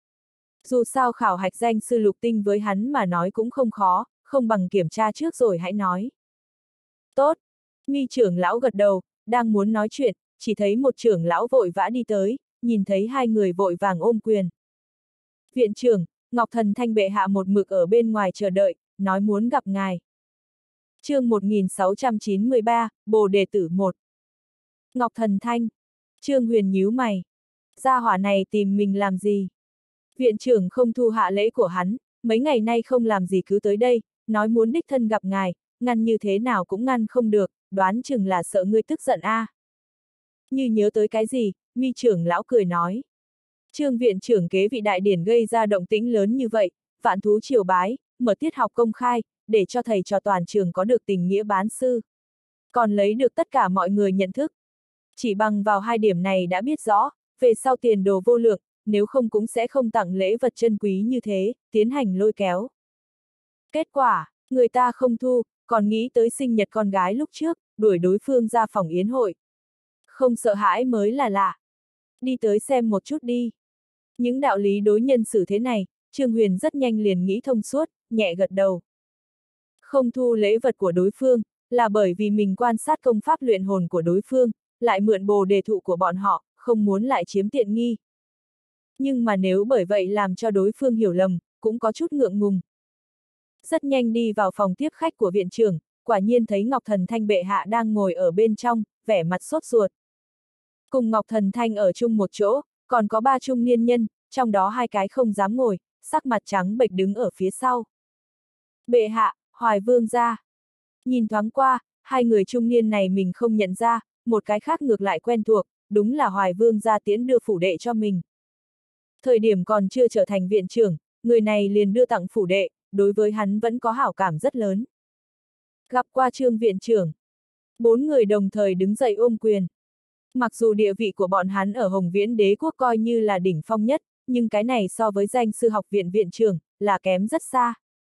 Dù sao khảo hạch danh sư lục tinh với hắn mà nói cũng không khó, không bằng kiểm tra trước rồi hãy nói. Tốt, Mi trưởng lão gật đầu, đang muốn nói chuyện, chỉ thấy một trưởng lão vội vã đi tới, nhìn thấy hai người vội vàng ôm quyền. Viện trưởng, Ngọc Thần Thanh bệ hạ một mực ở bên ngoài chờ đợi, nói muốn gặp ngài. Chương một nghìn sáu trăm chín mươi ba, Bồ Đề Tử một. Ngọc Thần Thanh. Trương Huyền nhíu mày. Gia hỏa này tìm mình làm gì? Viện trưởng không thu hạ lễ của hắn, mấy ngày nay không làm gì cứ tới đây, nói muốn đích thân gặp ngài, ngăn như thế nào cũng ngăn không được, đoán chừng là sợ ngươi tức giận a. À. Như nhớ tới cái gì, Mi trưởng lão cười nói. Trương viện trưởng kế vị đại điển gây ra động tĩnh lớn như vậy, vạn thú triều bái, mở tiết học công khai, để cho thầy trò toàn trường có được tình nghĩa bán sư. Còn lấy được tất cả mọi người nhận thức. Chỉ bằng vào hai điểm này đã biết rõ, về sau tiền đồ vô lượng, nếu không cũng sẽ không tặng lễ vật chân quý như thế, tiến hành lôi kéo. Kết quả, người ta không thu, còn nghĩ tới sinh nhật con gái lúc trước, đuổi đối phương ra phòng yến hội. Không sợ hãi mới là lạ. Đi tới xem một chút đi. Những đạo lý đối nhân xử thế này, Trương Huyền rất nhanh liền nghĩ thông suốt, nhẹ gật đầu. Không thu lễ vật của đối phương, là bởi vì mình quan sát công pháp luyện hồn của đối phương, lại mượn bồ đề thụ của bọn họ, không muốn lại chiếm tiện nghi. Nhưng mà nếu bởi vậy làm cho đối phương hiểu lầm, cũng có chút ngượng ngùng. Rất nhanh đi vào phòng tiếp khách của viện trưởng, quả nhiên thấy Ngọc Thần Thanh bệ hạ đang ngồi ở bên trong, vẻ mặt sốt ruột. Cùng Ngọc Thần Thanh ở chung một chỗ, còn có ba trung niên nhân, trong đó hai cái không dám ngồi, sắc mặt trắng bệch đứng ở phía sau. Bệ hạ, Hoài Vương gia. Nhìn thoáng qua, hai người trung niên này mình không nhận ra, một cái khác ngược lại quen thuộc, đúng là Hoài Vương gia tiễn đưa phủ đệ cho mình. Thời điểm còn chưa trở thành viện trưởng, người này liền đưa tặng phủ đệ, đối với hắn vẫn có hảo cảm rất lớn. Gặp qua Trương viện trưởng. Bốn người đồng thời đứng dậy ôm quyền. Mặc dù địa vị của bọn hắn ở Hồng Viễn Đế quốc coi như là đỉnh phong nhất, nhưng cái này so với danh sư học viện viện trưởng, là kém rất xa.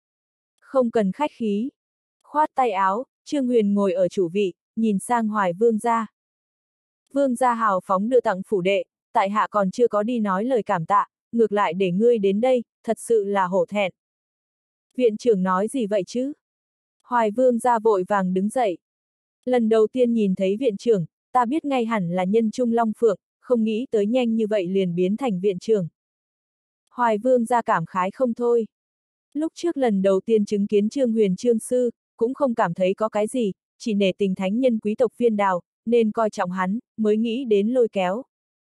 Không cần khách khí. Khoát tay áo, Trương Huyền ngồi ở chủ vị, nhìn sang Hoài Vương gia. Vương gia hào phóng đưa tặng phủ đệ, tại hạ còn chưa có đi nói lời cảm tạ, ngược lại để ngươi đến đây, thật sự là hổ thẹn. Viện trưởng nói gì vậy chứ? Hoài Vương gia vội vàng đứng dậy. Lần đầu tiên nhìn thấy viện trưởng, ta biết ngay hẳn là nhân trung long phượng, không nghĩ tới nhanh như vậy liền biến thành viện trưởng. Hoài Vương gia cảm khái không thôi. Lúc trước lần đầu tiên chứng kiến Trương Huyền Trương sư, cũng không cảm thấy có cái gì, chỉ nể tình thánh nhân quý tộc Viên Đào, nên coi trọng hắn, mới nghĩ đến lôi kéo.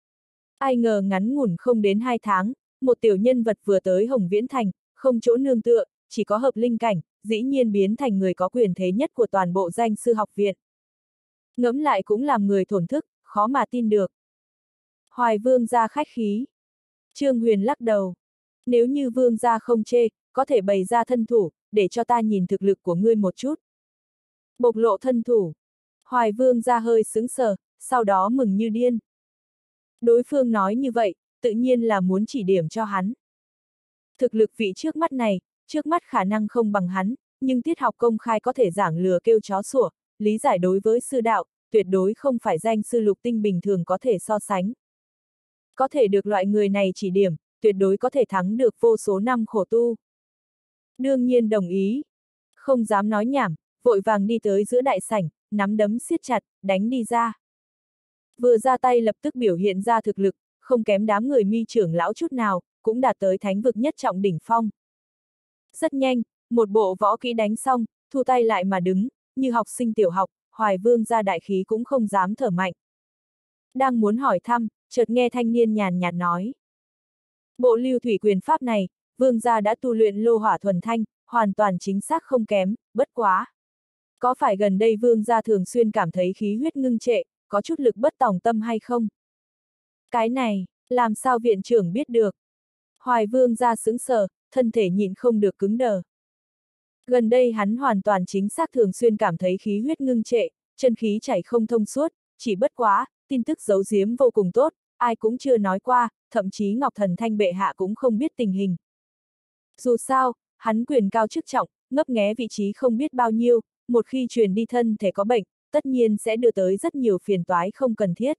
Ai ngờ ngắn ngủn không đến hai tháng, một tiểu nhân vật vừa tới Hồng Viễn Thành, không chỗ nương tựa, chỉ có hợp linh cảnh, dĩ nhiên biến thành người có quyền thế nhất của toàn bộ danh sư học viện. Ngẫm lại cũng làm người thổn thức, khó mà tin được. Hoài Vương gia khách khí. Trương Huyền lắc đầu. Nếu như vương gia không chê, có thể bày ra thân thủ, để cho ta nhìn thực lực của ngươi một chút. Bộc lộ thân thủ. Hoài vương gia hơi sững sờ, sau đó mừng như điên. Đối phương nói như vậy, tự nhiên là muốn chỉ điểm cho hắn. Thực lực vị trước mắt này, trước mắt khả năng không bằng hắn, nhưng tiết học công khai có thể giảng lừa kêu chó sủa, lý giải đối với sư đạo, tuyệt đối không phải danh sư lục tinh bình thường có thể so sánh. Có thể được loại người này chỉ điểm, tuyệt đối có thể thắng được vô số năm khổ tu. Đương nhiên đồng ý. Không dám nói nhảm, vội vàng đi tới giữa đại sảnh, nắm đấm siết chặt, đánh đi ra. Vừa ra tay lập tức biểu hiện ra thực lực, không kém đám người mi trưởng lão chút nào, cũng đạt tới thánh vực nhất trọng đỉnh phong. Rất nhanh, một bộ võ kỹ đánh xong, thu tay lại mà đứng, như học sinh tiểu học, Hoài vương gia đại khí cũng không dám thở mạnh. Đang muốn hỏi thăm, chợt nghe thanh niên nhàn nhạt nói. Bộ lưu thủy quyền pháp này, vương gia đã tu luyện lô hỏa thuần thanh, hoàn toàn chính xác không kém, bất quá. Có phải gần đây vương gia thường xuyên cảm thấy khí huyết ngưng trệ, có chút lực bất tòng tâm hay không? Cái này, làm sao viện trưởng biết được? Hoài vương gia sững sờ, thân thể nhịn không được cứng đờ. Gần đây hắn hoàn toàn chính xác thường xuyên cảm thấy khí huyết ngưng trệ, chân khí chảy không thông suốt, chỉ bất quá, tin tức giấu giếm vô cùng tốt, ai cũng chưa nói qua, thậm chí Ngọc Thần Thanh bệ hạ cũng không biết tình hình. Dù sao, hắn quyền cao chức trọng, ngấp nghé vị trí không biết bao nhiêu, một khi truyền đi thân thể có bệnh, tất nhiên sẽ đưa tới rất nhiều phiền toái không cần thiết.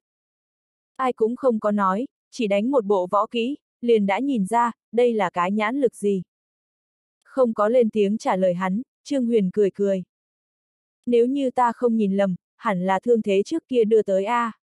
Ai cũng không có nói, chỉ đánh một bộ võ kỹ, liền đã nhìn ra, đây là cái nhãn lực gì. Không có lên tiếng trả lời hắn, Trương Huyền cười cười. Nếu như ta không nhìn lầm, hẳn là thương thế trước kia đưa tới a. À.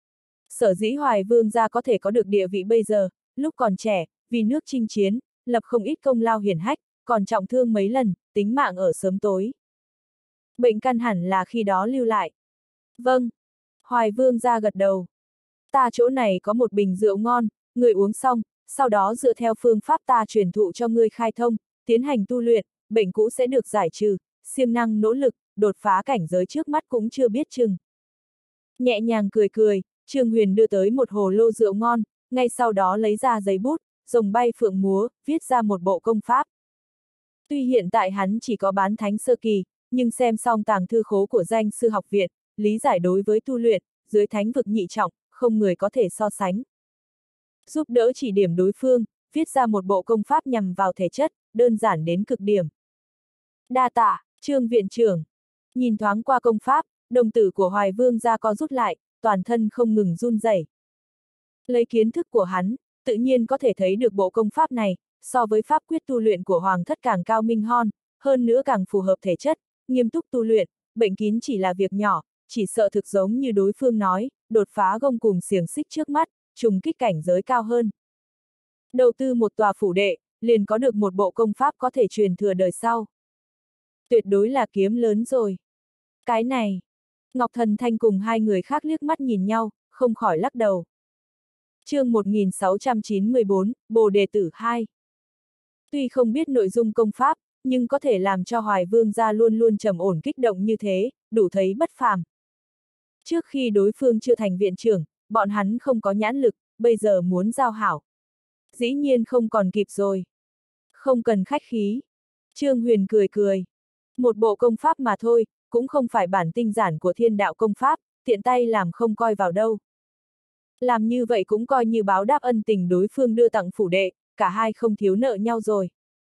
Sở dĩ Hoài vương gia có thể có được địa vị bây giờ, lúc còn trẻ, vì nước chinh chiến, lập không ít công lao hiển hách, còn trọng thương mấy lần, tính mạng ở sớm tối. Bệnh căn hẳn là khi đó lưu lại. Vâng. Hoài vương gia gật đầu. Ta chỗ này có một bình rượu ngon, người uống xong, sau đó dựa theo phương pháp ta truyền thụ cho ngươi khai thông, tiến hành tu luyện, bệnh cũ sẽ được giải trừ, siêng năng nỗ lực, đột phá cảnh giới trước mắt cũng chưa biết chừng. Nhẹ nhàng cười cười, Trương Huyền đưa tới một hồ lô rượu ngon, ngay sau đó lấy ra giấy bút, rồng bay phượng múa, viết ra một bộ công pháp. Tuy hiện tại hắn chỉ có bán thánh sơ kỳ, nhưng xem xong tàng thư khố của danh sư học viện, lý giải đối với tu luyện, dưới thánh vực nhị trọng, không người có thể so sánh. Giúp đỡ chỉ điểm đối phương, viết ra một bộ công pháp nhằm vào thể chất, đơn giản đến cực điểm. Đa tạ, Trương viện trưởng. Nhìn thoáng qua công pháp, đồng tử của Hoài vương gia co rút lại, toàn thân không ngừng run rẩy. Lấy kiến thức của hắn, tự nhiên có thể thấy được bộ công pháp này, so với pháp quyết tu luyện của Hoàng thất càng cao minh hon, hơn nữa càng phù hợp thể chất, nghiêm túc tu luyện, bệnh kín chỉ là việc nhỏ, chỉ sợ thực giống như đối phương nói, đột phá gông cùm xiềng xích trước mắt, trùng kích cảnh giới cao hơn. Đầu tư một tòa phủ đệ, liền có được một bộ công pháp có thể truyền thừa đời sau. Tuyệt đối là kiếm lớn rồi. Cái này, Ngọc Thần Thanh cùng hai người khác liếc mắt nhìn nhau, không khỏi lắc đầu. Chương một nghìn sáu trăm chín mươi bốn, Bồ Đề Tử hai. Tuy không biết nội dung công pháp, nhưng có thể làm cho Hoài vương gia luôn luôn trầm ổn kích động như thế, đủ thấy bất phàm. Trước khi đối phương chưa thành viện trưởng, bọn hắn không có nhãn lực, bây giờ muốn giao hảo. Dĩ nhiên không còn kịp rồi. Không cần khách khí. Trương Huyền cười cười. Một bộ công pháp mà thôi, cũng không phải bản tinh giản của thiên đạo công pháp, tiện tay làm không coi vào đâu. Làm như vậy cũng coi như báo đáp ân tình đối phương đưa tặng phủ đệ, cả hai không thiếu nợ nhau rồi.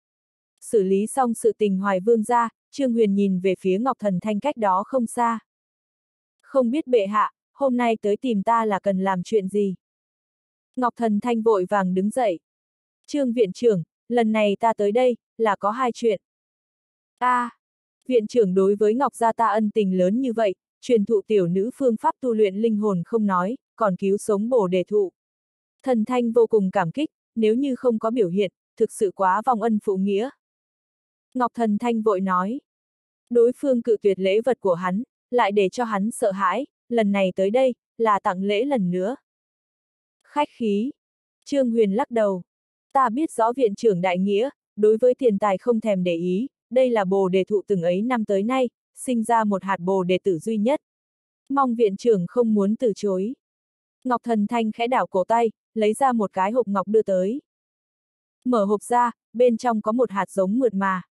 Xử lý xong sự tình Hoài vương gia, Trương Huyền nhìn về phía Ngọc Thần Thanh cách đó không xa. Không biết bệ hạ, hôm nay tới tìm ta là cần làm chuyện gì? Ngọc Thần Thanh vội vàng đứng dậy. Trương viện trưởng, lần này ta tới đây, là có hai chuyện. A, à, viện trưởng đối với Ngọc gia ta ân tình lớn như vậy, truyền thụ tiểu nữ phương pháp tu luyện linh hồn không nói, còn cứu sống Bồ Đề thụ. Thần Thanh vô cùng cảm kích, nếu như không có biểu hiện, thực sự quá vong ân phụ nghĩa. Ngọc Thần Thanh vội nói. Đối phương cự tuyệt lễ vật của hắn, lại để cho hắn sợ hãi, lần này tới đây, là tặng lễ lần nữa. Khách khí. Trương Huyền lắc đầu. Ta biết rõ viện trưởng đại nghĩa, đối với tiền tài không thèm để ý, đây là Bồ Đề thụ từng ấy năm tới nay, sinh ra một hạt Bồ Đề tử duy nhất. Mong viện trưởng không muốn từ chối. Ngọc Thần Thanh khẽ đảo cổ tay, lấy ra một cái hộp ngọc đưa tới. Mở hộp ra, bên trong có một hạt giống mượt mà.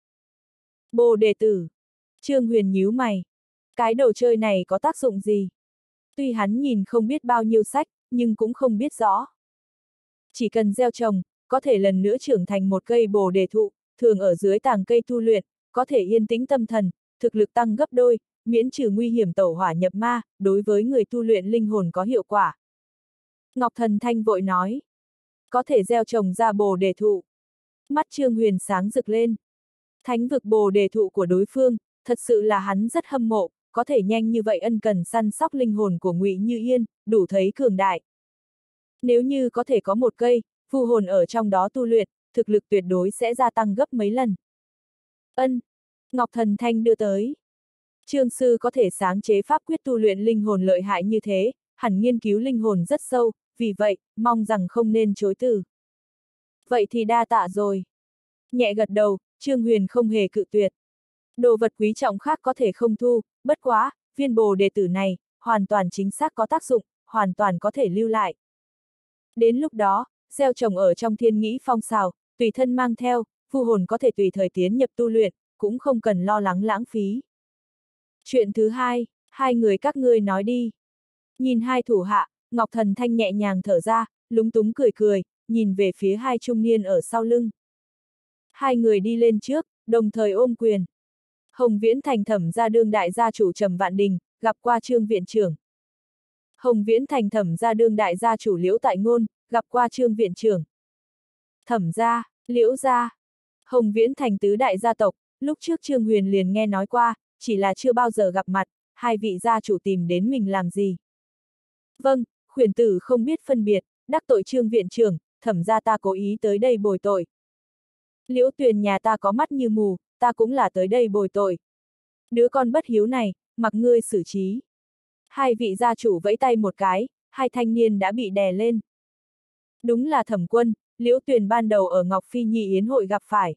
Bồ đề tử. Trương Huyền nhíu mày. Cái đồ chơi này có tác dụng gì? Tuy hắn nhìn không biết bao nhiêu sách, nhưng cũng không biết rõ. Chỉ cần gieo trồng, có thể lần nữa trưởng thành một cây bồ đề thụ, thường ở dưới tàng cây tu luyện, có thể yên tĩnh tâm thần, thực lực tăng gấp đôi, miễn trừ nguy hiểm tẩu hỏa nhập ma, đối với người tu luyện linh hồn có hiệu quả. Ngọc Thần Thanh vội nói. Có thể gieo trồng ra bồ đề thụ. Mắt Trương Huyền sáng rực lên. Thánh vực bồ đề thụ của đối phương, thật sự là hắn rất hâm mộ, có thể nhanh như vậy ân cần săn sóc linh hồn của Ngụy Như Yên, đủ thấy cường đại. Nếu như có thể có một cây, phù hồn ở trong đó tu luyện, thực lực tuyệt đối sẽ gia tăng gấp mấy lần. Ân. Ngọc Thần Thanh đưa tới. Trương sư có thể sáng chế pháp quyết tu luyện linh hồn lợi hại như thế, hẳn nghiên cứu linh hồn rất sâu, vì vậy, mong rằng không nên chối từ. Vậy thì đa tạ rồi. Nhẹ gật đầu, Trương Huyền không hề cự tuyệt. Đồ vật quý trọng khác có thể không thu, bất quá, viên bồ đề tử này, hoàn toàn chính xác có tác dụng, hoàn toàn có thể lưu lại. Đến lúc đó, gieo trồng ở trong thiên nghĩ phong xào, tùy thân mang theo, phù hồn có thể tùy thời tiến nhập tu luyện, cũng không cần lo lắng lãng phí. Chuyện thứ hai, hai người các ngươi nói đi. Nhìn hai thủ hạ, Ngọc Thần Thanh nhẹ nhàng thở ra, lúng túng cười cười, nhìn về phía hai trung niên ở sau lưng. Hai người đi lên trước, đồng thời ôm quyền. Hồng Viễn Thành Thẩm gia đương đại gia chủ Trầm Vạn Đình, gặp qua Trương viện trưởng. Hồng Viễn Thành Thẩm gia đương đại gia chủ Liễu Tại Ngôn, gặp qua Trương viện trưởng. Thẩm gia, Liễu gia. Hồng Viễn Thành tứ đại gia tộc, lúc trước Trương Huyền liền nghe nói qua, chỉ là chưa bao giờ gặp mặt, hai vị gia chủ tìm đến mình làm gì. Vâng, khuyển tử không biết phân biệt, đắc tội Trương viện trưởng, Thẩm gia ta cố ý tới đây bồi tội. Liễu Tuyền nhà ta có mắt như mù, ta cũng là tới đây bồi tội. Đứa con bất hiếu này, mặc ngươi xử trí. Hai vị gia chủ vẫy tay một cái, hai thanh niên đã bị đè lên. Đúng là Thẩm Quân, Liễu Tuyền ban đầu ở Ngọc Phi Nhi Yến hội gặp phải.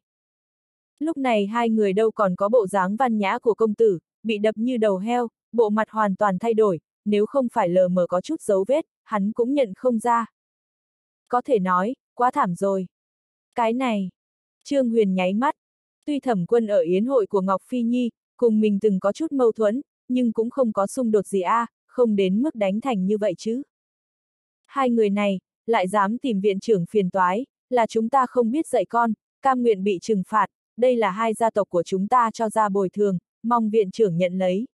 Lúc này hai người đâu còn có bộ dáng văn nhã của công tử, bị đập như đầu heo, bộ mặt hoàn toàn thay đổi, nếu không phải lờ mờ có chút dấu vết, hắn cũng nhận không ra. Có thể nói, quá thảm rồi. Cái này, Trương Huyền nháy mắt. Tuy Thẩm Quân ở yến hội của Ngọc Phi Nhi, cùng mình từng có chút mâu thuẫn, nhưng cũng không có xung đột gì a, à, không đến mức đánh thành như vậy chứ. Hai người này, lại dám tìm viện trưởng phiền toái, là chúng ta không biết dạy con, cam nguyện bị trừng phạt, đây là hai gia tộc của chúng ta cho ra bồi thường, mong viện trưởng nhận lấy.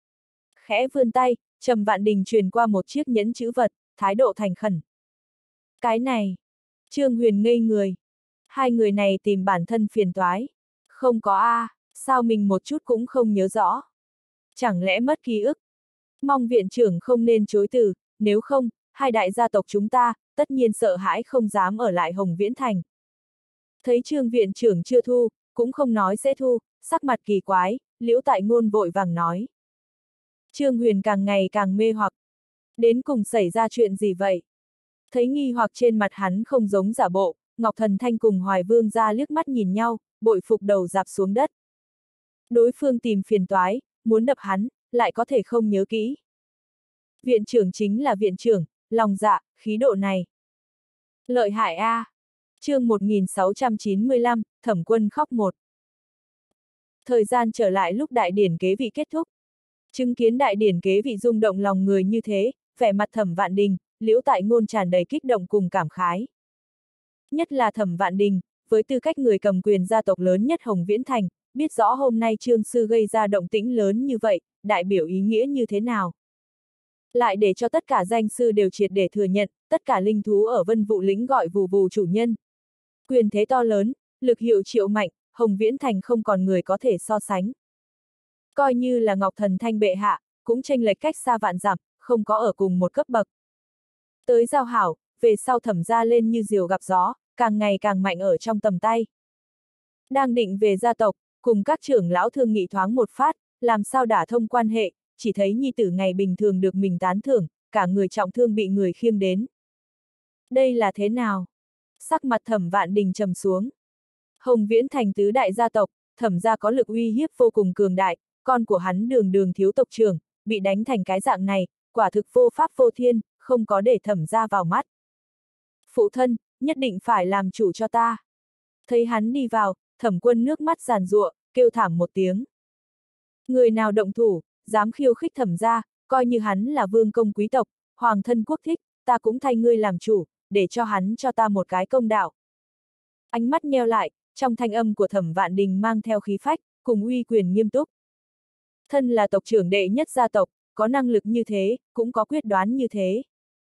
Khẽ vươn tay, Trầm Vạn Đình truyền qua một chiếc nhẫn chữ vật, thái độ thành khẩn. Cái này, Trương Huyền ngây người. Hai người này tìm bản thân phiền toái. Không có a, à, sao mình một chút cũng không nhớ rõ. Chẳng lẽ mất ký ức? Mong viện trưởng không nên chối từ, nếu không, hai đại gia tộc chúng ta, tất nhiên sợ hãi không dám ở lại Hồng Viễn Thành. Thấy Trương viện trưởng chưa thu, cũng không nói sẽ thu, sắc mặt kỳ quái, Liễu Tại Ngôn vội vàng nói. Trương Huyền càng ngày càng mê hoặc. Đến cùng xảy ra chuyện gì vậy? Thấy nghi hoặc trên mặt hắn không giống giả bộ, Ngọc Thần Thanh cùng Hoài Vương ra liếc mắt nhìn nhau, bội phục đầu dạp xuống đất. Đối phương tìm phiền toái, muốn đập hắn, lại có thể không nhớ kỹ. Viện trưởng chính là viện trưởng, lòng dạ, khí độ này. Lợi hại a. À. Chương một nghìn sáu trăm chín mươi lăm, Thẩm Quân khóc một. Thời gian trở lại lúc đại điển kế vị kết thúc. Chứng kiến đại điển kế vị rung động lòng người như thế, vẻ mặt Thẩm Vạn Đình, Liễu Tại Ngôn tràn đầy kích động cùng cảm khái. Nhất là Thẩm Vạn Đình, với tư cách người cầm quyền gia tộc lớn nhất Hồng Viễn Thành, biết rõ hôm nay Trương sư gây ra động tĩnh lớn như vậy, đại biểu ý nghĩa như thế nào. Lại để cho tất cả danh sư đều triệt để thừa nhận, tất cả linh thú ở Vân Vụ lĩnh gọi vù vù chủ nhân. Quyền thế to lớn, lực hiệu triệu mạnh, Hồng Viễn Thành không còn người có thể so sánh. Coi như là Ngọc Thần Thanh bệ hạ, cũng chênh lệch cách xa vạn dặm, không có ở cùng một cấp bậc. Tới giao hảo, về sau Thẩm gia lên như diều gặp gió, càng ngày càng mạnh ở trong tầm tay. Đang định về gia tộc, cùng các trưởng lão thương nghị thoáng một phát, làm sao đả thông quan hệ, chỉ thấy nhi tử ngày bình thường được mình tán thưởng, cả người trọng thương bị người khiêng đến. Đây là thế nào? Sắc mặt Thẩm Vạn Đình trầm xuống. Hồng Viễn Thành tứ đại gia tộc, Thẩm gia có lực uy hiếp vô cùng cường đại, con của hắn Đường Đường thiếu tộc trưởng, bị đánh thành cái dạng này, quả thực vô pháp vô thiên, không có để Thẩm gia vào mắt. Phụ thân, nhất định phải làm chủ cho ta. Thấy hắn đi vào, Thẩm Quân nước mắt giàn giụa, kêu thảm một tiếng. Người nào động thủ, dám khiêu khích Thẩm gia, coi như hắn là vương công quý tộc, hoàng thân quốc thích, ta cũng thay ngươi làm chủ, để cho hắn cho ta một cái công đạo. Ánh mắt nheo lại, trong thanh âm của Thẩm Vạn Đình mang theo khí phách, cùng uy quyền nghiêm túc. Thân là tộc trưởng đệ nhất gia tộc, có năng lực như thế, cũng có quyết đoán như thế.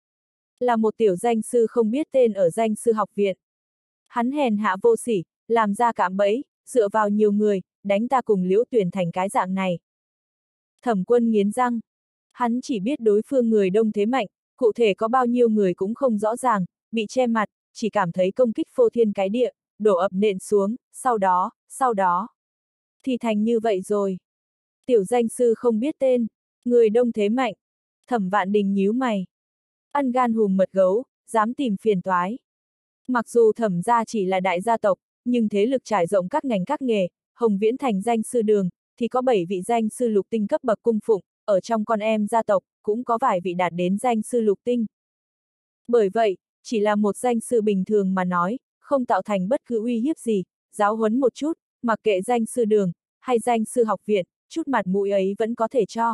Là một tiểu danh sư không biết tên ở danh sư học viện. Hắn hèn hạ vô sỉ, làm ra cạm bẫy, dựa vào nhiều người, đánh ta cùng Liễu Tuyển thành cái dạng này. Thẩm Quân nghiến răng. Hắn chỉ biết đối phương người đông thế mạnh, cụ thể có bao nhiêu người cũng không rõ ràng, bị che mặt, chỉ cảm thấy công kích phô thiên cái địa, đổ ập nện xuống, sau đó, sau đó. Thì thành như vậy rồi. Tiểu danh sư không biết tên, người đông thế mạnh. Thẩm Vạn Đình nhíu mày. Ăn gan hùm mật gấu, dám tìm phiền toái. Mặc dù Thẩm gia chỉ là đại gia tộc, nhưng thế lực trải rộng các ngành các nghề, Hồng Viễn thành danh sư đường, thì có bảy vị danh sư lục tinh cấp bậc cung phụng, ở trong con em gia tộc, cũng có vài vị đạt đến danh sư lục tinh. Bởi vậy, chỉ là một danh sư bình thường mà nói, không tạo thành bất cứ uy hiếp gì, giáo huấn một chút, mặc kệ danh sư đường, hay danh sư học viện, chút mặt mũi ấy vẫn có thể cho.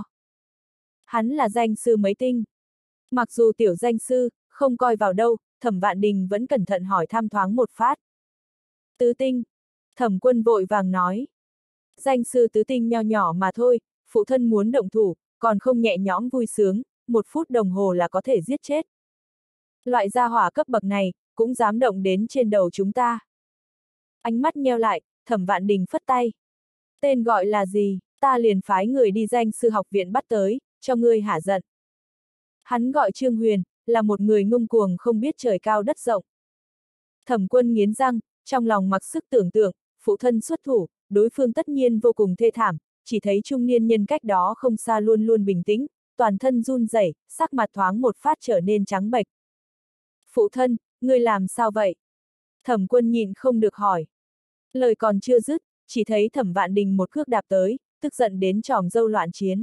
Hắn là danh sư mấy tinh. Mặc dù tiểu danh sư, không coi vào đâu, Thẩm Vạn Đình vẫn cẩn thận hỏi thăm thoáng một phát. Tứ tinh. Thẩm Quân vội vàng nói. Danh sư tứ tinh nho nhỏ mà thôi, phụ thân muốn động thủ, còn không nhẹ nhõm vui sướng, một phút đồng hồ là có thể giết chết. Loại gia hỏa cấp bậc này, cũng dám động đến trên đầu chúng ta. Ánh mắt nheo lại, Thẩm Vạn Đình phất tay. Tên gọi là gì, ta liền phái người đi danh sư học viện bắt tới, cho ngươi hả giận. Hắn gọi Trương Huyền, là một người ngông cuồng không biết trời cao đất rộng. Thẩm Quân nghiến răng, trong lòng mặc sức tưởng tượng, phụ thân xuất thủ, đối phương tất nhiên vô cùng thê thảm, chỉ thấy trung niên nhân cách đó không xa luôn luôn bình tĩnh, toàn thân run rẩy, sắc mặt thoáng một phát trở nên trắng bệch. Phụ thân, ngươi làm sao vậy? Thẩm Quân nhịn không được hỏi. Lời còn chưa dứt, chỉ thấy Thẩm Vạn Đình một cước đạp tới, tức giận đến tròm dâu loạn chiến.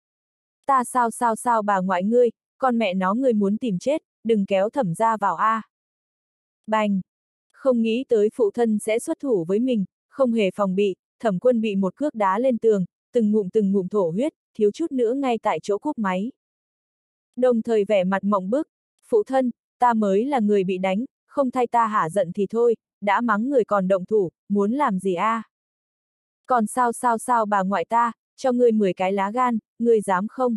Ta sao sao sao bà ngoại ngươi, con mẹ nó ngươi muốn tìm chết, đừng kéo Thẩm gia vào a. À. Bành! Không nghĩ tới phụ thân sẽ xuất thủ với mình, không hề phòng bị, Thẩm Quân bị một cước đá lên tường, từng ngụm từng ngụm thổ huyết, thiếu chút nữa ngay tại chỗ cúp máy. Đồng thời vẻ mặt mộng bức, phụ thân, ta mới là người bị đánh, không thay ta hả giận thì thôi, đã mắng người còn động thủ, muốn làm gì a? À? Còn sao sao sao bà ngoại ta, cho ngươi mười cái lá gan, ngươi dám không?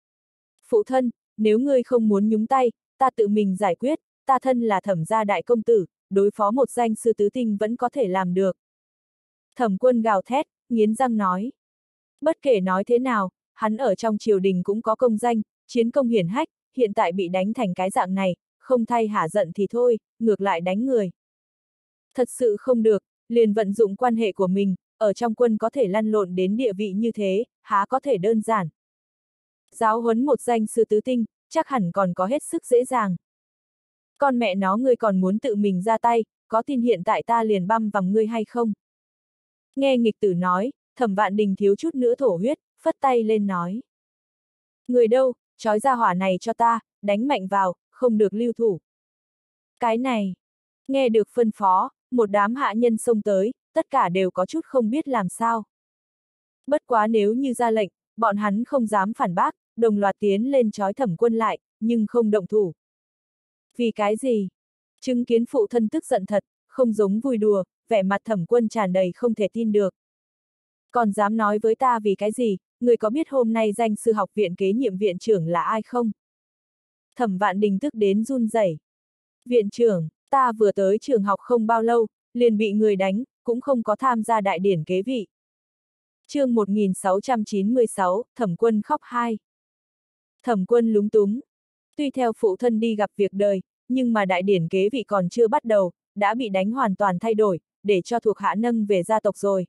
Phụ thân, nếu ngươi không muốn nhúng tay, ta tự mình giải quyết, ta thân là Thẩm gia đại công tử, đối phó một danh sư tứ tinh vẫn có thể làm được. Thẩm Quân gào thét, nghiến răng nói. Bất kể nói thế nào, hắn ở trong triều đình cũng có công danh, chiến công hiển hách, hiện tại bị đánh thành cái dạng này, không thay hả giận thì thôi, ngược lại đánh người. Thật sự không được, liền vận dụng quan hệ của mình, ở trong quân có thể lăn lộn đến địa vị như thế, há có thể đơn giản. Giáo huấn một danh sư tứ tinh, chắc hẳn còn có hết sức dễ dàng. Con mẹ nó ngươi còn muốn tự mình ra tay, có tin hiện tại ta liền băm vằm ngươi hay không? Nghe nghịch tử nói, Thẩm Vạn Đình thiếu chút nữa thổ huyết, phất tay lên nói. Người đâu, trói ra hỏa này cho ta, đánh mạnh vào, không được lưu thủ. Cái này, nghe được phân phó, một đám hạ nhân xông tới, tất cả đều có chút không biết làm sao. Bất quá nếu như ra lệnh, bọn hắn không dám phản bác, đồng loạt tiến lên trói Thẩm Quân lại, nhưng không động thủ. Vì cái gì? Chứng kiến phụ thân tức giận thật, không giống vui đùa, vẻ mặt Thẩm Quân tràn đầy không thể tin được. Còn dám nói với ta vì cái gì, người có biết hôm nay danh sư học viện kế nhiệm viện trưởng là ai không? Thẩm Vạn Đình tức đến run rẩy. Viện trưởng, ta vừa tới trường học không bao lâu, liền bị người đánh, cũng không có tham gia đại điển kế vị. Chương một nghìn sáu trăm chín mươi sáu, Thẩm Quân khóc hai. Thẩm Quân lúng túng. Tuy theo phụ thân đi gặp việc đời, nhưng mà đại điển kế vị còn chưa bắt đầu, đã bị đánh hoàn toàn thay đổi, để cho thuộc hạ nâng về gia tộc rồi.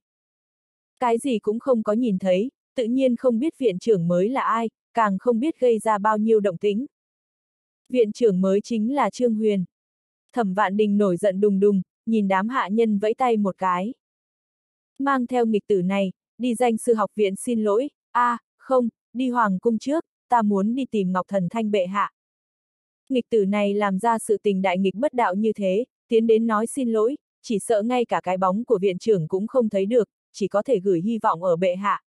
Cái gì cũng không có nhìn thấy, tự nhiên không biết viện trưởng mới là ai, càng không biết gây ra bao nhiêu động tĩnh. Viện trưởng mới chính là Trương Huyền. Thẩm Vạn Đình nổi giận đùng đùng, nhìn đám hạ nhân vẫy tay một cái. Mang theo nghịch tử này, đi danh sư học viện xin lỗi, a à, không, đi hoàng cung trước, ta muốn đi tìm Ngọc Thần Thanh bệ hạ. Nghịch tử này làm ra sự tình đại nghịch bất đạo như thế, tiến đến nói xin lỗi, chỉ sợ ngay cả cái bóng của viện trưởng cũng không thấy được, chỉ có thể gửi hy vọng ở bệ hạ.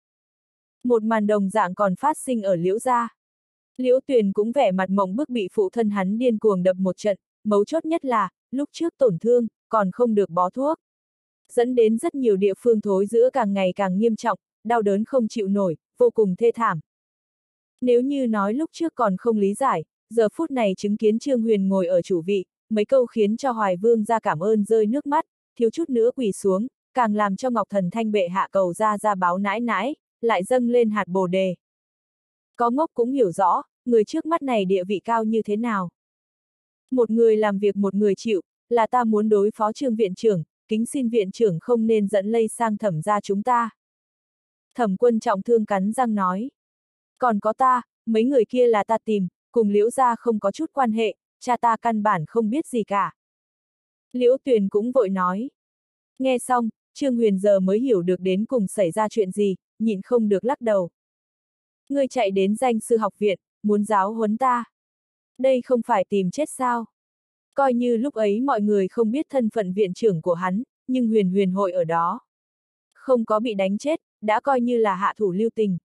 Một màn đồng dạng còn phát sinh ở Liễu gia. Liễu Tuyền cũng vẻ mặt mộng bức bị phụ thân hắn điên cuồng đập một trận, mấu chốt nhất là, lúc trước tổn thương, còn không được bó thuốc. Dẫn đến rất nhiều địa phương thối rữa càng ngày càng nghiêm trọng, đau đớn không chịu nổi, vô cùng thê thảm. Nếu như nói lúc trước còn không lý giải, giờ phút này chứng kiến Trương Huyền ngồi ở chủ vị, mấy câu khiến cho Hoài Vương ra cảm ơn rơi nước mắt, thiếu chút nữa quỳ xuống, càng làm cho Ngọc Thần Thanh bệ hạ cầu ra ra báo nãi nãi, lại dâng lên hạt bồ đề. Có ngốc cũng hiểu rõ, người trước mắt này địa vị cao như thế nào. Một người làm việc một người chịu, là ta muốn đối phó Trương viện trưởng, kính xin viện trưởng không nên dẫn lây sang Thẩm gia chúng ta. Thẩm Quân trọng thương cắn răng nói. Còn có ta, mấy người kia là ta tìm, cùng Liễu gia không có chút quan hệ, cha ta căn bản không biết gì cả. Liễu Tuyền cũng vội nói. Nghe xong, Trương Huyền giờ mới hiểu được đến cùng xảy ra chuyện gì, nhịn không được lắc đầu. Ngươi chạy đến danh sư học viện, muốn giáo huấn ta. Đây không phải tìm chết sao? Coi như lúc ấy mọi người không biết thân phận viện trưởng của hắn, nhưng Huyền Huyền hội ở đó. Không có bị đánh chết, đã coi như là hạ thủ lưu tình.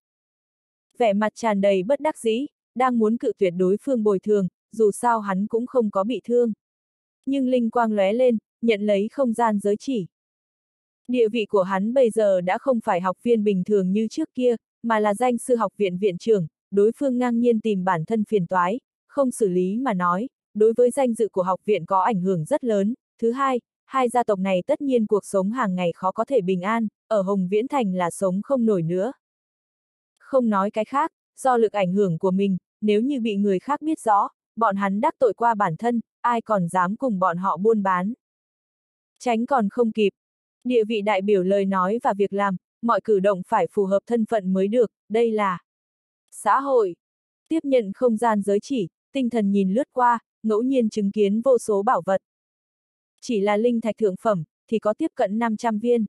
Vẻ mặt tràn đầy bất đắc dĩ, đang muốn cự tuyệt đối phương bồi thường, dù sao hắn cũng không có bị thương. Nhưng linh quang lóe lên, nhận lấy không gian giới chỉ. Địa vị của hắn bây giờ đã không phải học viên bình thường như trước kia, mà là danh sư học viện viện trưởng, đối phương ngang nhiên tìm bản thân phiền toái, không xử lý mà nói, đối với danh dự của học viện có ảnh hưởng rất lớn. Thứ hai, hai gia tộc này tất nhiên cuộc sống hàng ngày khó có thể bình an, ở Hồng Viễn Thành là sống không nổi nữa. Không nói cái khác, do lực ảnh hưởng của mình, nếu như bị người khác biết rõ, bọn hắn đắc tội qua bản thân, ai còn dám cùng bọn họ buôn bán. Tránh còn không kịp. Địa vị đại biểu lời nói và việc làm, mọi cử động phải phù hợp thân phận mới được, đây là xã hội. Tiếp nhận không gian giới chỉ, tinh thần nhìn lướt qua, ngẫu nhiên chứng kiến vô số bảo vật. Chỉ là linh thạch thượng phẩm, thì có tiếp cận năm trăm viên.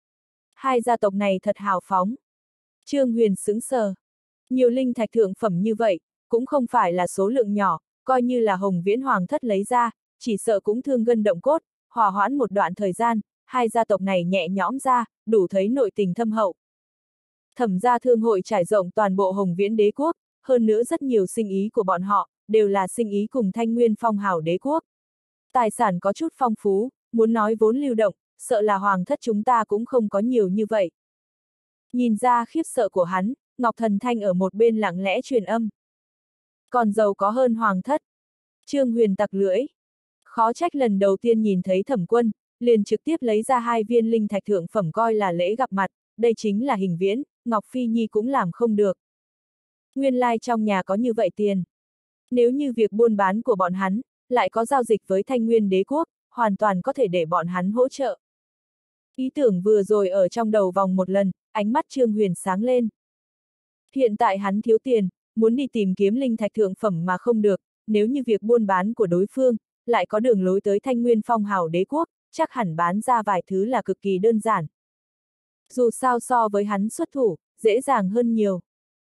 Hai gia tộc này thật hào phóng. Trương Huyền sững sờ. Nhiều linh thạch thượng phẩm như vậy, cũng không phải là số lượng nhỏ, coi như là Hồng Viễn Hoàng thất lấy ra, chỉ sợ cũng thương gân động cốt, hòa hoãn một đoạn thời gian, hai gia tộc này nhẹ nhõm ra, đủ thấy nội tình thâm hậu. Thẩm gia thương hội trải rộng toàn bộ Hồng Viễn đế quốc, hơn nữa rất nhiều sinh ý của bọn họ, đều là sinh ý cùng Thanh Nguyên Phong hào đế quốc. Tài sản có chút phong phú, muốn nói vốn lưu động, sợ là hoàng thất chúng ta cũng không có nhiều như vậy. Nhìn ra khiếp sợ của hắn, Ngọc Thần Thanh ở một bên lặng lẽ truyền âm. Còn giàu có hơn hoàng thất. Trương Huyền tặc lưỡi. Khó trách lần đầu tiên nhìn thấy Thẩm Quân, liền trực tiếp lấy ra hai viên linh thạch thượng phẩm coi là lễ gặp mặt, đây chính là Hình Viễn, Ngọc Phi Nhi cũng làm không được. Nguyên lai like trong nhà có như vậy tiền. Nếu như việc buôn bán của bọn hắn, lại có giao dịch với Thanh Nguyên đế quốc, hoàn toàn có thể để bọn hắn hỗ trợ. Ý tưởng vừa rồi ở trong đầu vòng một lần, ánh mắt Trương Huyền sáng lên. Hiện tại hắn thiếu tiền, muốn đi tìm kiếm linh thạch thượng phẩm mà không được, nếu như việc buôn bán của đối phương, lại có đường lối tới Thanh Nguyên Phong hào đế quốc, chắc hẳn bán ra vài thứ là cực kỳ đơn giản. Dù sao so với hắn xuất thủ, dễ dàng hơn nhiều.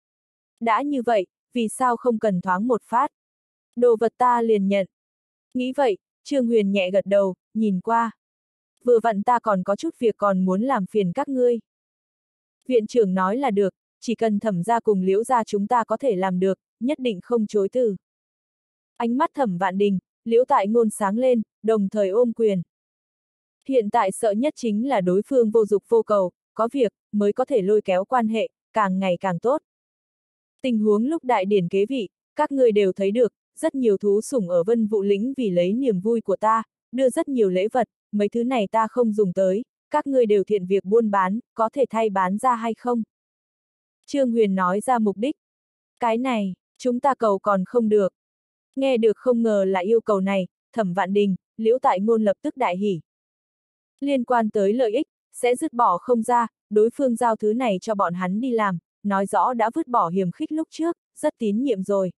Đã như vậy, vì sao không cần thoáng một phát? Đồ vật ta liền nhận. Nghĩ vậy, Trương Huyền nhẹ gật đầu, nhìn qua. Vừa vặn ta còn có chút việc còn muốn làm phiền các ngươi. Viện trưởng nói là được, chỉ cần Thẩm gia cùng Liễu gia chúng ta có thể làm được, nhất định không chối từ. Ánh mắt Thẩm Vạn Đình, Liễu Tại Ngôn sáng lên, đồng thời ôm quyền. Hiện tại sợ nhất chính là đối phương vô dục vô cầu, có việc, mới có thể lôi kéo quan hệ, càng ngày càng tốt. Tình huống lúc đại điển kế vị, các ngươi đều thấy được, rất nhiều thú sủng ở Vân Vũ lĩnh vì lấy niềm vui của ta, đưa rất nhiều lễ vật, mấy thứ này ta không dùng tới, các ngươi đều thiện việc buôn bán, có thể thay bán ra hay không? Trương Huyền nói ra mục đích. Cái này, chúng ta cầu còn không được. Nghe được không ngờ là yêu cầu này, Thẩm Vạn Đình, Liễu Tại Ngôn lập tức đại hỉ. Liên quan tới lợi ích, sẽ dứt bỏ không ra, đối phương giao thứ này cho bọn hắn đi làm, nói rõ đã vứt bỏ hiềm khích lúc trước, rất tín nhiệm rồi.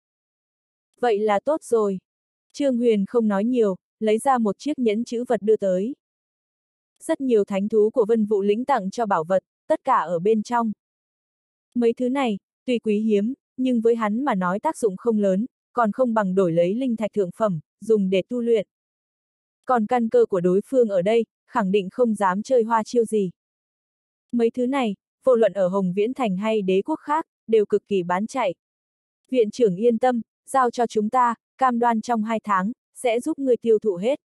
Vậy là tốt rồi. Trương Huyền không nói nhiều, lấy ra một chiếc nhẫn chữ vật đưa tới. Rất nhiều thánh thú của Vân Vũ lĩnh tặng cho bảo vật, tất cả ở bên trong. Mấy thứ này, tuy quý hiếm, nhưng với hắn mà nói tác dụng không lớn, còn không bằng đổi lấy linh thạch thượng phẩm, dùng để tu luyện. còn căn cơ của đối phương ở đây, khẳng định không dám chơi hoa chiêu gì. Mấy thứ này, vô luận ở Hồng Viễn Thành hay đế quốc khác, đều cực kỳ bán chạy. Viện trưởng yên tâm, giao cho chúng ta, cam đoan trong hai tháng, sẽ giúp người tiêu thụ hết.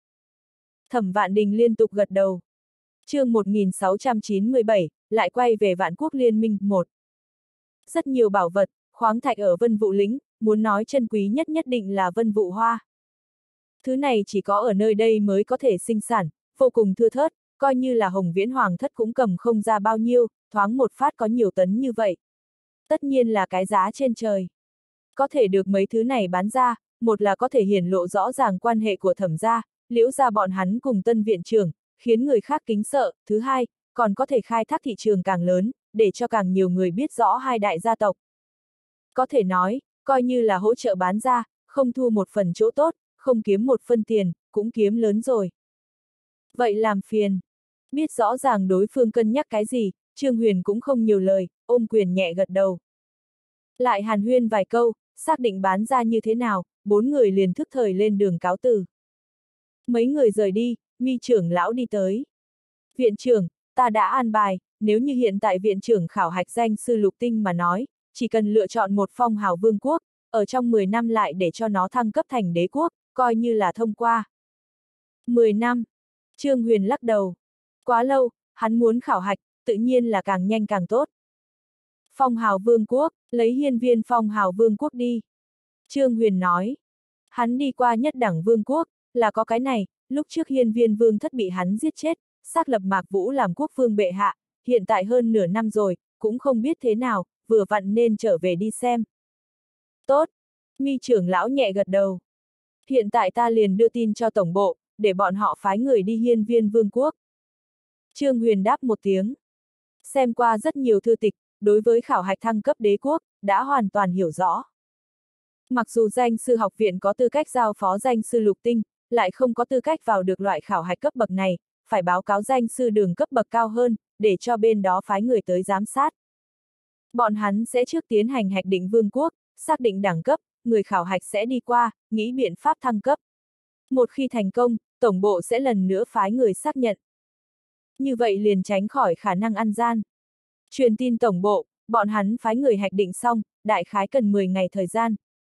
Thẩm Vạn Đình liên tục gật đầu. Chương một nghìn sáu trăm chín mươi bảy, lại quay về Vạn Quốc Liên minh một. Rất nhiều bảo vật, khoáng thạch ở Vân Vũ lĩnh, muốn nói chân quý nhất nhất định là Vân Vũ hoa. Thứ này chỉ có ở nơi đây mới có thể sinh sản, vô cùng thưa thớt, coi như là Hồng Viễn Hoàng thất cũng cầm không ra bao nhiêu, thoáng một phát có nhiều tấn như vậy. Tất nhiên là cái giá trên trời. Có thể được mấy thứ này bán ra, một là có thể hiển lộ rõ ràng quan hệ của Thẩm gia, Liễu gia bọn hắn cùng Tân viện trưởng, khiến người khác kính sợ, thứ hai, còn có thể khai thác thị trường càng lớn, để cho càng nhiều người biết rõ hai đại gia tộc. Có thể nói, coi như là hỗ trợ bán ra, không thu một phần chỗ tốt, không kiếm một phân tiền, cũng kiếm lớn rồi. Vậy làm phiền. Biết rõ ràng đối phương cân nhắc cái gì, Trương Huyền cũng không nhiều lời, ôm quyền nhẹ gật đầu. Lại hàn huyên vài câu, xác định bán ra như thế nào, bốn người liền thức thời lên đường cáo từ. Mấy người rời đi, Mi trưởng lão đi tới. Viện trưởng, ta đã an bài, nếu như hiện tại viện trưởng khảo hạch danh sư lục tinh mà nói, chỉ cần lựa chọn một phong hào vương quốc, ở trong mười năm lại để cho nó thăng cấp thành đế quốc, coi như là thông qua. mười năm. Trương Huyền lắc đầu. Quá lâu, hắn muốn khảo hạch, tự nhiên là càng nhanh càng tốt. Phong hào vương quốc, lấy hiên viên phong hào vương quốc đi. Trương Huyền nói. Hắn đi qua nhất đẳng vương quốc, là có cái này, lúc trước hiên viên vương thất bị hắn giết chết, xác lập Mạc Vũ làm quốc vương bệ hạ, hiện tại hơn nửa năm rồi, cũng không biết thế nào, vừa vặn nên trở về đi xem. Tốt. Mi trưởng lão nhẹ gật đầu. Hiện tại ta liền đưa tin cho tổng bộ, để bọn họ phái người đi hiên viên vương quốc. Trương Huyền đáp một tiếng. Xem qua rất nhiều thư tịch, đối với khảo hạch thăng cấp đế quốc, đã hoàn toàn hiểu rõ. Mặc dù danh sư học viện có tư cách giao phó danh sư lục tinh, lại không có tư cách vào được loại khảo hạch cấp bậc này, phải báo cáo danh sư đường cấp bậc cao hơn, để cho bên đó phái người tới giám sát. Bọn hắn sẽ trước tiến hành hạch định vương quốc, xác định đẳng cấp, người khảo hạch sẽ đi qua, nghĩ biện pháp thăng cấp. Một khi thành công, tổng bộ sẽ lần nữa phái người xác nhận. Như vậy liền tránh khỏi khả năng ăn gian. Truyền tin tổng bộ, bọn hắn phái người hạch định xong, đại khái cần mười ngày thời gian.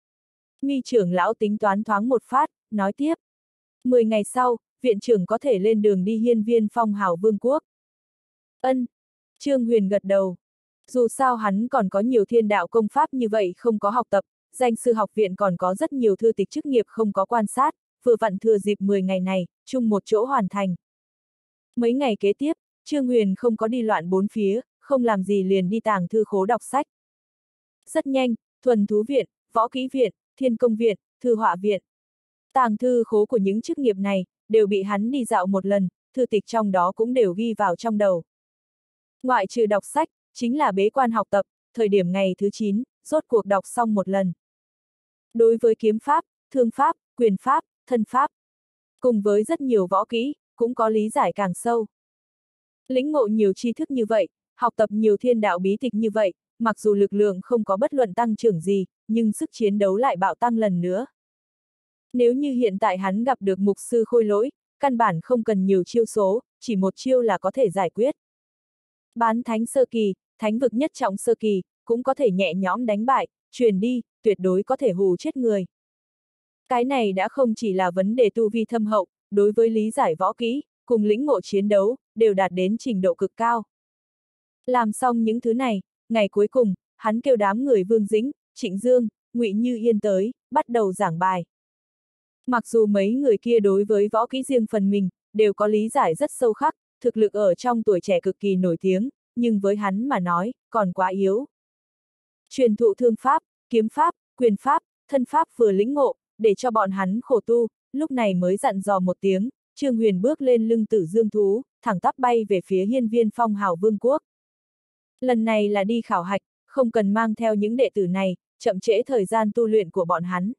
Mi trưởng lão tính toán thoáng một phát, nói tiếp. mười ngày sau, viện trưởng có thể lên đường đi hiên viên phong hào vương quốc. Ân. Trương Huyền gật đầu. Dù sao hắn còn có nhiều thiên đạo công pháp như vậy không có học tập, danh sư học viện còn có rất nhiều thư tịch chức nghiệp không có quan sát, vừa vặn thừa dịp mười ngày này, chung một chỗ hoàn thành. Mấy ngày kế tiếp, Trương Huyền không có đi loạn bốn phía, không làm gì liền đi tàng thư khố đọc sách. Rất nhanh, thuần thú viện, võ kỹ viện, thiên công viện, thư họa viện. Tàng thư khố của những chức nghiệp này, đều bị hắn đi dạo một lần, thư tịch trong đó cũng đều ghi vào trong đầu. Ngoại trừ đọc sách, chính là bế quan học tập, thời điểm ngày thứ chín, rốt cuộc đọc xong một lần. Đối với kiếm pháp, thương pháp, quyền pháp, thân pháp, cùng với rất nhiều võ kỹ, cũng có lý giải càng sâu. Lĩnh ngộ nhiều tri thức như vậy, học tập nhiều thiên đạo bí tịch như vậy, mặc dù lực lượng không có bất luận tăng trưởng gì, nhưng sức chiến đấu lại bạo tăng lần nữa. Nếu như hiện tại hắn gặp được mục sư khôi lỗi, căn bản không cần nhiều chiêu số, chỉ một chiêu là có thể giải quyết. Bán thánh sơ kỳ, thánh vực nhất trọng sơ kỳ, cũng có thể nhẹ nhõm đánh bại, truyền đi, tuyệt đối có thể hù chết người. Cái này đã không chỉ là vấn đề tu vi thâm hậu, đối với lý giải võ kỹ, cùng lĩnh ngộ chiến đấu, đều đạt đến trình độ cực cao. Làm xong những thứ này, ngày cuối cùng, hắn kêu đám người Vương Dĩnh, Trịnh Dương, Ngụy Như Yên tới, bắt đầu giảng bài. Mặc dù mấy người kia đối với võ kỹ riêng phần mình, đều có lý giải rất sâu khắc, thực lực ở trong tuổi trẻ cực kỳ nổi tiếng, nhưng với hắn mà nói, còn quá yếu. Truyền thụ thương pháp, kiếm pháp, quyền pháp, thân pháp vừa lĩnh ngộ, để cho bọn hắn khổ tu, lúc này mới dặn dò một tiếng, Trương Huyền bước lên lưng Tử Dương thú, thẳng tắp bay về phía hiên viên phong hào vương quốc. Lần này là đi khảo hạch, không cần mang theo những đệ tử này, chậm trễ thời gian tu luyện của bọn hắn.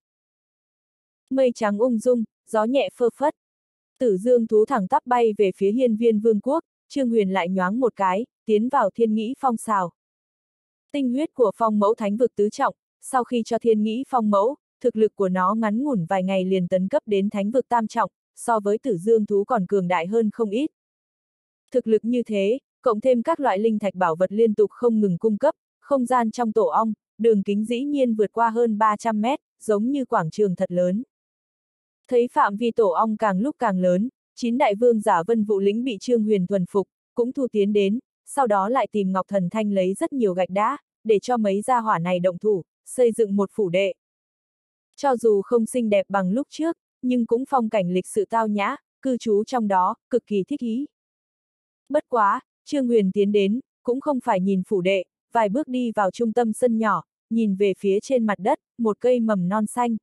Mây trắng ung dung, gió nhẹ phơ phất. Tử Dương thú thẳng tắp bay về phía hiên viên vương quốc, Trương Huyền lại nhoáng một cái, tiến vào thiên nghĩ phong xào. Tinh huyết của phong mẫu thánh vực tứ trọng, sau khi cho thiên nghĩ phong mẫu, thực lực của nó ngắn ngủn vài ngày liền tấn cấp đến thánh vực tam trọng, so với tử dương thú còn cường đại hơn không ít. Thực lực như thế, cộng thêm các loại linh thạch bảo vật liên tục không ngừng cung cấp, không gian trong tổ ong, đường kính dĩ nhiên vượt qua hơn ba trăm mét, giống như quảng trường thật lớn. Thấy phạm vi tổ ong càng lúc càng lớn, chín đại vương giả Vân Vũ lĩnh bị Trương Huyền thuần phục, cũng thu tiến đến, sau đó lại tìm Ngọc Thần Thanh lấy rất nhiều gạch đá, để cho mấy gia hỏa này động thủ, xây dựng một phủ đệ. Cho dù không xinh đẹp bằng lúc trước, nhưng cũng phong cảnh lịch sự tao nhã, cư trú trong đó, cực kỳ thích ý. Bất quá, Trương Huyền tiến đến, cũng không phải nhìn phủ đệ, vài bước đi vào trung tâm sân nhỏ, nhìn về phía trên mặt đất, một cây mầm non xanh.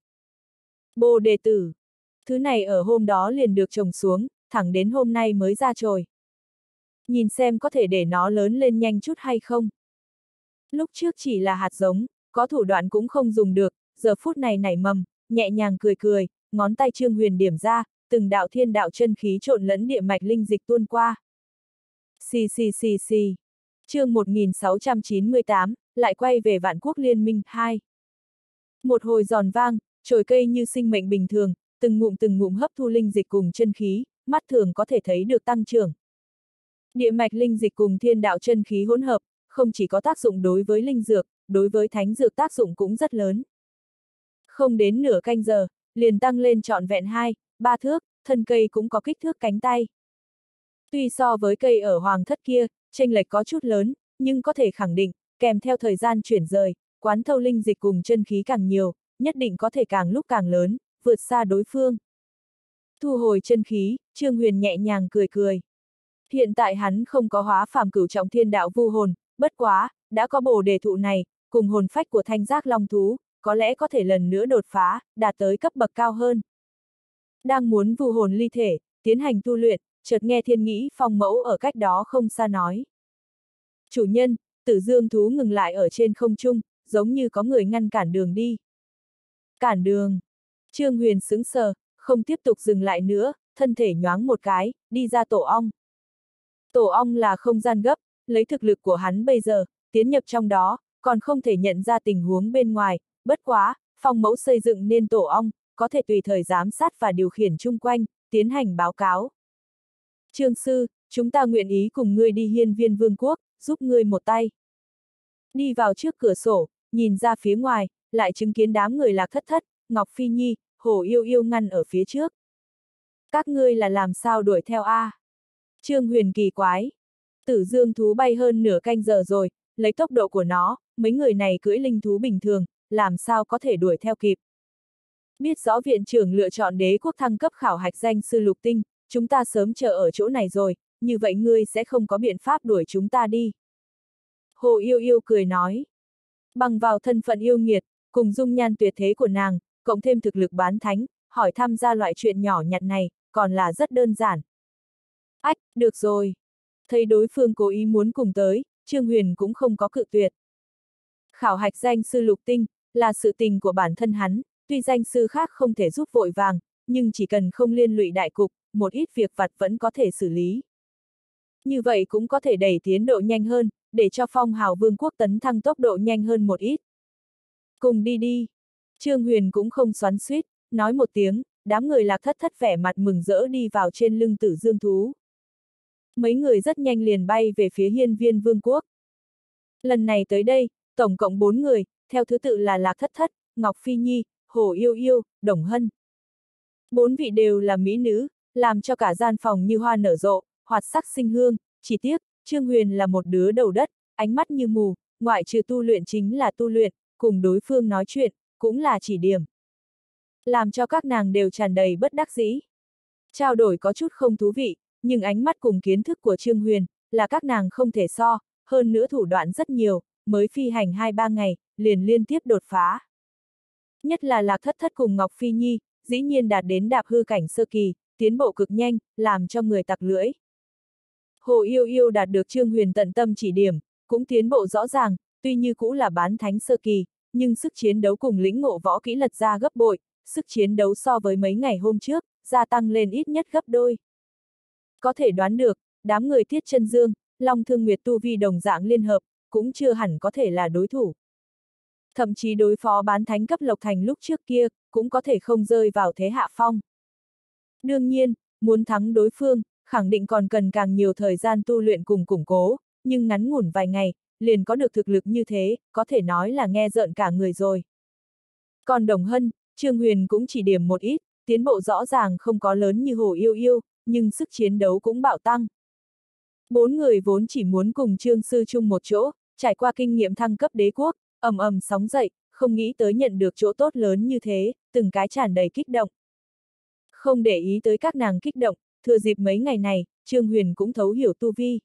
Bồ đề tử. Thứ này ở hôm đó liền được trồng xuống, thẳng đến hôm nay mới ra chồi. Nhìn xem có thể để nó lớn lên nhanh chút hay không. Lúc trước chỉ là hạt giống, có thủ đoạn cũng không dùng được, giờ phút này nảy mầm, nhẹ nhàng cười cười, ngón tay Trương Huyền điểm ra, từng đạo thiên đạo chân khí trộn lẫn địa mạch linh dịch tuôn qua. Xì xì xì xì. Chương một nghìn sáu trăm chín mươi tám, lại quay về Vạn Quốc Liên Minh hai. Một hồi giòn vang, chồi cây như sinh mệnh bình thường, từng ngụm từng ngụm hấp thu linh dịch cùng chân khí, mắt thường có thể thấy được tăng trưởng. Địa mạch linh dịch cùng thiên đạo chân khí hỗn hợp, không chỉ có tác dụng đối với linh dược, đối với thánh dược tác dụng cũng rất lớn. Không đến nửa canh giờ, liền tăng lên trọn vẹn hai, ba thước, thân cây cũng có kích thước cánh tay. Tuy so với cây ở hoàng thất kia, chênh lệch có chút lớn, nhưng có thể khẳng định, kèm theo thời gian chuyển rời, quán thâu linh dịch cùng chân khí càng nhiều, nhất định có thể càng lúc càng lớn, vượt xa đối phương. Thu hồi chân khí, Trương Huyền nhẹ nhàng cười cười. Hiện tại hắn không có hóa phàm cửu trọng thiên đạo vu hồn, bất quá, đã có bồ đề thụ này, cùng hồn phách của thanh giác long thú, có lẽ có thể lần nữa đột phá, đạt tới cấp bậc cao hơn. Đang muốn vu hồn ly thể, tiến hành tu luyện, chợt nghe Thiên Nghĩ Phong mẫu ở cách đó không xa nói. Chủ nhân, tử dương thú ngừng lại ở trên không trung, giống như có người ngăn cản đường đi. Cản đường. Trương Huyền sững sờ, không tiếp tục dừng lại nữa, thân thể nhoáng một cái, đi ra tổ ong. Tổ ong là không gian gấp, lấy thực lực của hắn bây giờ, tiến nhập trong đó, còn không thể nhận ra tình huống bên ngoài, bất quá, phong mẫu xây dựng nên tổ ong, có thể tùy thời giám sát và điều khiển chung quanh, tiến hành báo cáo. Trương sư, chúng ta nguyện ý cùng ngươi đi Hiên Viên Vương quốc, giúp ngươi một tay. Đi vào trước cửa sổ, nhìn ra phía ngoài, lại chứng kiến đám người Lạc Thất Thất, Ngọc Phi Nhi, Hổ Yêu Yêu ngăn ở phía trước. Các ngươi là làm sao đuổi theo a? À? Trương Huyền kỳ quái. Tử dương thú bay hơn nửa canh giờ rồi, lấy tốc độ của nó, mấy người này cưỡi linh thú bình thường, làm sao có thể đuổi theo kịp. Biết rõ viện trưởng lựa chọn đế quốc thăng cấp khảo hạch danh sư lục tinh, chúng ta sớm chờ ở chỗ này rồi, như vậy ngươi sẽ không có biện pháp đuổi chúng ta đi. Hồ Yêu Yêu cười nói. Bằng vào thân phận yêu nghiệt, cùng dung nhan tuyệt thế của nàng, cộng thêm thực lực bán thánh, hỏi tham gia loại chuyện nhỏ nhặt này, còn là rất đơn giản. Ách, được rồi. Thấy đối phương cố ý muốn cùng tới, Trương Huyền cũng không có cự tuyệt. Khảo hạch danh sư lục tinh, là sự tình của bản thân hắn, tuy danh sư khác không thể giúp vội vàng, nhưng chỉ cần không liên lụy đại cục, một ít việc vặt vẫn có thể xử lý. Như vậy cũng có thể đẩy tiến độ nhanh hơn, để cho phong hào vương quốc tấn thăng tốc độ nhanh hơn một ít. Cùng đi đi. Trương Huyền cũng không xoắn xuýt, nói một tiếng, đám người Lạc Thất Thất vẻ mặt mừng rỡ đi vào trên lưng tử dương thú. Mấy người rất nhanh liền bay về phía Hiên Viên Vương quốc. Lần này tới đây, tổng cộng bốn người, theo thứ tự là Lạc Thất Thất, Ngọc Phi Nhi, Hổ Yêu Yêu, Đồng Hân. Bốn vị đều là mỹ nữ, làm cho cả gian phòng như hoa nở rộ, hoạt sắc sinh hương, chỉ tiếc, Trương Huyền là một đứa đầu đất, ánh mắt như mù, ngoại trừ tu luyện chính là tu luyện, cùng đối phương nói chuyện, cũng là chỉ điểm. Làm cho các nàng đều tràn đầy bất đắc dĩ. Trao đổi có chút không thú vị, nhưng ánh mắt cùng kiến thức của Trương Huyền, là các nàng không thể so, hơn nữa thủ đoạn rất nhiều, mới phi hành hai ba ngày, liền liên tiếp đột phá. Nhất là Lạc Thất Thất cùng Ngọc Phi Nhi, dĩ nhiên đạt đến đạp hư cảnh sơ kỳ, tiến bộ cực nhanh, làm cho người tặc lưỡi. Hồ Yêu Yêu đạt được Trương Huyền tận tâm chỉ điểm, cũng tiến bộ rõ ràng, tuy như cũ là bán thánh sơ kỳ, nhưng sức chiến đấu cùng lĩnh ngộ võ kỹ lật ra gấp bội, sức chiến đấu so với mấy ngày hôm trước, gia tăng lên ít nhất gấp đôi. Có thể đoán được, đám người Tiết Chân Dương, Long Thương Nguyệt tu vi đồng dạng liên hợp, cũng chưa hẳn có thể là đối thủ. Thậm chí đối phó bán thánh cấp Lộc Thành lúc trước kia, cũng có thể không rơi vào thế hạ phong. Đương nhiên, muốn thắng đối phương, khẳng định còn cần càng nhiều thời gian tu luyện cùng củng cố, nhưng ngắn ngủn vài ngày, liền có được thực lực như thế, có thể nói là nghe rợn cả người rồi. Còn Đồng Hân, Trương Huyền cũng chỉ điểm một ít, tiến bộ rõ ràng không có lớn như Hồ Yêu Yêu, nhưng sức chiến đấu cũng bạo tăng. Bốn người vốn chỉ muốn cùng Trương Sư chung một chỗ, trải qua kinh nghiệm thăng cấp đế quốc, ầm ầm sóng dậy, không nghĩ tới nhận được chỗ tốt lớn như thế, từng cái tràn đầy kích động. Không để ý tới các nàng kích động, thừa dịp mấy ngày này, Trương Huyền cũng thấu hiểu tu vi.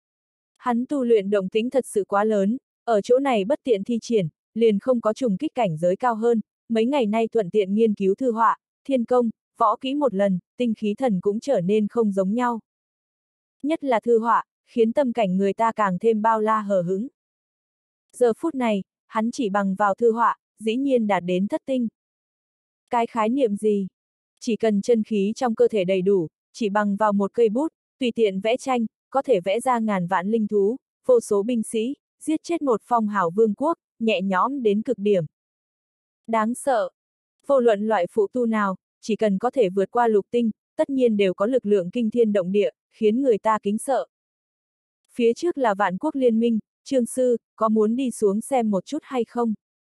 Hắn tu luyện động tĩnh thật sự quá lớn, ở chỗ này bất tiện thi triển, liền không có trùng kích cảnh giới cao hơn, mấy ngày nay thuận tiện nghiên cứu thư họa, thiên công, võ kỹ một lần, tinh khí thần cũng trở nên không giống nhau. Nhất là thư họa, khiến tâm cảnh người ta càng thêm bao la hờ hững. Giờ phút này, hắn chỉ bằng vào thư họa, dĩ nhiên đạt đến thất tinh. Cái khái niệm gì? Chỉ cần chân khí trong cơ thể đầy đủ, chỉ bằng vào một cây bút, tùy tiện vẽ tranh, có thể vẽ ra ngàn vạn linh thú, vô số binh sĩ, giết chết một phong hào vương quốc, nhẹ nhõm đến cực điểm. Đáng sợ! Vô luận loại phụ tu nào, chỉ cần có thể vượt qua lục tinh, tất nhiên đều có lực lượng kinh thiên động địa, khiến người ta kính sợ. Phía trước là Vạn Quốc Liên Minh, Trương Sư, có muốn đi xuống xem một chút hay không?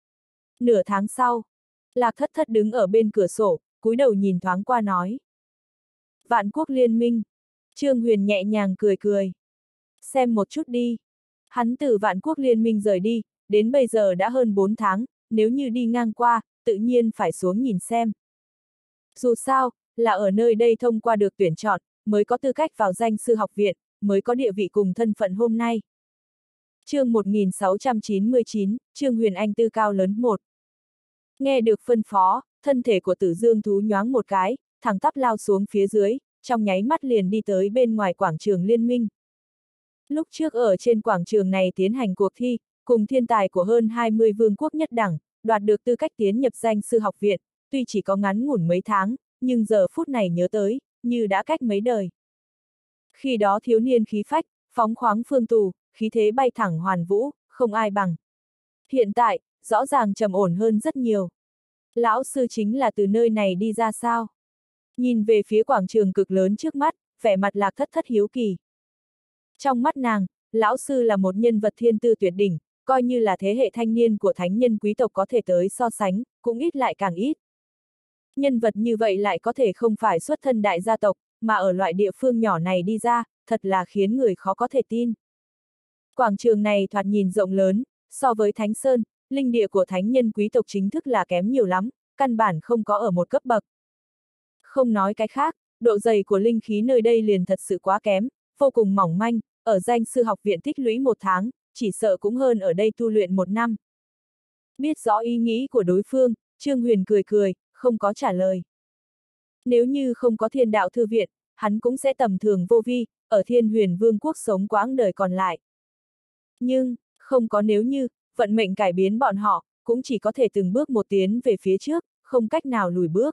Nửa tháng sau, Lạc Thất Thất đứng ở bên cửa sổ, cúi đầu nhìn thoáng qua nói. Vạn Quốc Liên Minh. Trương Huyền nhẹ nhàng cười cười. Xem một chút đi. Hắn từ Vạn Quốc Liên Minh rời đi, đến bây giờ đã hơn bốn tháng, nếu như đi ngang qua, tự nhiên phải xuống nhìn xem. Dù sao, là ở nơi đây thông qua được tuyển chọn, mới có tư cách vào danh sư học viện, mới có địa vị cùng thân phận hôm nay. Chương một nghìn sáu trăm chín mươi chín, Trương Huyền Anh tư cao lớn một. Nghe được phân phó, thân thể của Tử Dương thú nhoáng một cái, thẳng tắp lao xuống phía dưới, trong nháy mắt liền đi tới bên ngoài quảng trường liên minh. Lúc trước ở trên quảng trường này tiến hành cuộc thi, cùng thiên tài của hơn hai mươi vương quốc nhất đẳng, đoạt được tư cách tiến nhập danh sư học viện, tuy chỉ có ngắn ngủn mấy tháng, nhưng giờ phút này nhớ tới, như đã cách mấy đời. Khi đó thiếu niên khí phách, phóng khoáng phương tù, khí thế bay thẳng hoàn vũ, không ai bằng. Hiện tại, rõ ràng trầm ổn hơn rất nhiều. Lão sư chính là từ nơi này đi ra sao? Nhìn về phía quảng trường cực lớn trước mắt, vẻ mặt Lạc Thất Thất hiếu kỳ. Trong mắt nàng, lão sư là một nhân vật thiên tư tuyệt đỉnh, coi như là thế hệ thanh niên của thánh nhân quý tộc có thể tới so sánh, cũng ít lại càng ít. Nhân vật như vậy lại có thể không phải xuất thân đại gia tộc, mà ở loại địa phương nhỏ này đi ra, thật là khiến người khó có thể tin. Quảng trường này thoạt nhìn rộng lớn, so với Thánh Sơn, linh địa của thánh nhân quý tộc chính thức là kém nhiều lắm, căn bản không có ở một cấp bậc. Không nói cái khác, độ dày của linh khí nơi đây liền thật sự quá kém, vô cùng mỏng manh, ở danh sư học viện tích lũy một tháng, chỉ sợ cũng hơn ở đây tu luyện một năm. Biết rõ ý nghĩ của đối phương, Trương Huyền cười cười, không có trả lời. Nếu như không có thiên đạo thư viện, hắn cũng sẽ tầm thường vô vi, ở thiên huyền vương quốc sống quãng đời còn lại. Nhưng, không có nếu như, vận mệnh cải biến bọn họ, cũng chỉ có thể từng bước một tiến về phía trước, không cách nào lùi bước.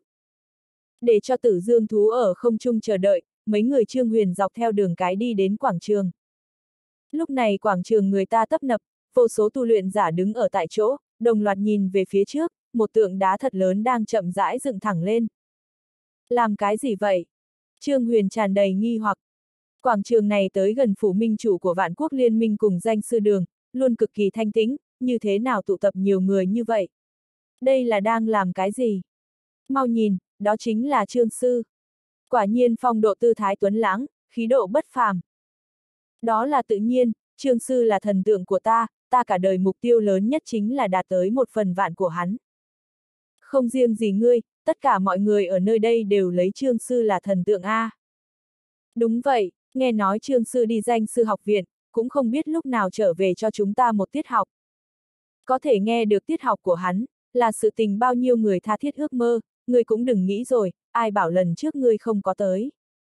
Để cho Tử Dương thú ở không trung chờ đợi, mấy người Trương Huyền dọc theo đường cái đi đến quảng trường. Lúc này quảng trường người ta tấp nập, vô số tu luyện giả đứng ở tại chỗ, đồng loạt nhìn về phía trước, một tượng đá thật lớn đang chậm rãi dựng thẳng lên. Làm cái gì vậy? Trương Huyền tràn đầy nghi hoặc. Quảng trường này tới gần phủ minh chủ của Vạn Quốc Liên Minh cùng danh sư đường, luôn cực kỳ thanh tĩnh, như thế nào tụ tập nhiều người như vậy? Đây là đang làm cái gì? Mau nhìn, đó chính là Trương Sư. Quả nhiên phong độ tư thái tuấn lãng, khí độ bất phàm. Đó là tự nhiên, Trương Sư là thần tượng của ta, ta cả đời mục tiêu lớn nhất chính là đạt tới một phần vạn của hắn. Không riêng gì ngươi, tất cả mọi người ở nơi đây đều lấy Trương Sư là thần tượng A. Đúng vậy, nghe nói Trương Sư đi danh sư học viện, cũng không biết lúc nào trở về cho chúng ta một tiết học. Có thể nghe được tiết học của hắn, là sự tình bao nhiêu người tha thiết ước mơ, ngươi cũng đừng nghĩ rồi, ai bảo lần trước ngươi không có tới.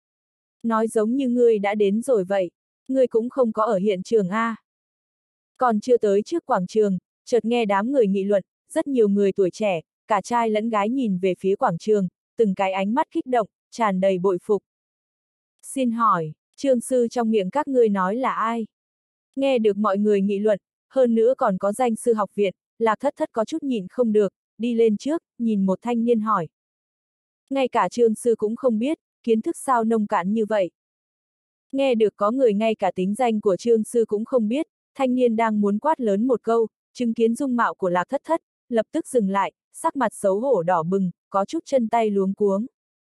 Nói giống như ngươi đã đến rồi vậy, ngươi cũng không có ở hiện trường A. Còn chưa tới trước quảng trường, chợt nghe đám người nghị luận, rất nhiều người tuổi trẻ, cả trai lẫn gái nhìn về phía quảng trường, từng cái ánh mắt kích động, tràn đầy bội phục. Xin hỏi, Trương Sư trong miệng các ngươi nói là ai? Nghe được mọi người nghị luận, hơn nữa còn có danh sư học viện, Lạc Thất Thất có chút nhịn không được, đi lên trước, nhìn một thanh niên hỏi. Ngay cả Trương Sư cũng không biết, kiến thức sao nông cạn như vậy. Nghe được có người ngay cả tính danh của Trương Sư cũng không biết, thanh niên đang muốn quát lớn một câu, chứng kiến dung mạo của Lạc Thất Thất, lập tức dừng lại, sắc mặt xấu hổ đỏ bừng, có chút chân tay luống cuống.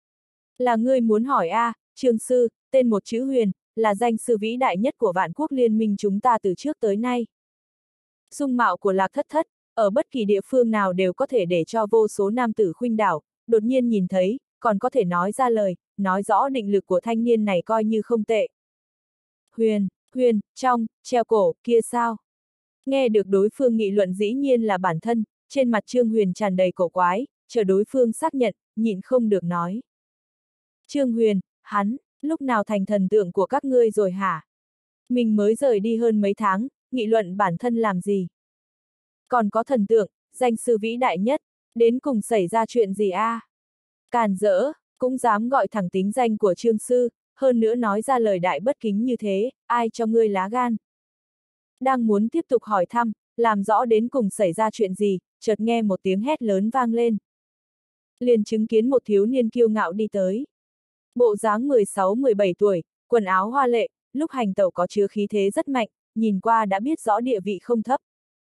Là ngươi muốn hỏi a, à, Trương Sư, tên một chữ Huyền, là danh sư vĩ đại nhất của Vạn Quốc Liên minh chúng ta từ trước tới nay. Dung mạo của Lạc Thất Thất, ở bất kỳ địa phương nào đều có thể để cho vô số nam tử khuynh đảo, đột nhiên nhìn thấy, còn có thể nói ra lời, nói rõ định lực của thanh niên này coi như không tệ. Huyền, Huyền, trong, treo cổ, kia sao? Nghe được đối phương nghị luận dĩ nhiên là bản thân, trên mặt Trương Huyền tràn đầy cổ quái, chờ đối phương xác nhận, nhịn không được nói. Trương Huyền, hắn, lúc nào thành thần tượng của các ngươi rồi hả? Mình mới rời đi hơn mấy tháng, nghị luận bản thân làm gì? Còn có thần tượng, danh sư vĩ đại nhất, đến cùng xảy ra chuyện gì a? À? Càn rỡ, cũng dám gọi thẳng tính danh của Trương Sư, hơn nữa nói ra lời đại bất kính như thế, ai cho ngươi lá gan? Đang muốn tiếp tục hỏi thăm, làm rõ đến cùng xảy ra chuyện gì, chợt nghe một tiếng hét lớn vang lên. Liền chứng kiến một thiếu niên kiêu ngạo đi tới. Bộ dáng mười sáu mười bảy tuổi, quần áo hoa lệ, lúc hành tẩu có chứa khí thế rất mạnh, nhìn qua đã biết rõ địa vị không thấp.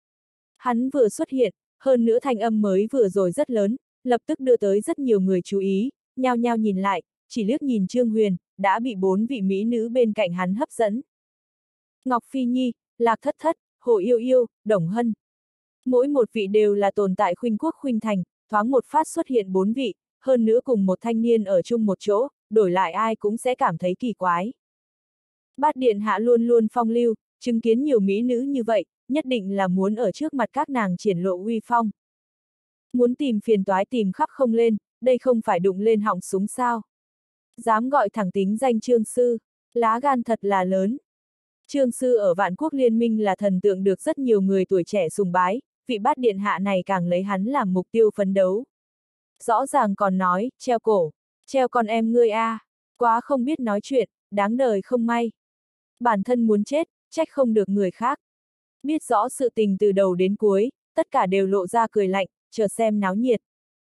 Hắn vừa xuất hiện, hơn nữa thanh âm mới vừa rồi rất lớn, lập tức đưa tới rất nhiều người chú ý, nhao nhao nhìn lại, chỉ liếc nhìn Trương Huyền, đã bị bốn vị mỹ nữ bên cạnh hắn hấp dẫn. Ngọc Phi Nhi, Lạc Thất Thất, Hồ Yêu Yêu, Đồng Hân. Mỗi một vị đều là tồn tại khuynh quốc khuynh thành, thoáng một phát xuất hiện bốn vị, hơn nữa cùng một thanh niên ở chung một chỗ, đổi lại ai cũng sẽ cảm thấy kỳ quái. Bát Điện Hạ luôn luôn phong lưu, chứng kiến nhiều mỹ nữ như vậy, nhất định là muốn ở trước mặt các nàng triển lộ uy phong. Muốn tìm phiền toái tìm khắp không lên, đây không phải đụng lên họng súng sao. Dám gọi thẳng tính danh Trương Sư, lá gan thật là lớn. Trương Sư ở Vạn Quốc Liên minh là thần tượng được rất nhiều người tuổi trẻ sùng bái, vị Bát Điện Hạ này càng lấy hắn làm mục tiêu phấn đấu. Rõ ràng còn nói, treo cổ, treo con em ngươi a, à. Quá không biết nói chuyện, đáng đời không may. Bản thân muốn chết, trách không được người khác. Biết rõ sự tình từ đầu đến cuối, tất cả đều lộ ra cười lạnh, chờ xem náo nhiệt.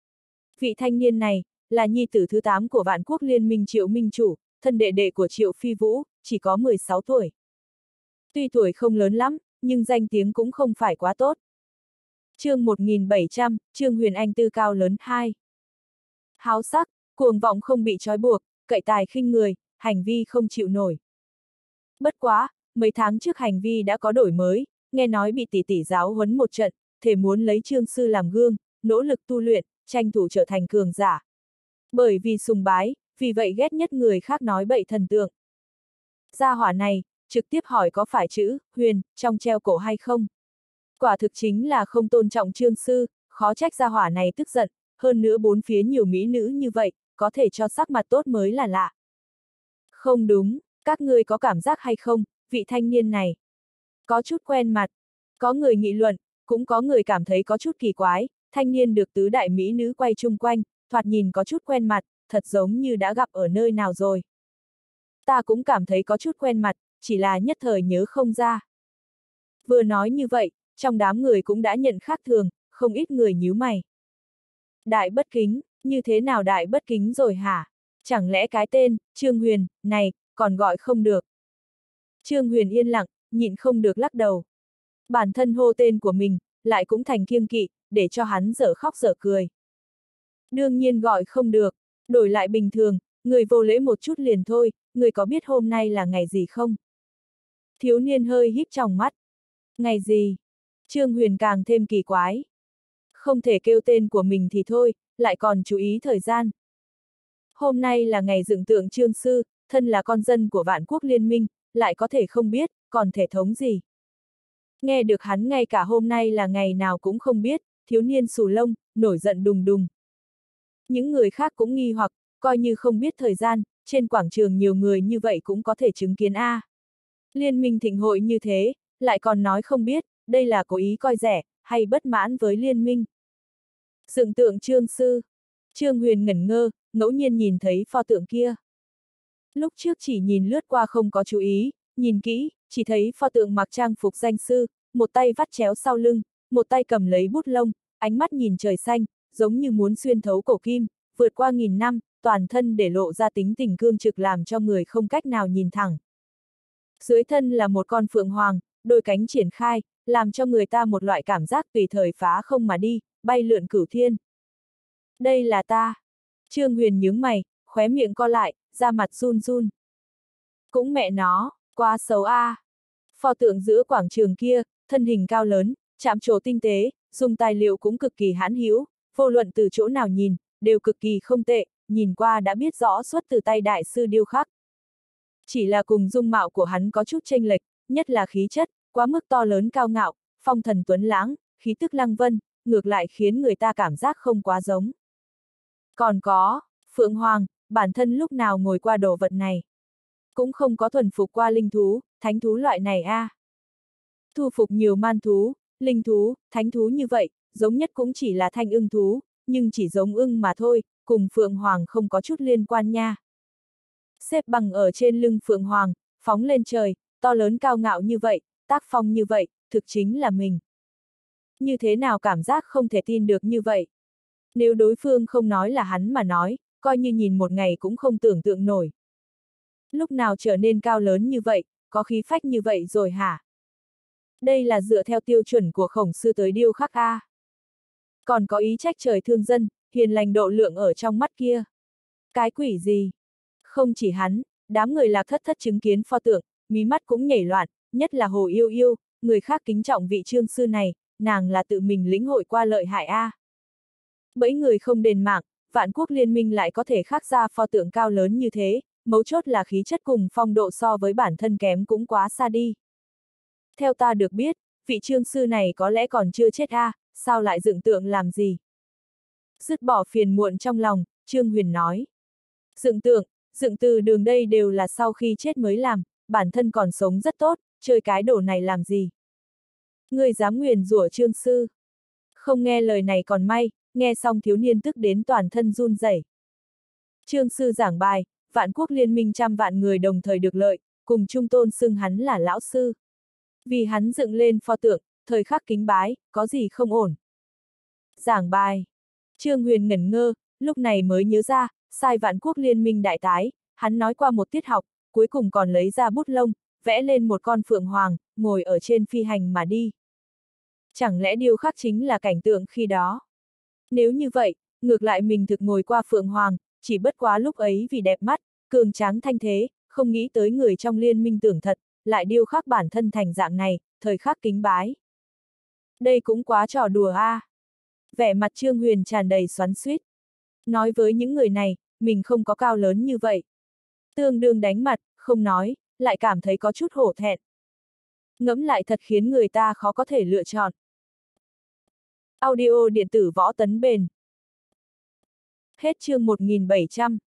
Vị thanh niên này, là nhi tử thứ tám của Vạn Quốc Liên minh Triệu Minh Chủ, thân đệ đệ của Triệu Phi Vũ, chỉ có mười sáu tuổi. Tuy tuổi không lớn lắm, nhưng danh tiếng cũng không phải quá tốt. Chương một nghìn bảy trăm, Trương Huyền Anh tư cao lớn hai. Háo sắc, cuồng vọng không bị trói buộc, cậy tài khinh người, hành vi không chịu nổi. Bất quá, mấy tháng trước hành vi đã có đổi mới, nghe nói bị tỷ tỷ giáo huấn một trận, thể muốn lấy Trương Sư làm gương, nỗ lực tu luyện, tranh thủ trở thành cường giả. Bởi vì sùng bái, vì vậy ghét nhất người khác nói bậy thần tượng. Gia hỏa này, trực tiếp hỏi có phải chữ Huyền trong treo cổ hay không. Quả thực chính là không tôn trọng Trương Sư, khó trách gia hỏa này tức giận, hơn nữa bốn phía nhiều mỹ nữ như vậy, có thể cho sắc mặt tốt mới là lạ. Không đúng, các ngươi có cảm giác hay không, vị thanh niên này có chút quen mặt. Có người nghị luận, cũng có người cảm thấy có chút kỳ quái, thanh niên được tứ đại mỹ nữ quay chung quanh, thoạt nhìn có chút quen mặt, thật giống như đã gặp ở nơi nào rồi. Ta cũng cảm thấy có chút quen mặt, chỉ là nhất thời nhớ không ra. Vừa nói như vậy, trong đám người cũng đã nhận khác thường, không ít người nhíu mày. Đại bất kính, như thế nào đại bất kính rồi hả? Chẳng lẽ cái tên, Trương Huyền, này, còn gọi không được? Trương Huyền yên lặng, nhịn không được lắc đầu. Bản thân hô tên của mình, lại cũng thành kiêng kỵ, để cho hắn dở khóc dở cười. Đương nhiên gọi không được, đổi lại bình thường, người vô lễ một chút liền thôi, người có biết hôm nay là ngày gì không? Thiếu niên hơi híp tròng mắt. Ngày gì? Trương Huyền càng thêm kỳ quái. Không thể kêu tên của mình thì thôi, lại còn chú ý thời gian. Hôm nay là ngày dựng tượng Trương Sư, thân là con dân của Vạn Quốc Liên minh, lại có thể không biết, còn thể thống gì. Nghe được hắn ngay cả hôm nay là ngày nào cũng không biết, thiếu niên xù lông, nổi giận đùng đùng. Những người khác cũng nghi hoặc, coi như không biết thời gian, trên quảng trường nhiều người như vậy cũng có thể chứng kiến a. À. Liên minh thịnh hội như thế, lại còn nói không biết, đây là cố ý coi rẻ, hay bất mãn với liên minh. Dựng tượng Trương Sư. Trương Huyền ngẩn ngơ, ngẫu nhiên nhìn thấy pho tượng kia. Lúc trước chỉ nhìn lướt qua không có chú ý, nhìn kỹ, chỉ thấy pho tượng mặc trang phục danh sư, một tay vắt chéo sau lưng, một tay cầm lấy bút lông, ánh mắt nhìn trời xanh, giống như muốn xuyên thấu cổ kim, vượt qua nghìn năm, toàn thân để lộ ra tính tình cương trực làm cho người không cách nào nhìn thẳng. Dưới thân là một con phượng hoàng, đôi cánh triển khai, làm cho người ta một loại cảm giác tùy thời phá không mà đi, bay lượn cửu thiên. Đây là ta. Trương Huyền nhướng mày, khóe miệng co lại, da mặt run run. Cũng mẹ nó, quá xấu a. À. Pho tượng giữa quảng trường kia, thân hình cao lớn, chạm trổ tinh tế, dùng tài liệu cũng cực kỳ hãn hữu, vô luận từ chỗ nào nhìn, đều cực kỳ không tệ, nhìn qua đã biết rõ xuất từ tay đại sư điêu khắc. Chỉ là cùng dung mạo của hắn có chút chênh lệch, nhất là khí chất, quá mức to lớn cao ngạo, phong thần tuấn lãng, khí tức lăng vân, ngược lại khiến người ta cảm giác không quá giống. Còn có, Phượng Hoàng, bản thân lúc nào ngồi qua đồ vật này. Cũng không có thuần phục qua linh thú, thánh thú loại này a. À. Thu phục nhiều man thú, linh thú, thánh thú như vậy, giống nhất cũng chỉ là thanh ưng thú, nhưng chỉ giống ưng mà thôi, cùng Phượng Hoàng không có chút liên quan nha. Xếp bằng ở trên lưng Phượng Hoàng, phóng lên trời, to lớn cao ngạo như vậy, tác phong như vậy, thực chính là mình. Như thế nào cảm giác không thể tin được như vậy? Nếu đối phương không nói là hắn mà nói, coi như nhìn một ngày cũng không tưởng tượng nổi. Lúc nào trở nên cao lớn như vậy, có khí phách như vậy rồi hả? Đây là dựa theo tiêu chuẩn của Khổng Sư tới điêu khắc a. Còn có ý trách trời thương dân, hiền lành độ lượng ở trong mắt kia. Cái quỷ gì? Không chỉ hắn, đám người Lạc Thất Thất chứng kiến pho tượng, mí mắt cũng nhảy loạn, nhất là Hồ Yêu Yêu, người khác kính trọng vị Trương sư này, nàng là tự mình lĩnh hội qua lợi hại a. À. Bẫy người không đền mạng, Vạn Quốc Liên Minh lại có thể khắc ra pho tượng cao lớn như thế, mấu chốt là khí chất cùng phong độ so với bản thân kém cũng quá xa đi. Theo ta được biết, vị Trương sư này có lẽ còn chưa chết a, à, sao lại dựng tượng làm gì? Dứt bỏ phiền muộn trong lòng, Trương Huyền nói. Dựng tượng, dựng từ đường đây đều là sau khi chết mới làm, bản thân còn sống rất tốt, chơi cái đồ này làm gì? Người dám nguyền rủa Trương sư. Không nghe lời này còn may, nghe xong thiếu niên tức đến toàn thân run rẩy. Trương sư giảng bài, Vạn Quốc Liên Minh trăm vạn người đồng thời được lợi, cùng trung tôn xưng hắn là lão sư. Vì hắn dựng lên pho tượng, thời khắc kính bái, có gì không ổn. Giảng bài. Trương Huyền ngẩn ngơ, lúc này mới nhớ ra, sai Vạn Quốc Liên Minh đại tái, hắn nói qua một tiết học, cuối cùng còn lấy ra bút lông, vẽ lên một con phượng hoàng, ngồi ở trên phi hành mà đi. Chẳng lẽ điêu khắc chính là cảnh tượng khi đó? Nếu như vậy, ngược lại mình thực ngồi qua phượng hoàng, chỉ bất quá lúc ấy vì đẹp mắt, cường tráng thanh thế, không nghĩ tới người trong liên minh tưởng thật, lại điêu khắc bản thân thành dạng này, thời khắc kính bái. Đây cũng quá trò đùa a. À. Vẻ mặt Trương Huyền tràn đầy xoắn xuýt. Nói với những người này, mình không có cao lớn như vậy. Tương đương đánh mặt, không nói, lại cảm thấy có chút hổ thẹn. Ngẫm lại thật khiến người ta khó có thể lựa chọn. Audio điện tử Võ Tấn Bền. Hết chương một nghìn bảy trăm.